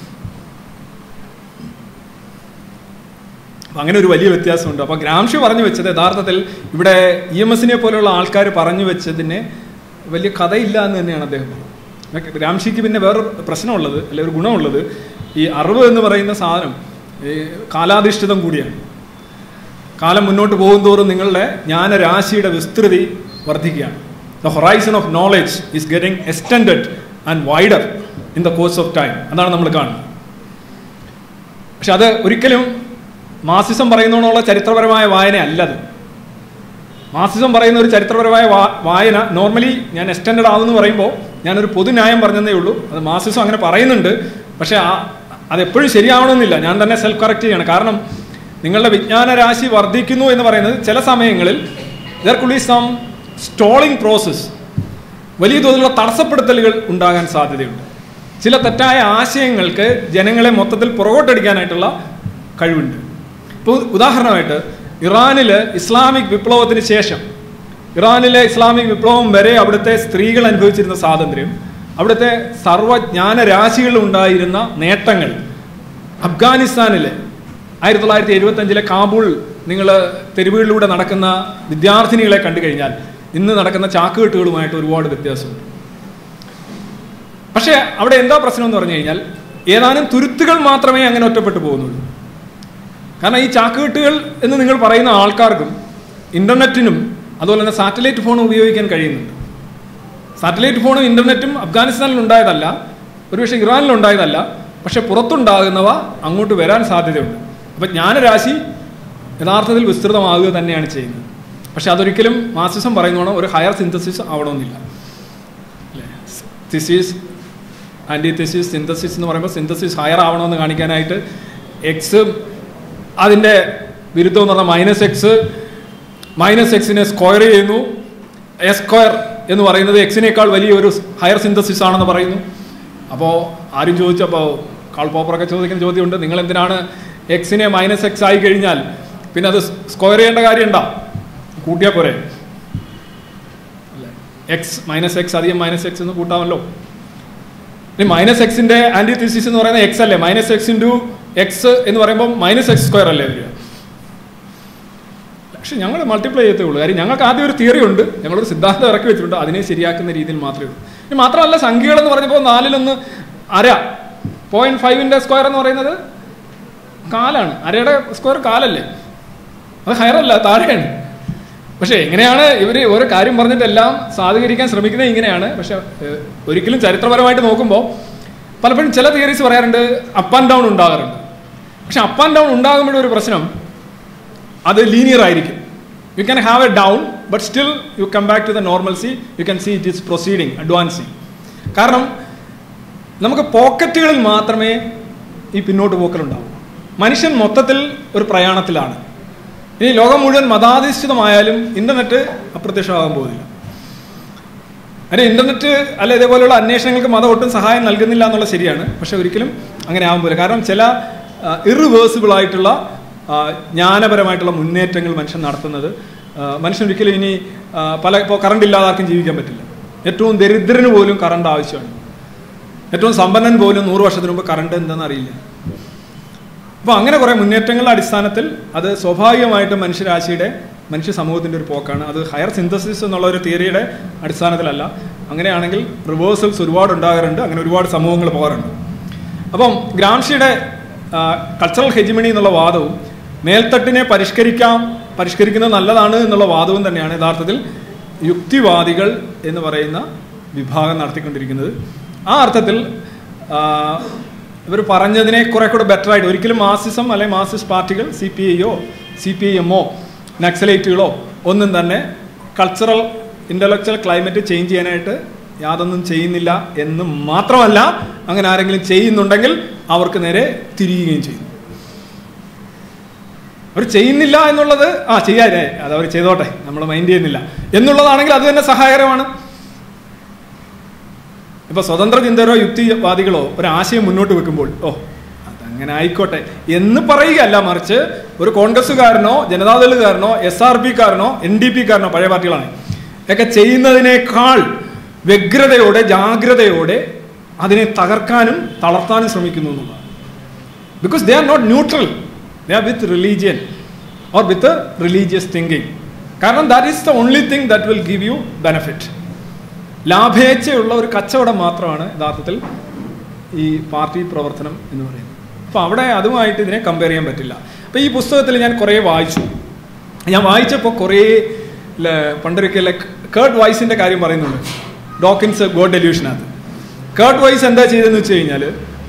അങ്ങനെ ഒരു വലിയ വ്യത്യാസമുണ്ട്. അപ്പോൾ ഗ്രാംഷി പറഞ്ഞു വെച്ചത് യഥാർത്ഥത്തിൽ ഇവിടെ EMSനെ പോലെയുള്ള ആൾക്കാർ പറഞ്ഞു വെച്ചതിന് വലിയ കഥയില്ല എന്ന് തന്നെയാണ് അദ്ദേഹം പറഞ്ഞത്. ഗ്രാംഷിക്ക് പിന്നെ വേറൊരു പ്രശ്നമുള്ളത്, അല്ലെങ്കിൽ ഒരു ഗുണമുള്ളത്, ഈ അറിവ് എന്ന് പറയുന്ന സാധനം ഈ കാലാധിഷ്ഠിതം കൂടിയാണ്. കാലം മുന്നോട്ട് പോകും തോറും നിങ്ങളുടെ ജ്ഞാനരാശിയുടെ വിസ്തൃതി വർദ്ധിക്കുകയാണ്. The horizon of knowledge is getting extended and wider in the course of time. അതാണ് നമ്മൾ കാണുന്നത്. പക്ഷെ അത് ഒരിക്കലും മാർക്സിസം പറയുന്നതിനുള്ള ചരിത്രപരമായ വായന അല്ലത്. മാർക്സിസം പറയുന്ന ഒരു ചരിത്രപരമായ വായന നോർമലി ഞാൻ എക്സ്റ്റെൻഡഡ് ആവുമെന്ന് പറയുമ്പോൾ ഞാനൊരു പൊതുന്യായം പറഞ്ഞതേ ഉള്ളൂ. അത് മാർക്സിസം അങ്ങനെ പറയുന്നുണ്ട്, പക്ഷേ അതെപ്പോഴും ശരിയാവണമെന്നില്ല. ഞാൻ തന്നെ സെൽഫ് കറക്റ്റ് ചെയ്യണം. കാരണം നിങ്ങളുടെ വിജ്ഞാന രാശി വർദ്ധിക്കുന്നു എന്ന് പറയുന്നത് ചില സമയങ്ങളിൽ there could be some stalling process, വലിയ തോതിലുള്ള തടസ്സപ്പെടുത്തലുകൾ ഉണ്ടാകാൻ സാധ്യതയുണ്ട്. ചില തെറ്റായ ആശയങ്ങൾക്ക് ജനങ്ങളെ മൊത്തത്തിൽ പുറകോട്ടടിക്കാനായിട്ടുള്ള കഴിവുണ്ട്. ഇപ്പോൾ ഉദാഹരണമായിട്ട് ഇറാനിൽ ഇസ്ലാമിക് വിപ്ലവത്തിന് ശേഷം, ഇറാനിലെ ഇസ്ലാമിക് വിപ്ലവം വരെ അവിടുത്തെ സ്ത്രീകൾ അനുഭവിച്ചിരുന്ന സ്വാതന്ത്ര്യം, അവിടുത്തെ സർവ്വജ്ഞാനരാശികളിൽ ഉണ്ടായിരുന്ന നേട്ടങ്ങൾ അഫ്ഗാനിസ്ഥാനിലെ 1975 കാബൂൾ നിങ്ങൾ തെരുവുകളിലൂടെ നടക്കുന്ന വിദ്യാർത്ഥിനികളെ കണ്ടു കഴിഞ്ഞാൽ ഇന്ന് നടക്കുന്ന ചാക്കുകെട്ടുകളുമായിട്ട് ഒരുപാട് വ്യത്യാസമുണ്ട്. പക്ഷേ അവിടെ എന്താ പ്രശ്നം എന്ന് പറഞ്ഞു കഴിഞ്ഞാൽ ഏതാനും തുരുത്തുകൾ മാത്രമേ അങ്ങനെ ഒറ്റപ്പെട്ടു പോകുന്നുള്ളൂ. കാരണം ഈ ചാക്കുകെട്ടുകൾ എന്ന് നിങ്ങൾ പറയുന്ന ആൾക്കാർക്കും ഇൻ്റർനെറ്റിനും അതുപോലെ തന്നെ സാറ്റലൈറ്റ് ഫോണും ഉപയോഗിക്കാൻ കഴിയുന്നുണ്ട്. സാറ്റലൈറ്റ് ഫോണും ഇൻ്റർനെറ്റും അഫ്ഗാനിസ്ഥാനിൽ ഉണ്ടായതല്ല, ഒരുപക്ഷെ ഇറാനിലുണ്ടായതല്ല, പക്ഷെ പുറത്തുണ്ടാകുന്നവ അങ്ങോട്ട് വരാൻ സാധ്യതയുണ്ട്. അപ്പം ജ്ഞാനരാശി യഥാർത്ഥത്തിൽ വിസ്തൃതമാകുക തന്നെയാണ് ചെയ്യുന്നത്. പക്ഷെ അതൊരിക്കലും മാർക്സിസം പറയുന്നോണം ഒരു ഹയർ സിന്തസിസ് ആവണമെന്നില്ല. അല്ലേ? തിസിസ്, ആൻറ്റി തിസിസ്, സിന്തസിസ് എന്ന് പറയുമ്പോൾ സിന്തസിസ് ഹയർ ആവണമെന്ന് കാണിക്കാനായിട്ട് എക്സ് അതിൻ്റെ വിരുദ്ധം എന്ന് പറഞ്ഞാൽ -x സ്ക്വയർ ചെയ്യുന്നു. S² എന്ന് പറയുന്നത് എക്സിനേക്കാൾ വലിയൊരു ഹയർ സിന്തസിസ് ആണെന്ന് പറയുന്നു. അപ്പോൾ ആരും ചോദിച്ചപ്പോൾ കാൾ പോപ്പറൊക്കെ ചോദിക്കുന്ന ചോദ്യമുണ്ട്, നിങ്ങൾ എന്തിനാണ് എക്സിനെ -x ആയി കഴിഞ്ഞാൽ പിന്നെ അത് സ്ക്വയർ ചെയ്യേണ്ട കാര്യമുണ്ടോ? കൂട്ടിയാൽ പോരെ? -x അധികം -x എന്ന് കൂട്ടാമല്ലോ. ഇനി -xന്റെ ആൻറ്റി തിസിസ് എന്ന് പറയുന്നത് x അല്ലേ? -x × x എന്ന് പറയുമ്പോൾ -x² അല്ലേ വരിക? പക്ഷെ ഞങ്ങൾ മൾട്ടിപ്ലൈ ചെയ്യത്തേ ഉള്ളൂ. കാര്യം ഞങ്ങൾക്ക് ആദ്യം ഒരു തിയറി ഉണ്ട്, ഞങ്ങളൊരു സിദ്ധാന്തം ഇറക്കി വെച്ചിട്ടുണ്ട്, അതിനെ ശരിയാക്കുന്ന രീതിയിൽ മാത്രമേ ഉള്ളൂ. ഇനി മാത്രമല്ല സംഖ്യകളെന്ന് പറഞ്ഞപ്പോൾ 4 1/2 0.5ന്റെ സ്ക്വയർ എന്ന് പറയുന്നത് കാലാണ്. അരയുടെ സ്ക്വയർ കാലല്ലേ? അത് ഹയറല്ല, താഴെയാണ്. പക്ഷേ എങ്ങനെയാണ് ഇവർ ഓരോ കാര്യം പറഞ്ഞിട്ടെല്ലാം സാധൂകരിക്കാൻ ശ്രമിക്കുന്നത്? ഇങ്ങനെയാണ്. പക്ഷെ ഒരിക്കലും ചരിത്രപരമായിട്ട് നോക്കുമ്പോൾ പലപ്പോഴും ചില തിയറീസ് പറയാറുണ്ട് അപ്പ് ആൻഡ് ഡൗൺ ഉണ്ടാകാറുണ്ട്. പക്ഷെ അപ്പ് ആൻഡ് ഡൗൺ ഉണ്ടാകുമ്പോഴൊരു ഒരു പ്രശ്നം, അത് ലീനിയർ ആയിരിക്കും. You can have a down but still you come back to the normalcy. You can see it is proceeding, advancing. കാരണം നമുക്ക് പോക്കറ്റുകളിൽ മാത്രമേ ഈ പിന്നോട്ട് പോക്കലുണ്ടാവും. മനുഷ്യൻ മൊത്തത്തിൽ ഒരു പ്രയാണത്തിലാണ്. ഇനി ലോകം മുഴുവൻ മതാധിഷ്ഠിതമായാലും ഇൻ്റർനെറ്റ് അപ്രത്യക്ഷമാകാൻ പോകുന്നില്ല. അതിന് ഇൻ്റർനെറ്റ് അല്ല ഇതേപോലെയുള്ള അന്വേഷണങ്ങൾക്ക് മതം ഒട്ടും സഹായം നൽകുന്നില്ല എന്നുള്ളത് ശരിയാണ്. പക്ഷെ ഒരിക്കലും അങ്ങനെ ആകാൻ പോകില്ല. കാരണം ചില ഇറിവേഴ്സിബിളായിട്ടുള്ള ജ്ഞാനപരമായിട്ടുള്ള മുന്നേറ്റങ്ങൾ മനുഷ്യൻ നടത്തുന്നത്, മനുഷ്യൻ ഒരിക്കലും ഇനി ഇപ്പോൾ കറണ്ട് ഇല്ലാതെ ആർക്കും ജീവിക്കാൻ പറ്റില്ല. ഏറ്റവും ദരിദ്രന് പോലും കറണ്ട് ആവശ്യമാണ്. ഏറ്റവും സമ്പന്നൻ പോലും 100 വർഷത്തിന് മുമ്പ് കറണ്ട് എന്താണെന്ന് അറിയില്ല. അപ്പോൾ അങ്ങനെ കുറേ മുന്നേറ്റങ്ങളുടെ അടിസ്ഥാനത്തിൽ അത് സ്വാഭാവികമായിട്ടും മനുഷ്യ സമൂഹത്തിൻ്റെ ഒരു പോക്കാണ്. അത് ഹയർ സിന്തസിസ് എന്നുള്ള ഒരു തിയറിയുടെ അടിസ്ഥാനത്തിലല്ല. അങ്ങനെയാണെങ്കിൽ റിവേഴ്സൽസ് ഒരുപാട് ഉണ്ടാകാറുണ്ട്. അങ്ങനെ ഒരുപാട് സമൂഹങ്ങൾ പോകാറുണ്ട്. അപ്പം ഗ്രാംഷിയുടെ കൾച്ചറൽ ഹെജിമണി എന്നുള്ള വാദവും മേൽത്തട്ടിനെ പരിഷ്കരിക്കുന്നത് നല്ലതാണ് എന്നുള്ള വാദവും തന്നെയാണ് യഥാർത്ഥത്തിൽ യുക്തിവാദികൾ എന്ന് പറയുന്ന വിഭാഗം നടത്തിക്കൊണ്ടിരിക്കുന്നത്. ആ അർത്ഥത്തിൽ ഇവർ പറഞ്ഞതിനെ കുറെ കൂടെ ബെറ്റർ ആയിട്ട്, ഒരിക്കലും മാർക്സിസം അല്ലെങ്കിൽ മാർക്സിസ്റ്റ് പാർട്ടികൾ CPIയോ CPIMോ നക്സലൈറ്റുകളോ ഒന്നും തന്നെ കൾച്ചറൽ ഇൻ്റലക്ച്വൽ ക്ലൈമറ്റ് ചേഞ്ച് ചെയ്യാനായിട്ട് യാതൊന്നും ചെയ്യുന്നില്ല എന്ന് മാത്രമല്ല, അങ്ങനെ ആരെങ്കിലും ചെയ്യുന്നുണ്ടെങ്കിൽ അവർക്ക് നേരെ തിരിയുകയും ചെയ്യും. അവർ ചെയ്യുന്നില്ല എന്നുള്ളത് ചെയ്യാനേ അത് അവർ ചെയ്തോട്ടെ, നമ്മൾ മൈൻഡ് ചെയ്യുന്നില്ല എന്നുള്ളതാണെങ്കിൽ അത് തന്നെ സഹായകരമാണ്. ഇപ്പൊ സ്വതന്ത്ര ചിന്തകരോ യുക്തിവാദികളോ ഒരാശയം മുന്നോട്ട് വെക്കുമ്പോൾ അതങ്ങനെ ആയിക്കോട്ടെ എന്ന് പറയുകയല്ല, മറിച്ച് ഒരു കോൺഗ്രസ്സുകാരനോ ജനതാദളുകാരനോ SRPക്കാരനോ NDPക്കാരനോ പഴയ പാർട്ടികളാണ് ഒക്കെ ചെയ്യുന്നതിനേക്കാൾ വ്യഗ്രതയോടെ ജാഗ്രതയോടെ അതിനെ തകർക്കാനും തളർത്താനും ശ്രമിക്കുന്നു എന്നുള്ളതാണ്. Because they are not neutral, they are with religion or with religious thinking. കാരണം that is the only thing that will give you benefit. ലാഭേച്ഛയുള്ള ഒരു കച്ചവടം മാത്രമാണ് യഥാർത്ഥത്തിൽ ഈ പാർട്ടി പ്രവർത്തനം എന്ന് പറയുന്നത്. അപ്പോൾ അവിടെ അതുമായിട്ട് ഇതിനെ കമ്പയർ ചെയ്യാൻ പറ്റില്ല. അപ്പോൾ ഈ പുസ്തകത്തിൽ ഞാൻ കുറേ വായിച്ചു. ഞാൻ വായിച്ചപ്പോൾ കുറേ പണ്ടൊരിക്കൽ കേർട്ട് വൈസിൻ്റെ കാര്യം പറയുന്നുണ്ട് ഡോക്കിൻസ് ഗോഡ് ഡെല്യൂഷനകത്ത്. കേർട്ട് വൈസ് എന്താ ചെയ്തതെന്ന് വെച്ച് കഴിഞ്ഞാൽ,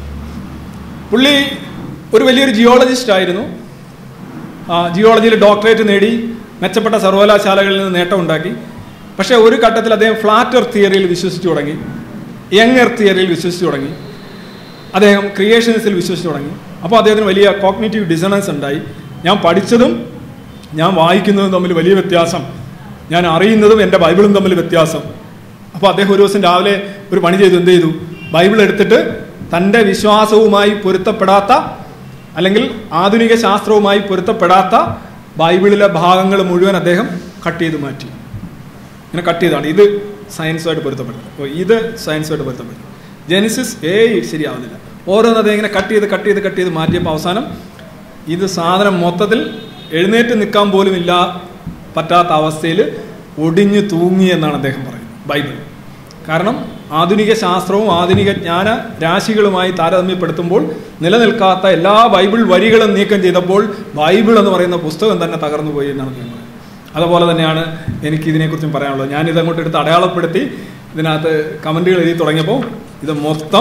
പുള്ളി ഒരു വലിയൊരു ജിയോളജിസ്റ്റ് ആയിരുന്നു. ജിയോളജിയിൽ ഡോക്ടറേറ്റ് നേടി മെച്ചപ്പെട്ട സർവകലാശാലകളിൽ നിന്ന് നേട്ടം ഉണ്ടാക്കി. പക്ഷേ ഒരു ഘട്ടത്തിൽ അദ്ദേഹം ഫ്ലാറ്റ് എർത്ത് തിയറിയിൽ വിശ്വസിച്ചു തുടങ്ങി, യങ് എർത്ത് തിയറിയിൽ വിശ്വസിച്ചു തുടങ്ങി, അദ്ദേഹം ക്രിയേഷൻസിൽ വിശ്വസിച്ചു തുടങ്ങി. അപ്പോൾ അദ്ദേഹത്തിന് വലിയ കോഗ്നിറ്റീവ് ഡിസണൻസ് ഉണ്ടായി. ഞാൻ പഠിച്ചതും ഞാൻ വായിക്കുന്നതും തമ്മിൽ വലിയ വ്യത്യാസം, ഞാൻ അറിയുന്നതും എൻ്റെ ബൈബിളും തമ്മിൽ വ്യത്യാസം. അപ്പോൾ അദ്ദേഹം ഒരു ദിവസം രാവിലെ ഒരു പണി ചെയ്തു. എന്ത് ചെയ്തു? ബൈബിൾ എടുത്തിട്ട് തൻ്റെ വിശ്വാസവുമായി പൊരുത്തപ്പെടാത്ത അല്ലെങ്കിൽ ആധുനിക ശാസ്ത്രവുമായി പൊരുത്തപ്പെടാത്ത ബൈബിളിലെ ഭാഗങ്ങൾ മുഴുവൻ അദ്ദേഹം കട്ട് ചെയ്ത് മാറ്റി. ഇങ്ങനെ കട്ട് ചെയ്താണ്. ഇത് സയൻസുമായിട്ട് പൊരുത്തപ്പെട്ടത്, ഇത് സയൻസുമായിട്ട് പൊരുത്തപ്പെട്ടത്, ജെനിസിസ് ശരിയാവുന്നില്ല. ഓരോന്നും അദ്ദേഹം ഇങ്ങനെ കട്ട് ചെയ്ത് മാറ്റിയപ്പോൾ അവസാനം ഇത് സാധനം മൊത്തത്തിൽ എഴുന്നേറ്റ് നിൽക്കാൻ പോലും പറ്റാത്ത അവസ്ഥയിൽ ഒടിഞ്ഞു തൂങ്ങി എന്നാണ് അദ്ദേഹം പറയുന്നത് ബൈബിൾ. കാരണം ആധുനിക ശാസ്ത്രവും ആധുനിക ജ്ഞാന രാശികളുമായി താരതമ്യപ്പെടുത്തുമ്പോൾ നിലനിൽക്കാത്ത എല്ലാ ബൈബിൾ വരികളും നീക്കം ചെയ്തപ്പോൾ ബൈബിൾ എന്ന് പറയുന്ന പുസ്തകം തന്നെ തകർന്നു പോയി എന്നാണ് അദ്ദേഹം പറയുന്നത്. അതുപോലെ തന്നെയാണ് എനിക്ക് ഇതിനെക്കുറിച്ചും പറയാനുള്ളത്. ഞാനിതങ്ങോട്ട് എടുത്ത് അടയാളപ്പെടുത്തി ഇതിനകത്ത് കമൻറ്റുകൾ എഴുതി തുടങ്ങിയപ്പോൾ ഇത് മൊത്തം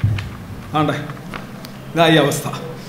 ഇതായി അവസ്ഥ.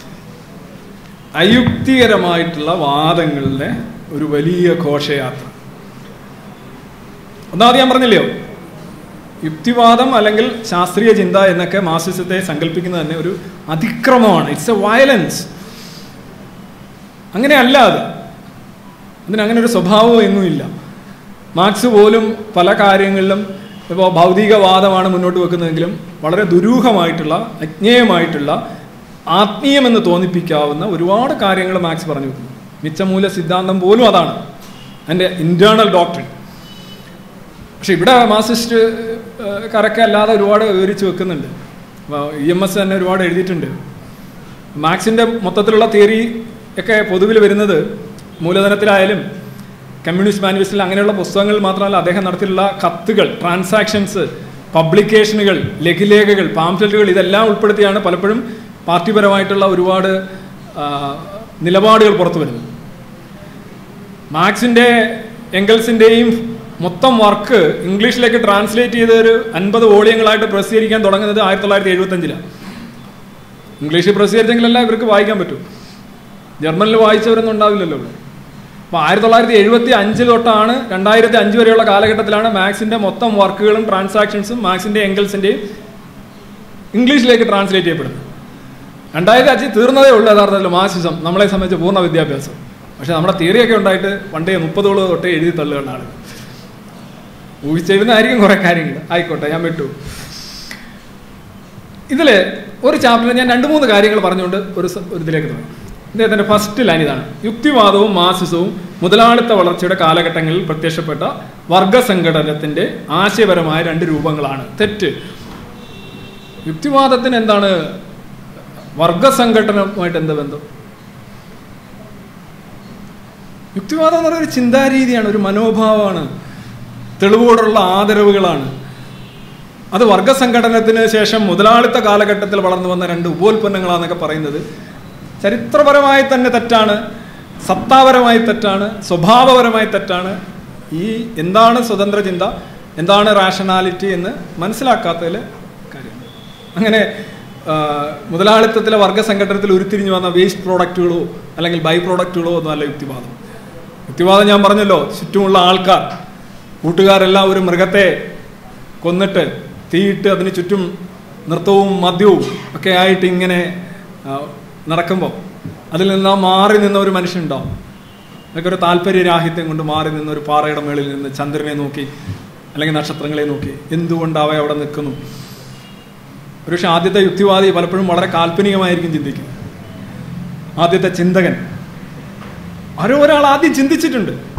അയുക്തികരമായിട്ടുള്ള വാദങ്ങളുടെ ഒരു വലിയ ഘോഷയാത്ര. ഒന്നാമത് ഞാൻ പറഞ്ഞില്ലയോ, യുക്തിവാദം അല്ലെങ്കിൽ ശാസ്ത്രീയ ചിന്ത എന്നൊക്കെ മാർക്സിസത്തെ സങ്കല്പിക്കുന്നത് തന്നെ ഒരു അതിക്രമമാണ്. It's A violence. അങ്ങനെയല്ല അത്. അതിനങ്ങനെ ഒരു സ്വഭാവവും എങ്ങുമില്ല. മാർക്സ് പോലും പല കാര്യങ്ങളിലും ഇപ്പോൾ ഭൗതികവാദമാണ് മുന്നോട്ട് വെക്കുന്നതെങ്കിലും വളരെ ദുരൂഹമായിട്ടുള്ള അജ്ഞേയമായിട്ടുള്ള ആത്മീയമെന്ന് തോന്നിപ്പിക്കാവുന്ന ഒരുപാട് കാര്യങ്ങൾ മാർക്സ് പറഞ്ഞു വെക്കുന്നു. മിച്ചമൂല സിദ്ധാന്തം പോലും അതാണ് അതിൻ്റെ ഇൻറ്റേർണൽ ഡോക്ട്രിൻ. പക്ഷെ ഇവിടെ മാർക്സിസ്റ്റ് കറക്കെ അല്ലാതെ ഒരുപാട് വിവരിച്ച് വെക്കുന്നുണ്ട്. EMS തന്നെ ഒരുപാട് എഴുതിയിട്ടുണ്ട്. മാർക്സിൻ്റെ മൊത്തത്തിലുള്ള തിയറി ഒക്കെ പൊതുവിൽ വരുന്നത് മൂലധനത്തിലായാലും കമ്മ്യൂണിസ്റ്റ് മാനിഫെസ്റ്റോയിൽ അങ്ങനെയുള്ള പുസ്തകങ്ങൾ മാത്രമല്ല, അദ്ദേഹം നടത്തിയിട്ടുള്ള കത്തുകൾ, ട്രാൻസാക്ഷൻസ്, പബ്ലിക്കേഷനുകൾ, ലഘുലേഖകൾ, പാംഫ്ലെറ്റുകൾ ഇതെല്ലാം ഉൾപ്പെടുത്തിയാണ് പലപ്പോഴും പാർട്ടിപരമായിട്ടുള്ള ഒരുപാട് നിലപാടുകൾ പുറത്തു വരുന്നത്. മാർക്സിൻ്റെ എംഗൽസിൻ്റെയും മൊത്തം വർക്ക് ഇംഗ്ലീഷിലേക്ക് ട്രാൻസ്ലേറ്റ് ചെയ്ത് ഒരു 50 വോളിയങ്ങളായിട്ട് പ്രസിദ്ധീകരിക്കാൻ തുടങ്ങുന്നത് 1975. ഇംഗ്ലീഷിൽ പ്രസിദ്ധീകരിച്ചെങ്കിലല്ല ഇവർക്ക് വായിക്കാൻ പറ്റും. ജർമ്മനിൽ വായിച്ചവരൊന്നും ഉണ്ടാവില്ലല്ലോ. അപ്പോൾ 1975 തൊട്ടാണ് 2005 വരെയുള്ള കാലഘട്ടത്തിലാണ് മാർക്സിൻ്റെ മൊത്തം വർക്കുകളും ട്രാൻസാക്ഷൻസും മാർക്സിൻ്റെ എംഗൽസിൻ്റെയും ഇംഗ്ലീഷിലേക്ക് ട്രാൻസ്ലേറ്റ് ചെയ്യപ്പെടുന്നത്. 2005 തീർന്നതേ ഉള്ളൂ യഥാർത്ഥത്തിൽ മാർക്സിസം നമ്മളെ സംബന്ധിച്ച് പൂർണ്ണ വിദ്യാഭ്യാസം. പക്ഷെ നമ്മുടെ തിയറിയൊക്കെ ഉണ്ടായിട്ട് പണ്ടേ 30 തൊട്ടേ എഴുതി തള്ളുകയാണ് ആളുകൾ. ഊഹിച്ചെഴുതുന്നതായിരിക്കും കുറേ കാര്യങ്ങൾ. ആയിക്കോട്ടെ, ഞാൻ വിട്ടു. ഇതിൽ ഒരു ചാപ്റ്ററിൽ ഞാൻ 2-3 കാര്യങ്ങൾ പറഞ്ഞുകൊണ്ട് ഒരു ഇതിലേക്ക് തുടങ്ങി. ഇദ്ദേഹത്തിൻ്റെ ഫസ്റ്റ് ലൈൻ ഇതാണ്: യുക്തിവാദവും മാർക്സിസവും മുതലാളിത്ത വളർച്ചയുടെ കാലഘട്ടങ്ങളിൽ പ്രത്യക്ഷപ്പെട്ട വർഗസംഘടനത്തിൻ്റെ ആശയപരമായ 2 രൂപങ്ങളാണ്. തെറ്റ്. യുക്തിവാദത്തിന് എന്താണ് വർഗസംഘടനവുമായിട്ട് എന്ത് ബന്ധം? യുക്തിവാദം എന്ന് പറയുന്ന ഒരു ചിന്താരീതിയാണ്, ഒരു മനോഭാവമാണ്, തെളിവോടുള്ള ആദരവുകളാണ്. അത് വർഗസംഘടനത്തിന് ശേഷം മുതലാളിത്ത കാലഘട്ടത്തിൽ വളർന്നു വന്ന 2 ഉപോൽപ്പന്നങ്ങളാണെന്നൊക്കെ പറയുന്നത് ചരിത്രപരമായി തന്നെ തെറ്റാണ്. സത്താപരമായി തെറ്റാണ്, സ്വഭാവപരമായി തെറ്റാണ്. ഈ എന്താണ് സ്വതന്ത്ര ചിന്ത, എന്താണ് റാഷണാലിറ്റി എന്ന് മനസ്സിലാക്കാത്തതിൽ കാര്യം. അങ്ങനെ മുതലാളിത്തത്തിലെ വർഗസംഘടനത്തിൽ ഉരുത്തിരിഞ്ഞു വന്ന വേസ്റ്റ് പ്രോഡക്റ്റുകളോ അല്ലെങ്കിൽ ബൈ പ്രോഡക്റ്റുകളോ ഒന്നും അല്ല യുക്തിവാദം. യുക്തിവാദം ഞാൻ പറഞ്ഞല്ലോ, ചുറ്റുമുള്ള ആൾക്കാർ, കൂട്ടുകാരെല്ലാം ഒരു മൃഗത്തെ കൊന്നിട്ട് തീയിട്ട് അതിന് ചുറ്റും നൃത്തവും മദ്യവും ഒക്കെ ആയിട്ട് ഇങ്ങനെ നടക്കുമ്പോൾ അതിൽ നിന്ന് മാറി നിന്ന ഒരു മനുഷ്യനുണ്ടാവും. അതൊക്കെ ഒരു താല്പര്യരാഹിത്യം കൊണ്ട് മാറി നിന്ന ഒരു പാറയുടെ മേളിൽ നിന്ന് ചന്ദ്രനെ നോക്കി അല്ലെങ്കിൽ നക്ഷത്രങ്ങളെ നോക്കി എന്തുകൊണ്ട് അവ അവിടെ നിൽക്കുന്നു. ഒരുപക്ഷെ ആദ്യത്തെ യുക്തിവാദി പലപ്പോഴും വളരെ കാൽപ്പനികമായിരിക്കും ചിന്തിക്കുന്നത്. ആദ്യത്തെ ചിന്തകൻ ആരോ ഒരാൾ ആദ്യം ചിന്തിച്ചിട്ടുണ്ട്.